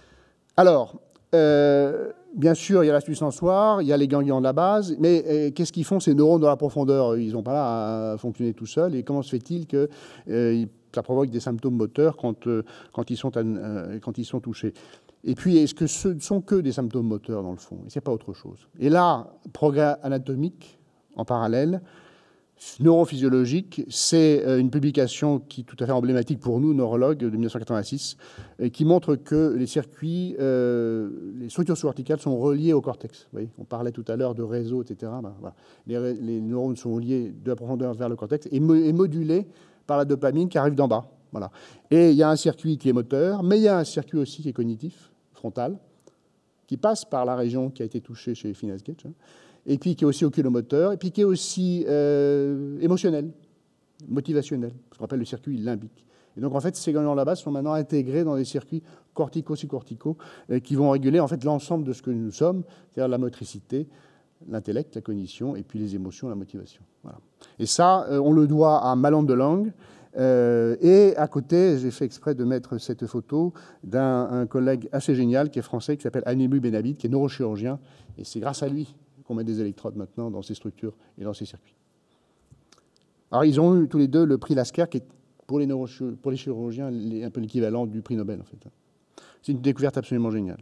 D: Alors, euh, bien sûr, il y a la substance noire, il y a les ganglions de la base, mais euh, qu'est-ce qu'ils font ces neurones dans la profondeur? Ils n'ont pas là à fonctionner tout seuls. Et comment se fait-il que euh, ça provoque des symptômes moteurs quand, euh, quand, ils sont, euh, quand ils sont touchés? Et puis, est-ce que ce ne sont que des symptômes moteurs, dans le fond? Et ce n'est pas autre chose. Et là, progrès anatomique, en parallèle, neurophysiologique, c'est une publication qui est tout à fait emblématique pour nous, neurologues, de mille neuf cent quatre-vingt-six, et qui montre que les circuits, euh, les structures sous-corticales sont reliées au cortex. Vous voyez, on parlait tout à l'heure de réseaux, et cetera. Ben, voilà. les, les neurones sont liés de la profondeur vers le cortex et, mo et modulés par la dopamine qui arrive d'en bas. Voilà. Et il y a un circuit qui est moteur, mais il y a un circuit aussi qui est cognitif, frontal, qui passe par la région qui a été touchée chez Finney-Gage, hein, et puis qui est aussi oculomoteur, et puis qui est aussi euh, émotionnel, motivationnel, ce qu'on appelle le circuit limbique. Et donc, en fait, ces ganglions de la base sont maintenant intégrés dans des circuits cortico-subcorticaux euh, qui vont réguler en fait l'ensemble de ce que nous sommes, c'est-à-dire la motricité, l'intellect, la cognition, et puis les émotions, la motivation. Voilà. Et ça, euh, on le doit à Malan de Lange. Euh, et à côté, j'ai fait exprès de mettre cette photo d'un collègue assez génial qui est français, qui s'appelle Anému Benabid, qui est neurochirurgien, et c'est grâce à lui qu'on met des électrodes maintenant dans ces structures et dans ces circuits. Alors, ils ont eu tous les deux le prix Lasker, qui est pour les, pour les chirurgiens les, un peu l'équivalent du prix Nobel, en fait. C'est une découverte absolument géniale.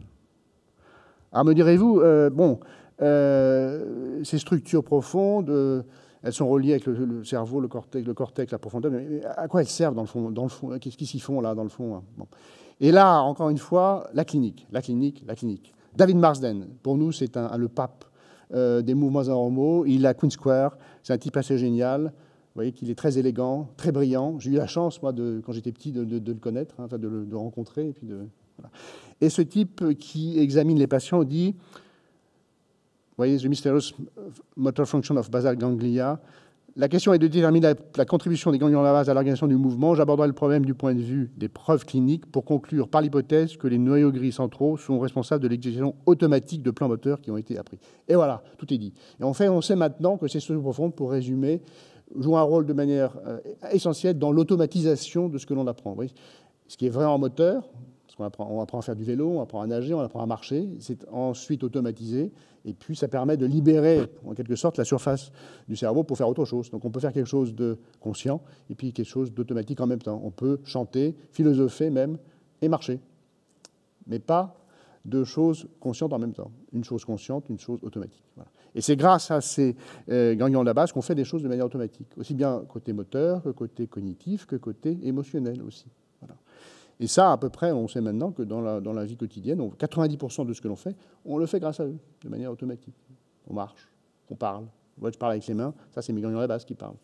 D: Alors, me direz-vous, euh, bon, euh, ces structures profondes, euh, elles sont reliées avec le, le cerveau, le cortex, le cortex, la profondeur. Mais à quoi elles servent dans le fond, dans le fond, qu'est-ce qu'ils s'y font là, dans le fond, hein? Bon. Et là, encore une fois, la clinique, la clinique, la clinique. David Marsden, pour nous, c'est un, un, le pape euh, des mouvements anormaux. Il a Queen Square, c'est un type assez génial. Vous voyez qu'il est très élégant, très brillant. J'ai eu la chance, moi, de, quand j'étais petit, de, de, de le connaître, hein, enfin de le de rencontrer. Et, puis de, voilà. Et ce type qui examine les patients dit, vous voyez, The Mysterious Motor Function of Basal Ganglia. La question est de déterminer la, la contribution des ganglions de la base à l'organisation du mouvement. J'aborderai le problème du point de vue des preuves cliniques pour conclure par l'hypothèse que les noyaux gris centraux sont responsables de l'exécution automatique de plans moteurs qui ont été appris. Et voilà, tout est dit. Et en fait, on sait maintenant que ces structures profondes, pour résumer, jouent un rôle de manière euh, essentielle dans l'automatisation de ce que l'on apprend. Vous voyez, ce qui est vrai en moteur, parce qu'on apprend, on apprend à faire du vélo, on apprend à nager, on apprend à marcher, c'est ensuite automatisé. Et puis, ça permet de libérer, en quelque sorte, la surface du cerveau pour faire autre chose. Donc, on peut faire quelque chose de conscient et puis quelque chose d'automatique en même temps. On peut chanter, philosopher même, et marcher. Mais pas deux choses conscientes en même temps. Une chose consciente, une chose automatique. Voilà. Et c'est grâce à ces euh, ganglions de la base qu'on fait des choses de manière automatique. Aussi bien côté moteur, que côté cognitif, que côté émotionnel aussi. Voilà. Et ça, à peu près, on sait maintenant que dans la, dans la vie quotidienne, on, quatre-vingt-dix pour cent de ce que l'on fait, on le fait grâce à eux, de manière automatique. On marche, on parle. Moi, je parle avec les mains, ça, c'est mes ganglions de la base qui parlent.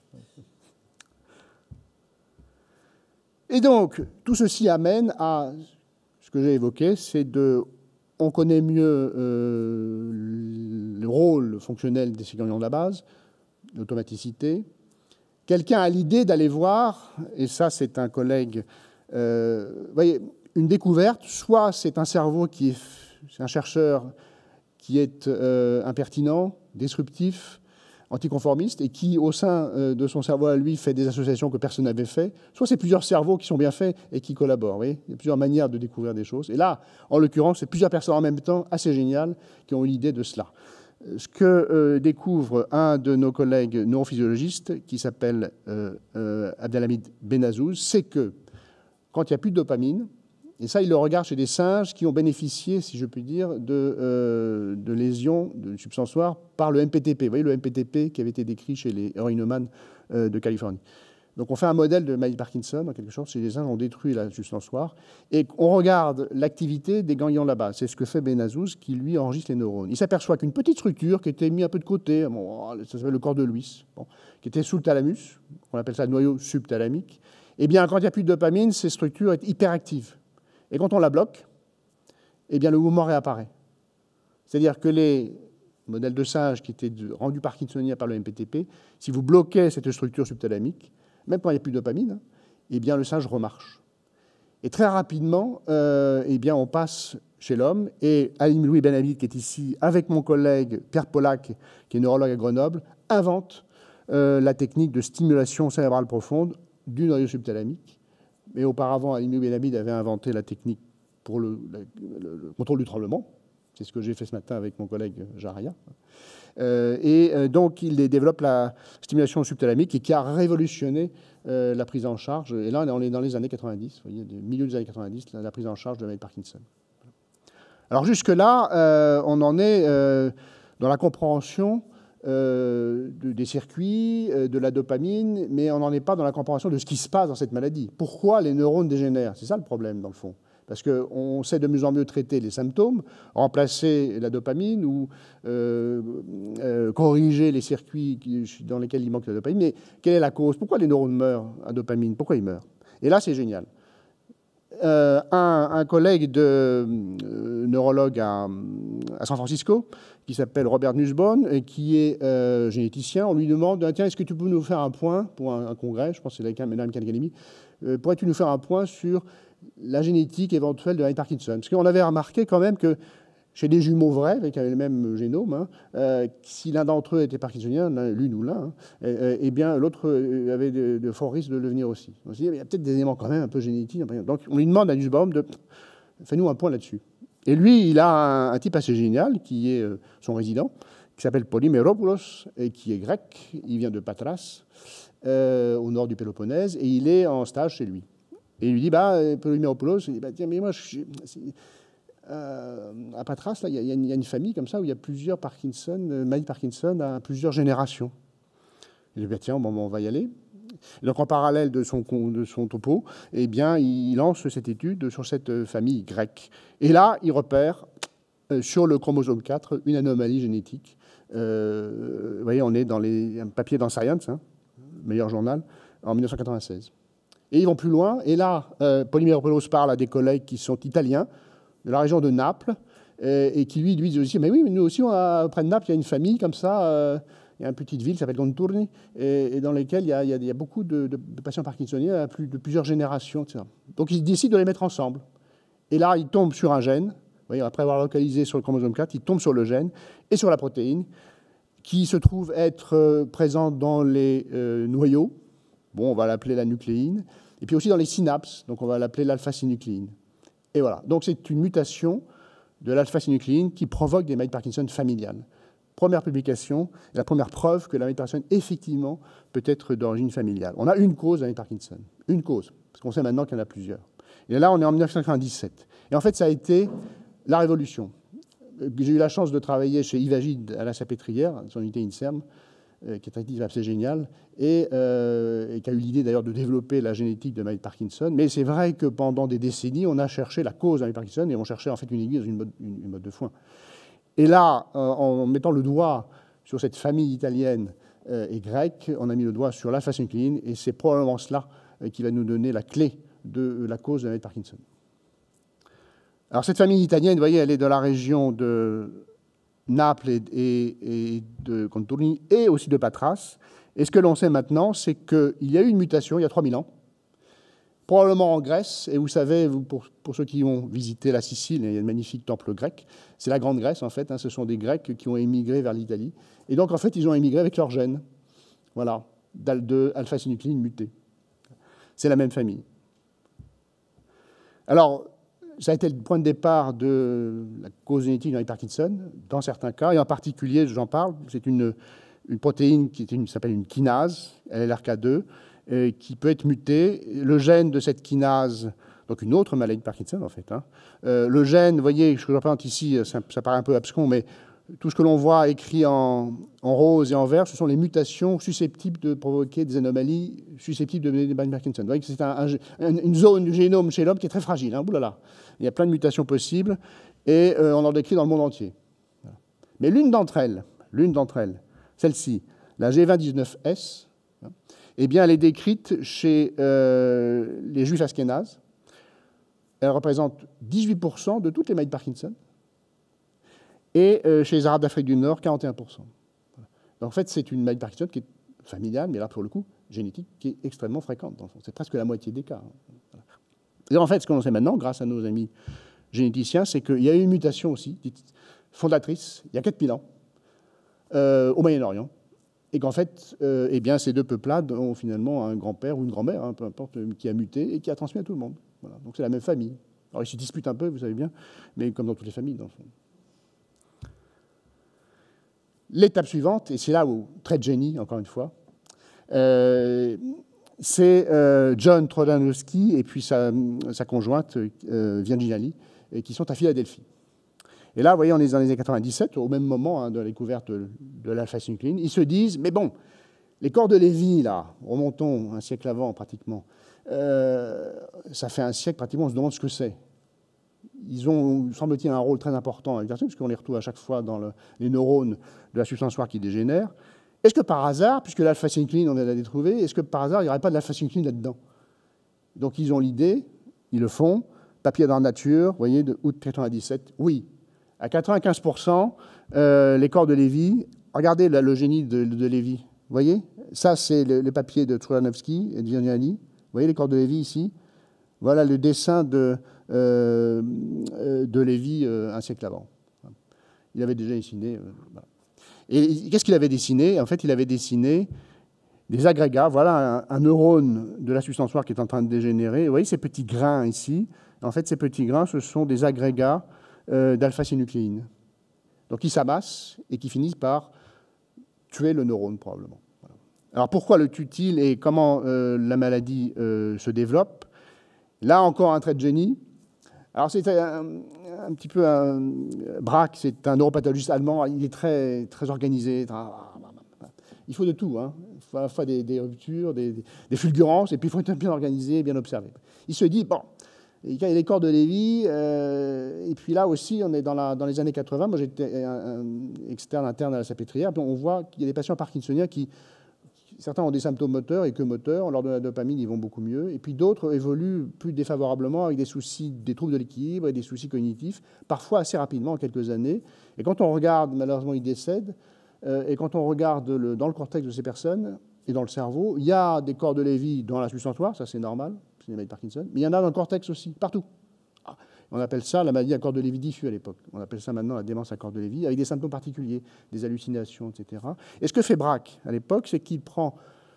D: Et donc, tout ceci amène à ce que j'ai évoqué, c'est de... On connaît mieux euh, le rôle fonctionnel des ganglions de la base, l'automaticité. Quelqu'un a l'idée d'aller voir, et ça, c'est un collègue... Euh, vous voyez, une découverte, soit c'est un cerveau qui est, c'est un chercheur qui est euh, impertinent, disruptif, anticonformiste, et qui, au sein euh, de son cerveau à lui, fait des associations que personne n'avait fait, soit c'est plusieurs cerveaux qui sont bien faits et qui collaborent. Vous voyez, il y a plusieurs manières de découvrir des choses. Et là, en l'occurrence, c'est plusieurs personnes en même temps, assez géniales, qui ont eu l'idée de cela. Ce que euh, découvre un de nos collègues neurophysiologistes, qui s'appelle euh, euh, Abdelhamid Benazouz, c'est que quand il n'y a plus de dopamine, et ça, il le regarde chez des singes qui ont bénéficié, si je puis dire, de, euh, de lésions de substansoires par le M P T P. Vous voyez, le M P T P qui avait été décrit chez les héroïnomanes euh, de Californie. Donc, on fait un modèle de maladie Parkinson, en quelque sorte, chez les singes, on détruit la substansoire, et on regarde l'activité des ganglions là-bas. C'est ce que fait Benazouz, qui, lui, enregistre les neurones. Il s'aperçoit qu'une petite structure qui était mise un peu de côté, bon, ça s'appelle le corps de Lewis, bon, qui était sous le thalamus, on appelle ça le noyau subthalamique. Eh bien, quand il n'y a plus de dopamine, cette structure est hyperactive. Et quand on la bloque, eh bien, le mouvement réapparaît. C'est-à-dire que les modèles de singes qui étaient rendus parkinsoniens par le M P T P, si vous bloquez cette structure subthalamique, même quand il n'y a plus de dopamine, eh bien, le singe remarche. Et très rapidement, euh, eh bien, on passe chez l'homme. Et Alim Louis Benhabib, qui est ici, avec mon collègue Pierre Pollack, qui est neurologue à Grenoble, invente euh, la technique de stimulation cérébrale profonde du noyau subthalamique. Mais auparavant, Alim Louis Benhabib avait inventé la technique pour le, le, le contrôle du tremblement. C'est ce que j'ai fait ce matin avec mon collègue Jaria. Euh, et euh, donc, il développe la stimulation subthalamique et qui a révolutionné euh, la prise en charge. Et là, on est dans les années quatre-vingt-dix, vous voyez, du milieu des années quatre-vingt-dix, la, la prise en charge de la maladie de Parkinson. Alors, jusque-là, euh, on en est euh, dans la compréhension euh, de, des circuits, euh, de la dopamine, mais on n'en est pas dans la compréhension de ce qui se passe dans cette maladie. Pourquoi les neurones dégénèrent? C'est ça le problème, dans le fond. Parce qu'on sait de mieux en mieux traiter les symptômes, remplacer la dopamine ou euh, euh, corriger les circuits qui, dans lesquels il manque la dopamine. Mais quelle est la cause? Pourquoi les neurones meurent à dopamine? Pourquoi ils meurent? Et là, c'est génial. Euh, un, un collègue de euh, neurologue à, à San Francisco, qui s'appelle Robert Nussbaum, et qui est euh, généticien, on lui demande, tiens, est-ce que tu peux nous faire un point pour un, un congrès, je pense que c'est l'American Academy, euh, pourrais-tu nous faire un point sur la génétique éventuelle de la Parkinson? Parce qu'on avait remarqué quand même que chez des jumeaux vrais, avec le même génome, hein, euh, si l'un d'entre eux était parkinsonien, l'une ou l'un, hein, euh, eh bien l'autre avait de, de forts risques de le devenir aussi. On s'est dit, il y a peut-être des éléments quand même un peu génétiques. Donc on lui demande à Nussbaum de fais-nous un point là-dessus. Et lui, il a un, un type assez génial qui est euh, son résident, qui s'appelle Polyméropoulos et qui est grec. Il vient de Patras, euh, au nord du Péloponnèse, et il est en stage chez lui. Et il lui dit, bah, Polyméropoulos, il dit, bah, tiens, mais moi, je, euh, à Patras, il y, y, y a une famille comme ça où il y a plusieurs Parkinson, euh, maladies Parkinson à plusieurs générations. Il dit, bah, tiens, bon, on va y aller. Et donc, en parallèle de son, de son topo, eh bien, il lance cette étude sur cette famille grecque. Et là, il repère euh, sur le chromosome quatre une anomalie génétique. Euh, vous voyez, on est dans les, un papier dans Science, hein, meilleur journal, en mille neuf cent quatre-vingt-seize. Et ils vont plus loin. Et là, euh, Polyméropoulos parle à des collègues qui sont italiens, de la région de Naples, et, et qui lui, lui disent aussi, mais oui, mais nous aussi, on a, près de Naples, il y a une famille comme ça, euh, il y a une petite ville qui s'appelle Conturni, et, et dans laquelle il y a, il y a, il y a beaucoup de, de, de patients parkinsoniens, plus, de plusieurs générations, et cetera. Donc ils décident de les mettre ensemble. Et là, ils tombent sur un gène, vous voyez, après avoir localisé sur le chromosome quatre, ils tombent sur le gène et sur la protéine, qui se trouve être euh, présente dans les euh, noyaux. Bon, on va l'appeler la nucléine. Et puis aussi dans les synapses, donc on va l'appeler l'alpha-synucléine. Et voilà. Donc c'est une mutation de l'alpha-synucléine qui provoque des maladies de Parkinson familiales. Première publication, la première preuve que la maladie de Parkinson, effectivement, peut être d'origine familiale. On a une cause de la maladie de Parkinson. Une cause. Parce qu'on sait maintenant qu'il y en a plusieurs. Et là, on est en mille neuf cent quatre-vingt-dix-sept. Et en fait, ça a été la révolution. J'ai eu la chance de travailler chez Yves Agide à la Salpêtrière, son unité INSERM, euh, qui est un type assez génial, et, euh, et qui a eu l'idée d'ailleurs de développer la génétique de maladie de Parkinson. Mais c'est vrai que pendant des décennies, on a cherché la cause de la maladie de Parkinson et on cherchait en fait une aiguille dans une mode, une, une mode de foin. Et là, euh, en mettant le doigt sur cette famille italienne euh, et grecque, on a mis le doigt sur l'alpha-synucléine, et c'est probablement cela euh, qui va nous donner la clé de la cause de la maladie de Parkinson. Alors cette famille italienne, vous voyez, elle est de la région de Naples et, et, et de Conturni et aussi de Patras. Et ce que l'on sait maintenant, c'est qu'il y a eu une mutation il y a trois mille ans, probablement en Grèce. Et vous savez, vous, pour, pour ceux qui ont visité la Sicile, il y a un magnifique temple grec. C'est la Grande Grèce, en fait. Hein, ce sont des Grecs qui ont émigré vers l'Italie. Et donc, en fait, ils ont émigré avec leur gène. Voilà, d'A L deux, alpha-synucléine mutée. C'est la même famille. Alors, ça a été le point de départ de la cause génétique de la maladie de Parkinson, dans certains cas, et en particulier, j'en parle, c'est une, une protéine qui s'appelle une kinase, L R K deux, et qui peut être mutée. Le gène de cette kinase, donc une autre maladie de Parkinson en fait, hein, euh, le gène, vous voyez, ce que je représente ici, ça, ça paraît un peu abscon, mais tout ce que l'on voit écrit en, en rose et en vert, ce sont les mutations susceptibles de provoquer des anomalies susceptibles de mener des maladies de Parkinson. Vous voyez que c'est un, un, une zone du génome chez l'homme qui est très fragile. Hein, oulala. Il y a plein de mutations possibles et euh, on en décrit dans le monde entier. Voilà. Mais l'une d'entre elles, l'une d'entre elles, celle-ci, la G vingt dix-neuf S, hein, eh bien, elle est décrite chez euh, les juifs ashkénazes. Elle représente dix-huit pour cent de toutes les maladies de Parkinson. Et euh, chez les Arabes d'Afrique du Nord, quarante et un pour cent. Voilà. Donc, en fait, c'est une maladie de Parkinson qui est familiale, mais là, pour le coup, génétique, qui est extrêmement fréquente. C'est presque la moitié des cas. Voilà. Et en fait, ce qu'on sait maintenant, grâce à nos amis généticiens, c'est qu'il y a eu une mutation aussi, dite fondatrice, il y a quatre mille ans, euh, au Moyen-Orient, et qu'en fait, euh, eh bien, ces deux peuplades ont finalement un grand-père ou une grand-mère, hein, peu importe, qui a muté et qui a transmis à tout le monde. Voilà. Donc, c'est la même famille. Alors, ils se disputent un peu, vous savez bien, mais comme dans toutes les familles, dans le fond. L'étape suivante, et c'est là où, trait de génie, encore une fois, euh, c'est euh, John Trojanowski et puis sa, sa conjointe euh, Virginia Lee, et qui sont à Philadelphie. Et là, vous voyez, on est dans les années quatre-vingt-dix-sept, au même moment hein, de la découverte de, de l'alpha-synucléine. Ils se disent, mais bon, les corps de Lévy, là, remontons un siècle avant pratiquement, euh, ça fait un siècle pratiquement, on se demande ce que c'est. Ils ont, semble-t-il, un rôle très important à exercer, puisqu'on les retrouve à chaque fois dans le, les neurones de la substance noire qui dégénère. Est-ce que par hasard, puisque l'alpha-synucléine, on l'a trouvé, est-ce que par hasard, il n'y aurait pas de l'alpha-synucléine là-dedans? Donc, ils ont l'idée, ils le font, papier dans la nature, vous voyez, de août quatre-vingt-dix-sept, oui. À quatre-vingt-quinze pour cent, euh, les corps de Lévy, regardez là, le génie de, de Lévy, vous voyez? Ça, c'est le, le papier de Trojanowski et de Virginia Lee. Vous voyez les corps de Lévy ici? Voilà le dessin de, euh, de Lévy euh, un siècle avant. Il avait déjà dessiné. Euh, voilà. Et qu'est-ce qu'il avait dessiné? En fait, il avait dessiné des agrégats. Voilà un, un neurone de la substance noire qui est en train de dégénérer. Vous voyez ces petits grains ici? En fait, ces petits grains, ce sont des agrégats euh, d'alpha-synucléine. Donc, ils s'amassent et qui finissent par tuer le neurone, probablement. Voilà. Alors, pourquoi le tue-t-il et comment euh, la maladie euh, se développe? Là, encore un trait de génie. Alors, c'est un, un petit peu un... Braque, c'est un neuropathologiste allemand. Il est très, très organisé. Il faut de tout. Hein. Il faut à la fois des, des ruptures, des, des fulgurances, et puis il faut être bien organisé et bien observé. Il se dit, bon, il y a les corps de Lévy, euh, et puis là aussi, on est dans, la, dans les années quatre-vingts. Moi, j'étais un, un externe, interne à la Salpêtrière. On voit qu'il y a des patients parkinsoniens qui, certains ont des symptômes moteurs et que moteurs. Lors de la dopamine, ils vont beaucoup mieux. Et puis d'autres évoluent plus défavorablement avec des soucis, des troubles de l'équilibre et des soucis cognitifs, parfois assez rapidement, en quelques années. Et quand on regarde, malheureusement, ils décèdent. Euh, et quand on regarde le, dans le cortex de ces personnes et dans le cerveau, il y a des corps de Lévy dans la substantoire, ça c'est normal. C'est une maladie de Parkinson, mais il y en a dans le cortex aussi, partout. Ah, on appelle ça la maladie à corps de Lévy diffus à l'époque. On appelle ça maintenant la démence à corps de Lévy, avec des symptômes particuliers, des hallucinations, et cetera. Et ce que fait Braque à l'époque, c'est qu'il prend,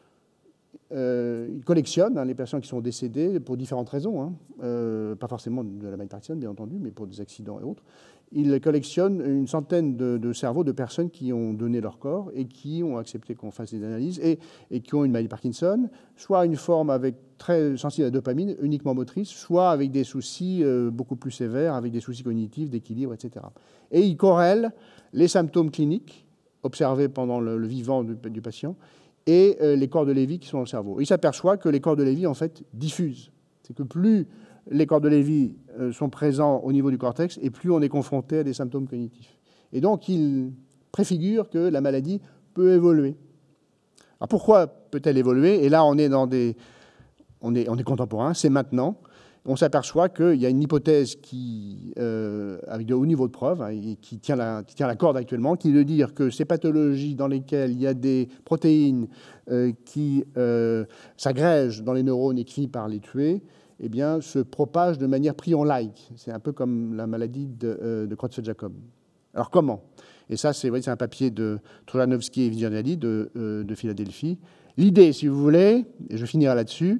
D: euh, il collectionne hein, les personnes qui sont décédées pour différentes raisons, hein. euh, pas forcément de la maladie de Parkinson, bien entendu, mais pour des accidents et autres. Il collectionne une centaine de, de cerveaux de personnes qui ont donné leur corps et qui ont accepté qu'on fasse des analyses et, et qui ont une maladie de Parkinson, soit une forme avec très sensible à la dopamine, uniquement motrice, soit avec des soucis euh, beaucoup plus sévères, avec des soucis cognitifs, d'équilibre, et cetera. Et il corrèle les symptômes cliniques observés pendant le, le vivant du, du patient et euh, les corps de Lévy qui sont dans le cerveau. Et il s'aperçoit que les corps de Lévy, en fait, diffusent. C'est que plus les corps de Lévy euh, sont présents au niveau du cortex et plus on est confronté à des symptômes cognitifs. Et donc, il préfigure que la maladie peut évoluer. Alors, pourquoi peut-elle évoluer? Et là, on est dans des... On est, on est contemporain, c'est maintenant. On s'aperçoit qu'il y a une hypothèse qui, euh, avec de hauts niveaux de preuve, hein, qui, tient la, qui tient la corde actuellement, qui est de dire que ces pathologies dans lesquelles il y a des protéines euh, qui euh, s'agrègent dans les neurones et qui finissent par les tuer, eh bien, se propagent de manière prion-like. C'est un peu comme la maladie de, euh, de Creutzfeldt-Jakob. Alors comment? Et ça, c'est, c'est un papier de Trojanowski et Vigianelli de, euh, de Philadelphie. L'idée, si vous voulez, et je finirai là-dessus,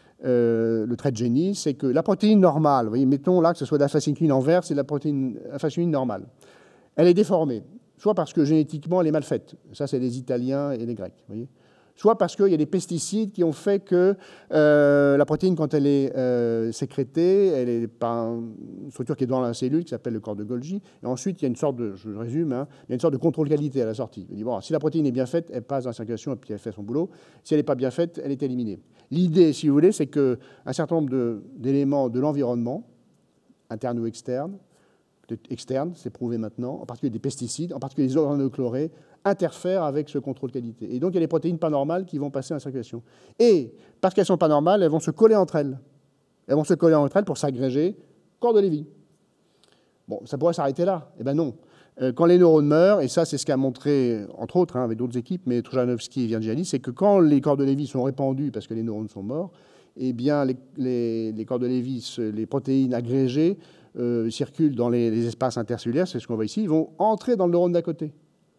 D: Euh, le trait de génie, c'est que la protéine normale, vous voyez, mettons là que ce soit de l'alpha-synucléine en vert, c'est la protéine alpha-synucléine normale. Elle est déformée, soit parce que génétiquement elle est mal faite, ça c'est les Italiens et les Grecs, vous voyez, soit parce qu'il y a des pesticides qui ont fait que euh, la protéine, quand elle est euh, sécrétée, elle est par une structure qui est dans la cellule, qui s'appelle le corps de Golgi. Et ensuite, il y a une sorte de, je résume, hein, il y a une sorte de contrôle qualité à la sortie. On dit, bon, si la protéine est bien faite, elle passe dans la circulation et puis elle fait son boulot. Si elle n'est pas bien faite, elle est éliminée. L'idée, si vous voulez, c'est qu'un certain nombre de, d'éléments de l'environnement, interne ou externe, externe, c'est prouvé maintenant, en particulier des pesticides, en particulier les organochlorés, interfèrent avec ce contrôle qualité. Et donc, il y a des protéines pas normales qui vont passer en circulation. Et parce qu'elles ne sont pas normales, elles vont se coller entre elles. Elles vont se coller entre elles pour s'agréger corps de Lévy. Bon, ça pourrait s'arrêter là. Eh bien non. Euh, quand les neurones meurent, et ça, c'est ce qu'a montré, entre autres, hein, avec d'autres équipes, mais Trojanowski et Vigianelli, c'est que quand les corps de Lévy sont répandus parce que les neurones sont morts, eh bien, les, les, les corps de Lévy, les protéines agrégées, euh, circulent dans les, les espaces intercellulaires, c'est ce qu'on voit ici, ils vont entrer dans le neurone d'à côté.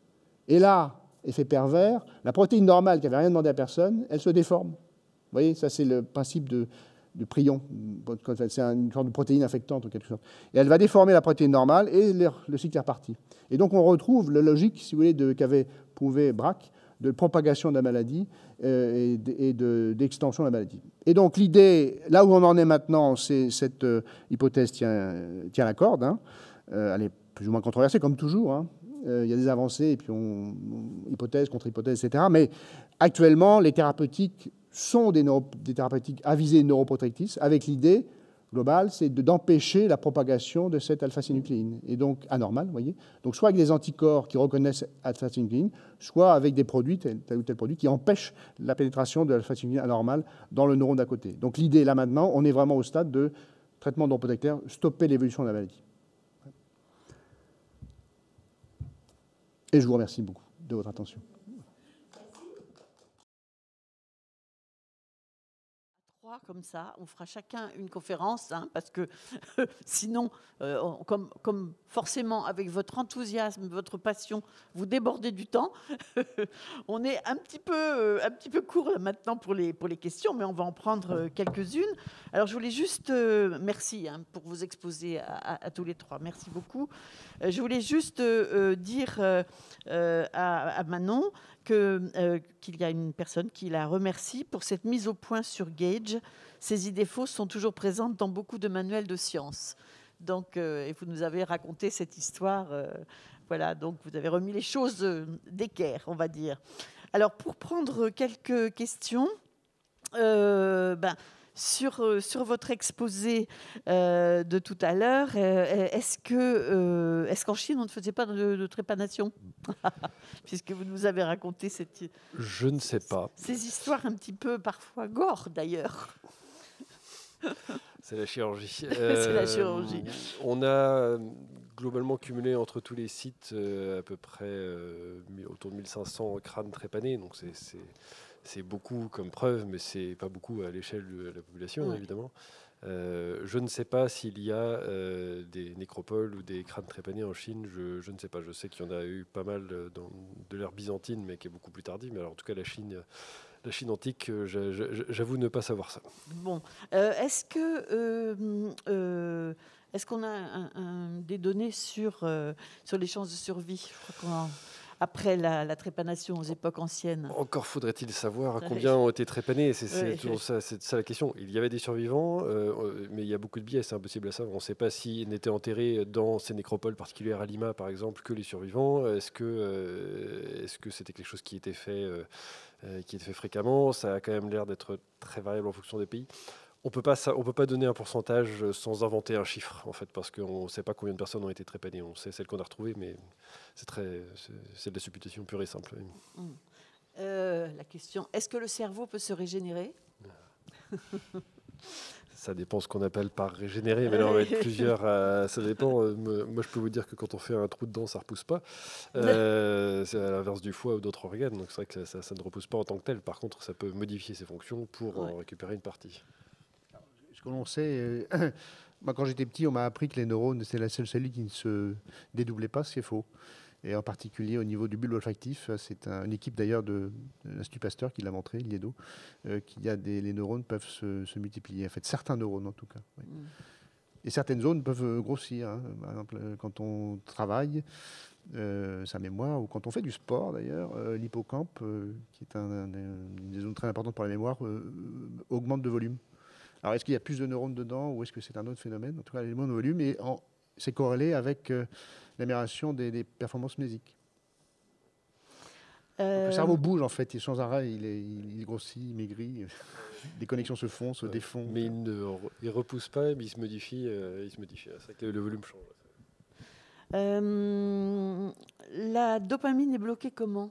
D: Et là, effet pervers, la protéine normale qui n'avait rien demandé à personne, elle se déforme. Vous voyez, ça c'est le principe de, de prion. C'est une sorte de protéine infectante en quelque sorte. Et elle va déformer la protéine normale et le, le cycle est reparti. Et donc on retrouve la logique, si vous voulez, de, qu'avait prouvé Braque, de propagation de la maladie euh, et, et de, d'extension de la maladie. Et donc l'idée, là où on en est maintenant, c'est cette euh, hypothèse tient, tient la corde. Hein. Euh, elle est plus ou moins controversée, comme toujours. Hein. Il y a des avancées, et puis on, on hypothèse contre hypothèse, et cetera. Mais actuellement, les thérapeutiques sont des, neuro, des thérapeutiques à visée neuroprotectrice, avec l'idée globale, c'est de, d'empêcher la propagation de cette alpha-synucléine, et donc anormale, vous voyez. Donc soit avec des anticorps qui reconnaissent alpha-synucléine, soit avec des produits, tel, tel ou tel produit, qui empêchent la pénétration de l'alpha-synucléine anormale dans le neurone d'à côté. Donc l'idée, là maintenant, on est vraiment au stade de traitement neuroprotecteur, stopper l'évolution de la maladie. Et je vous remercie beaucoup de votre attention.
E: Trois comme ça, on fera chacun une conférence, hein, parce que sinon, euh, on, comme, comme forcément avec votre enthousiasme, votre passion, vous débordez du temps. On est un petit peu, euh, un petit peu court là, maintenant pour les, pour les questions, mais on va en prendre euh, quelques-unes. Alors je voulais juste, euh, merci hein, pour vous exposer à, à, à tous les trois, merci beaucoup. Euh, je voulais juste euh, dire euh, euh, à, à Manon que, euh, qu'il y a une personne qui la remercie pour cette mise au point sur Gage. Ces idées fausses sont toujours présentes dans beaucoup de manuels de sciences. Donc, euh, et vous nous avez raconté cette histoire. Euh, voilà, donc vous avez remis les choses euh, d'équerre, on va dire. Alors, pour prendre quelques questions, euh, ben, sur, sur votre exposé euh, de tout à l'heure, euh, est-ce que, euh, est-ce qu'en Chine, on ne faisait pas de, de trépanation? Puisque vous nous avez raconté cette...
B: Je ne sais pas.
E: Ces histoires un petit peu, parfois, gore, d'ailleurs.
B: C'est la chirurgie.
E: C'est la chirurgie.
B: Euh, on a globalement cumulé entre tous les sites euh, à peu près euh, autour de mille cinq cents crânes trépanés. Donc c'est, c'est, c'est beaucoup comme preuve, mais c'est pas beaucoup à l'échelle de la population,
E: Ouais.
B: évidemment. Euh, je ne sais pas s'il y a euh, des nécropoles ou des crânes trépanés en Chine. Je, je ne sais pas. Je sais qu'il y en a eu pas mal dans, de l'ère byzantine, mais qui est beaucoup plus tardive. Mais alors, en tout cas, la Chine... La Chine antique, j'avoue ne pas savoir ça.
E: Bon, euh, est-ce que euh, euh, est-ce qu'on a un, un, des données sur euh, sur les chances de survie après la, la trépanation aux époques anciennes?
B: Encore faudrait-il savoir combien ont été trépanés. C'est, c'est
E: oui.
B: toujours ça, c'est ça la question. Il y avait des survivants, euh, mais il y a beaucoup de biais. C'est impossible à savoir. On ne sait pas s'ils n'étaient enterrés dans ces nécropoles particulières à Lima, par exemple, que les survivants. Est-ce que euh, est-ce que c'était quelque chose qui était fait euh, qui est fait fréquemment? Ça a quand même l'air d'être très variable en fonction des pays. On peut pas, on peut pas donner un pourcentage sans inventer un chiffre, en fait, parce qu'on ne sait pas combien de personnes ont été trépanées. On sait celles qu'on a retrouvées, mais c'est, très, c'est, c'est de la supputation pure et simple.
E: Mmh. Euh, la question, est-ce que le cerveau peut se régénérer?
B: Ça dépend ce qu'on appelle par régénérer, mais là on va être plusieurs. À, ça dépend. Moi, je peux vous dire que quand on fait un trou dedans, ça ne repousse pas. Euh, c'est à l'inverse du foie ou d'autres organes, donc c'est vrai que ça, ça ne repousse pas en tant que tel. Par contre, ça peut modifier ses fonctions pour ouais. en récupérer une partie.
D: Ce que l'on sait, euh, moi quand j'étais petit, on m'a appris que les neurones, c'est la seule cellule qui ne se dédoublait pas, c'est faux. Et en particulier au niveau du bulbe olfactif, c'est un, une équipe d'ailleurs de, de l'Institut Pasteur qui l'a montré, Liedo, euh, qu'il y a des, les neurones peuvent se, se multiplier. En fait, certains neurones en tout cas. Oui. Mm. Et certaines zones peuvent grossir. Hein. Par exemple, quand on travaille, euh, sa mémoire, ou quand on fait du sport d'ailleurs, euh, l'hippocampe, euh, qui est un, un, une des zones très importantes pour la mémoire, euh, augmente de volume. Alors, est-ce qu'il y a plus de neurones dedans ou est-ce que c'est un autre phénomène? En tout cas, l'élément de volume, et en, c'est corrélé avec euh, l'amélioration des, des performances mnésiques. Euh... Le cerveau bouge, en fait, et sans arrêt, il, est, il grossit, il maigrit, les connexions se font, se ouais, défont.
B: Mais il ne il repousse pas, mais il se modifie. Euh, il se modifie. C'est vrai que le volume change.
E: Euh, la dopamine est bloquée comment?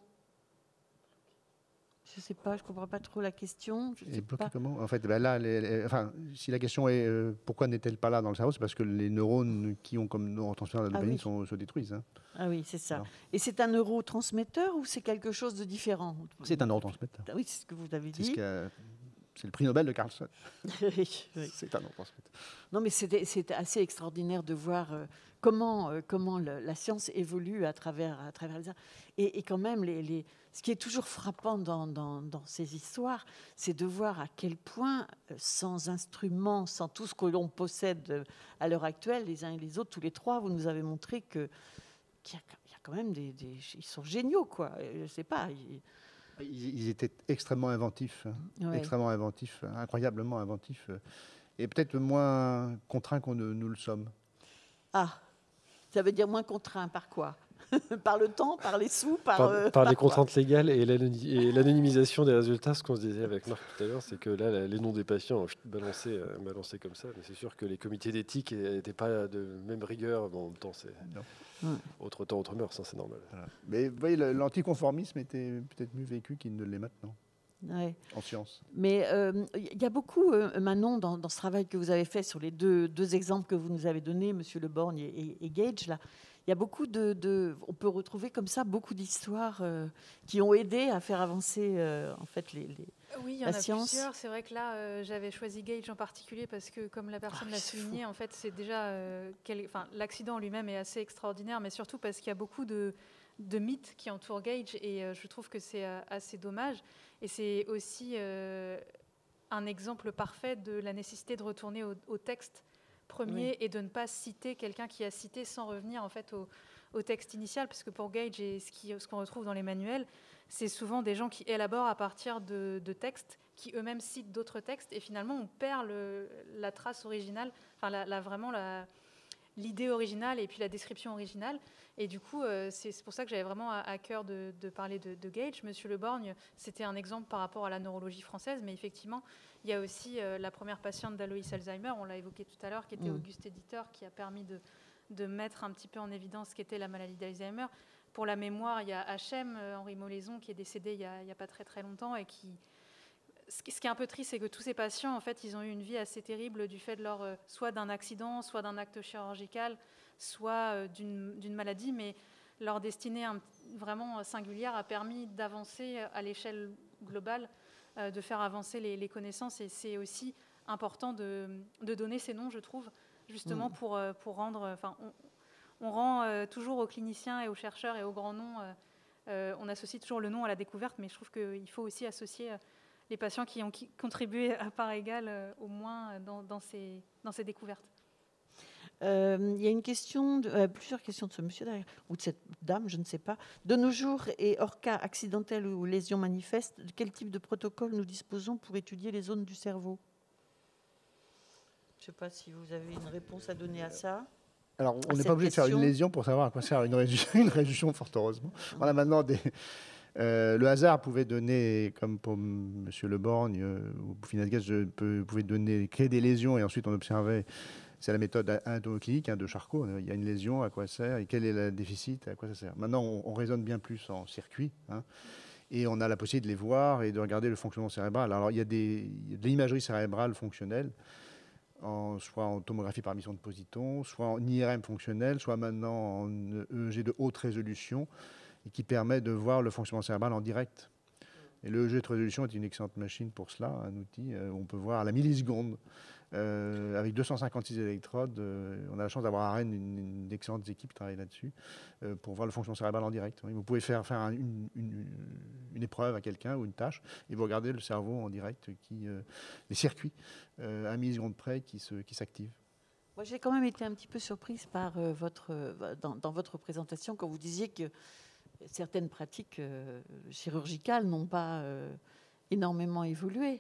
E: Je ne sais pas, je ne comprends pas trop la question. Je sais
D: et bloquée
E: pas.
D: comment? En fait, ben là, les, les, enfin, si la question est euh, pourquoi n'est-elle pas là dans le cerveau, c'est parce que les neurones qui ont comme neurotransmetteur la dopamine ah oui. sont, se détruisent. Hein.
E: Ah oui, c'est ça. Alors. Et c'est un neurotransmetteur ou c'est quelque chose de différent?
D: C'est un neurotransmetteur.
E: Ah oui, c'est ce que vous avez dit.
D: C'est, ce que, c'est le prix Nobel de Carlson.
E: oui, oui.
D: C'est un neurotransmetteur.
E: Non, mais c'était, c'était assez extraordinaire de voir euh, comment, euh, comment le, la science évolue à travers, à travers les arts. Et, et quand même, les, les, ce qui est toujours frappant dans, dans, dans ces histoires, c'est de voir à quel point, sans instruments, sans tout ce que l'on possède à l'heure actuelle, les uns et les autres, tous les trois, vous nous avez montré que, qu'il y a, il y a quand même des, des... Ils sont géniaux, quoi. Je ne sais pas. Ils...
D: Ils étaient extrêmement inventifs, ouais. extrêmement inventifs, incroyablement inventifs, et peut-être moins contraints qu'on ne, nous le sommes.
E: Ah, ça veut dire moins contraints par quoi? Par le temps, par les sous, par...
B: Par,
E: euh,
B: par
E: par
B: les
E: quoi
B: contraintes légales et, l'anony- et l'anonymisation des résultats, ce qu'on se disait avec Marc tout à l'heure, c'est que là, les noms des patients balancés, balancés comme ça, mais c'est sûr que les comités d'éthique n'étaient pas de même rigueur. Bon, en même temps, c'est ouais. autre temps, autre mœurs, ça, c'est normal.
D: Voilà. Mais vous voyez, l'anticonformisme était peut-être mieux vécu qu'il ne l'est maintenant.
E: Ouais.
D: En science.
E: Mais il euh, y a beaucoup, euh, Manon, dans, dans ce travail que vous avez fait sur les deux, deux exemples que vous nous avez donnés, M. Le Borgne et, et, et Gage, là, il y a beaucoup de, de... On peut retrouver comme ça beaucoup d'histoires euh, qui ont aidé à faire avancer euh, en fait, les, les,
C: oui, il y en
E: la
C: a
E: science.
C: Plusieurs. C'est vrai que là, euh, j'avais choisi Gage en particulier parce que, comme la personne oh, l'a souligné, fou. en fait, c'est déjà... Euh, quel... enfin, l'accident lui-même est assez extraordinaire, mais surtout parce qu'il y a beaucoup de... de mythes qui entourent Gage et euh, je trouve que c'est euh, assez dommage. Et c'est aussi euh, un exemple parfait de la nécessité de retourner au, au texte premier oui. et de ne pas citer quelqu'un qui a cité sans revenir en fait au, au texte initial, parce que pour Gage et ce, qui, ce qu'on retrouve dans les manuels, c'est souvent des gens qui élaborent à partir de, de textes qui eux-mêmes citent d'autres textes et finalement on perd le, la trace originale, enfin la, la, vraiment la... l'idée originale et puis la description originale. Et du coup, euh, c'est pour ça que j'avais vraiment à, à cœur de, de parler de, de Gage. Monsieur Le Borgne, c'était un exemple par rapport à la neurologie française, mais effectivement, il y a aussi euh, la première patiente d'Aloïs Alzheimer, on l'a évoqué tout à l'heure, qui était mmh. Auguste Éditeur, qui a permis de, de mettre un petit peu en évidence ce qu'était la maladie d'Alzheimer. Pour la mémoire, il y a H M, euh, Henri Molaison, qui est décédé il n'y a, a pas très très longtemps et qui... Ce qui est un peu triste, c'est que tous ces patients, en fait, ils ont eu une vie assez terrible du fait de leur, euh, soit d'un accident, soit d'un acte chirurgical, soit euh, d'une, d'une maladie, mais leur destinée un, vraiment singulière a permis d'avancer à l'échelle globale, euh, de faire avancer les, les connaissances, et c'est aussi important de, de donner ces noms, je trouve, justement mmh. pour, pour rendre... Enfin, on, on rend euh, toujours aux cliniciens et aux chercheurs et aux grands noms, euh, euh, on associe toujours le nom à la découverte, mais je trouve qu'il faut aussi associer... Euh, les patients qui ont contribué à part égale, euh, au moins, dans, dans, ces, dans ces découvertes.
E: Euh, il y a une question, de, euh, plusieurs questions de ce monsieur derrière, ou de cette dame, je ne sais pas. De nos jours, et hors cas accidentel ou lésion manifeste, de quel type de protocole nous disposons pour étudier les zones du cerveau? Je ne sais pas si vous avez une réponse à donner à ça.
D: Alors, on n'est pas obligé question. de faire une lésion pour savoir à quoi sert une réduction, une réduction fort heureusement. On a maintenant des... Euh, le hasard pouvait donner, comme pour M. Le Borgne euh, ou pour Finazgas, je peux, pouvait donner, créer des lésions et ensuite on observait. C'est la méthode anatoclinique hein, de Charcot. Il y a une lésion, à quoi ça sert et quel est le déficit, à quoi ça sert. Maintenant, on, on raisonne bien plus en circuit hein, et on a la possibilité de les voir et de regarder le fonctionnement cérébral. Alors, il y a, des, il y a de l'imagerie cérébrale fonctionnelle, en, soit en tomographie par émission de positons, soit en I R M fonctionnel, soit maintenant en E E G de haute résolution, et qui permet de voir le fonctionnement cérébral en direct. Et le E E G de résolution est une excellente machine pour cela, un outil où on peut voir à la milliseconde, euh, avec deux cent cinquante-six électrodes. Euh, on a la chance d'avoir à Rennes une, une excellente équipe qui travaille là-dessus, euh, pour voir le fonctionnement cérébral en direct. Oui, vous pouvez faire, faire un, une, une, une épreuve à quelqu'un ou une tâche, et vous regardez le cerveau en direct, qui, euh, les circuits, euh, à milliseconde près, qui, se, qui s'activent.
E: Moi, j'ai quand même été un petit peu surprise par euh, votre, euh, dans, dans votre présentation, quand vous disiez que certaines pratiques euh, chirurgicales n'ont pas euh, énormément évolué.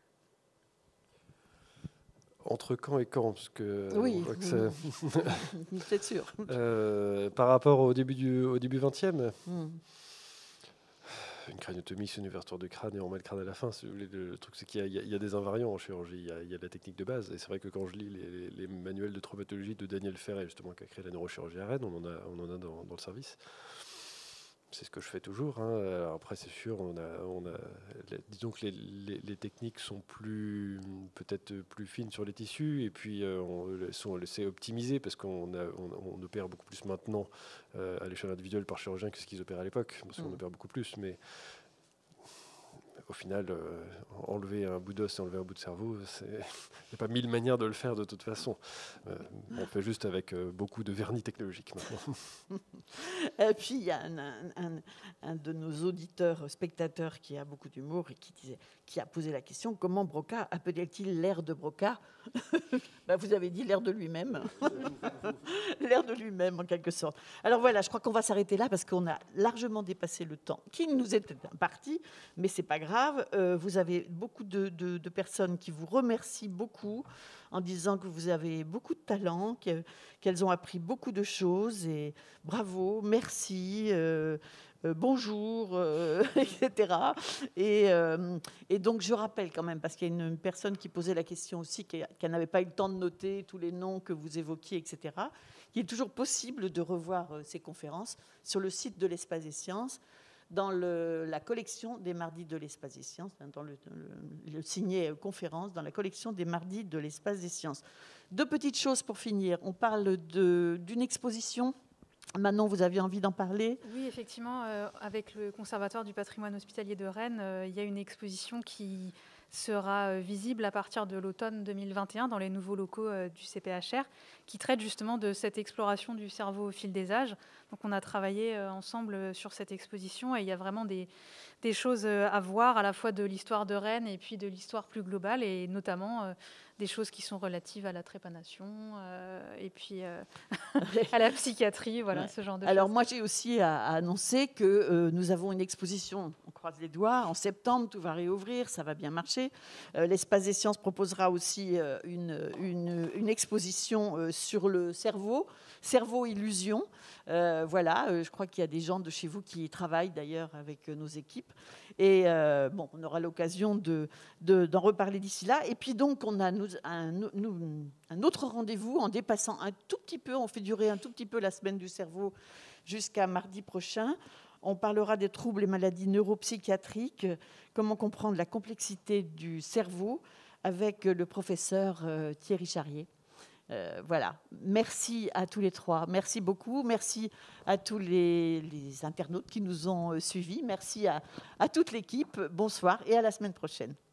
B: Entre quand et quand, parce que
E: oui,
B: c'est
E: c'est sûr.
B: Euh, par rapport au début du au début vingtième, mm. une craniotomie, c'est une ouverture de crâne et on met le crâne à la fin. Si vous voulez, le truc, c'est qu'il y a, il y a des invariants en chirurgie. Il y a, il y a de la technique de base. Et c'est vrai que quand je lis les, les, les manuels de traumatologie de Daniel Ferret, justement, qui a créé la neurochirurgie à Rennes, on en a, on en a dans, dans le service. C'est ce que je fais toujours. Hein. Alors après, c'est sûr, on a, on a, disons que les, les, les techniques sont plus, peut-être plus fines sur les tissus, et puis euh, on, sont, c'est optimisé parce qu'on a, on, on opère beaucoup plus maintenant euh, à l'échelle individuelle par chirurgien que ce qu'ils opèrent à l'époque, parce qu'on mmh. opère beaucoup plus. Mais au final, euh, enlever un bout d'os et enlever un bout de cerveau, il n'y a pas mille manières de le faire de toute façon. Euh, on fait juste avec euh, beaucoup de vernis technologique maintenant.
E: Et puis, il y a un, un, un de nos auditeurs, spectateurs, qui a beaucoup d'humour et qui, disait, qui a posé la question, comment Broca appelait-il l'air de Broca? Ben, vous avez dit l'air de lui-même. L'air de lui-même, en quelque sorte. Alors voilà, je crois qu'on va s'arrêter là parce qu'on a largement dépassé le temps qui nous était imparti, mais ce n'est pas grave. Euh, vous avez beaucoup de, de, de personnes qui vous remercient beaucoup en disant que vous avez beaucoup de talent, que, qu'elles ont appris beaucoup de choses, et bravo, merci, euh, euh, bonjour, euh, et cetera. Et, euh, et donc, je rappelle quand même, parce qu'il y a une personne qui posait la question aussi, qui, qui n'avait pas eu le temps de noter tous les noms que vous évoquiez, et cetera, qu'il est toujours possible de revoir euh, ces conférences sur le site de l'Espace des Sciences, dans le, la collection des Mardis de l'Espace des Sciences, dans le, le, le signé conférence, dans la collection des Mardis de l'Espace des Sciences. Deux petites choses pour finir. On parle de, d'une exposition. Manon, vous aviez envie d'en parler?
C: Oui, effectivement, euh, avec le Conservatoire du patrimoine hospitalier de Rennes, euh, il y a une exposition qui sera visible à partir de l'automne deux mille vingt et un dans les nouveaux locaux euh, du C P H R, qui traite justement de cette exploration du cerveau au fil des âges. Donc on a travaillé euh, ensemble sur cette exposition et il y a vraiment des, des choses à voir, à la fois de l'histoire de Rennes et puis de l'histoire plus globale, et notamment euh, des choses qui sont relatives à la trépanation euh, et puis euh, à la psychiatrie, voilà, ouais. ce genre de
E: Alors,
C: choses.
E: moi, j'ai aussi à, à annoncer que euh, nous avons une exposition, on croise les doigts, en septembre, tout va réouvrir, ça va bien marcher. Euh, L'Espace des Sciences proposera aussi euh, une, une, une exposition euh, sur le cerveau, cerveau-illusion. Euh, voilà, euh, je crois qu'il y a des gens de chez vous qui y travaillent d'ailleurs avec euh, nos équipes. Et euh, bon, on aura l'occasion de, de, d'en reparler d'ici là. Et puis donc, on a nous, un, nous, un autre rendez-vous en dépassant un tout petit peu, on fait durer un tout petit peu la semaine du cerveau jusqu'à mardi prochain. On parlera des troubles et maladies neuropsychiatriques, comment comprendre la complexité du cerveau avec le professeur euh, Thierry Charrier. Euh, voilà, merci à tous les trois, merci beaucoup, merci à tous les, les internautes qui nous ont euh, suivis, merci à, à toute l'équipe, bonsoir et à la semaine prochaine.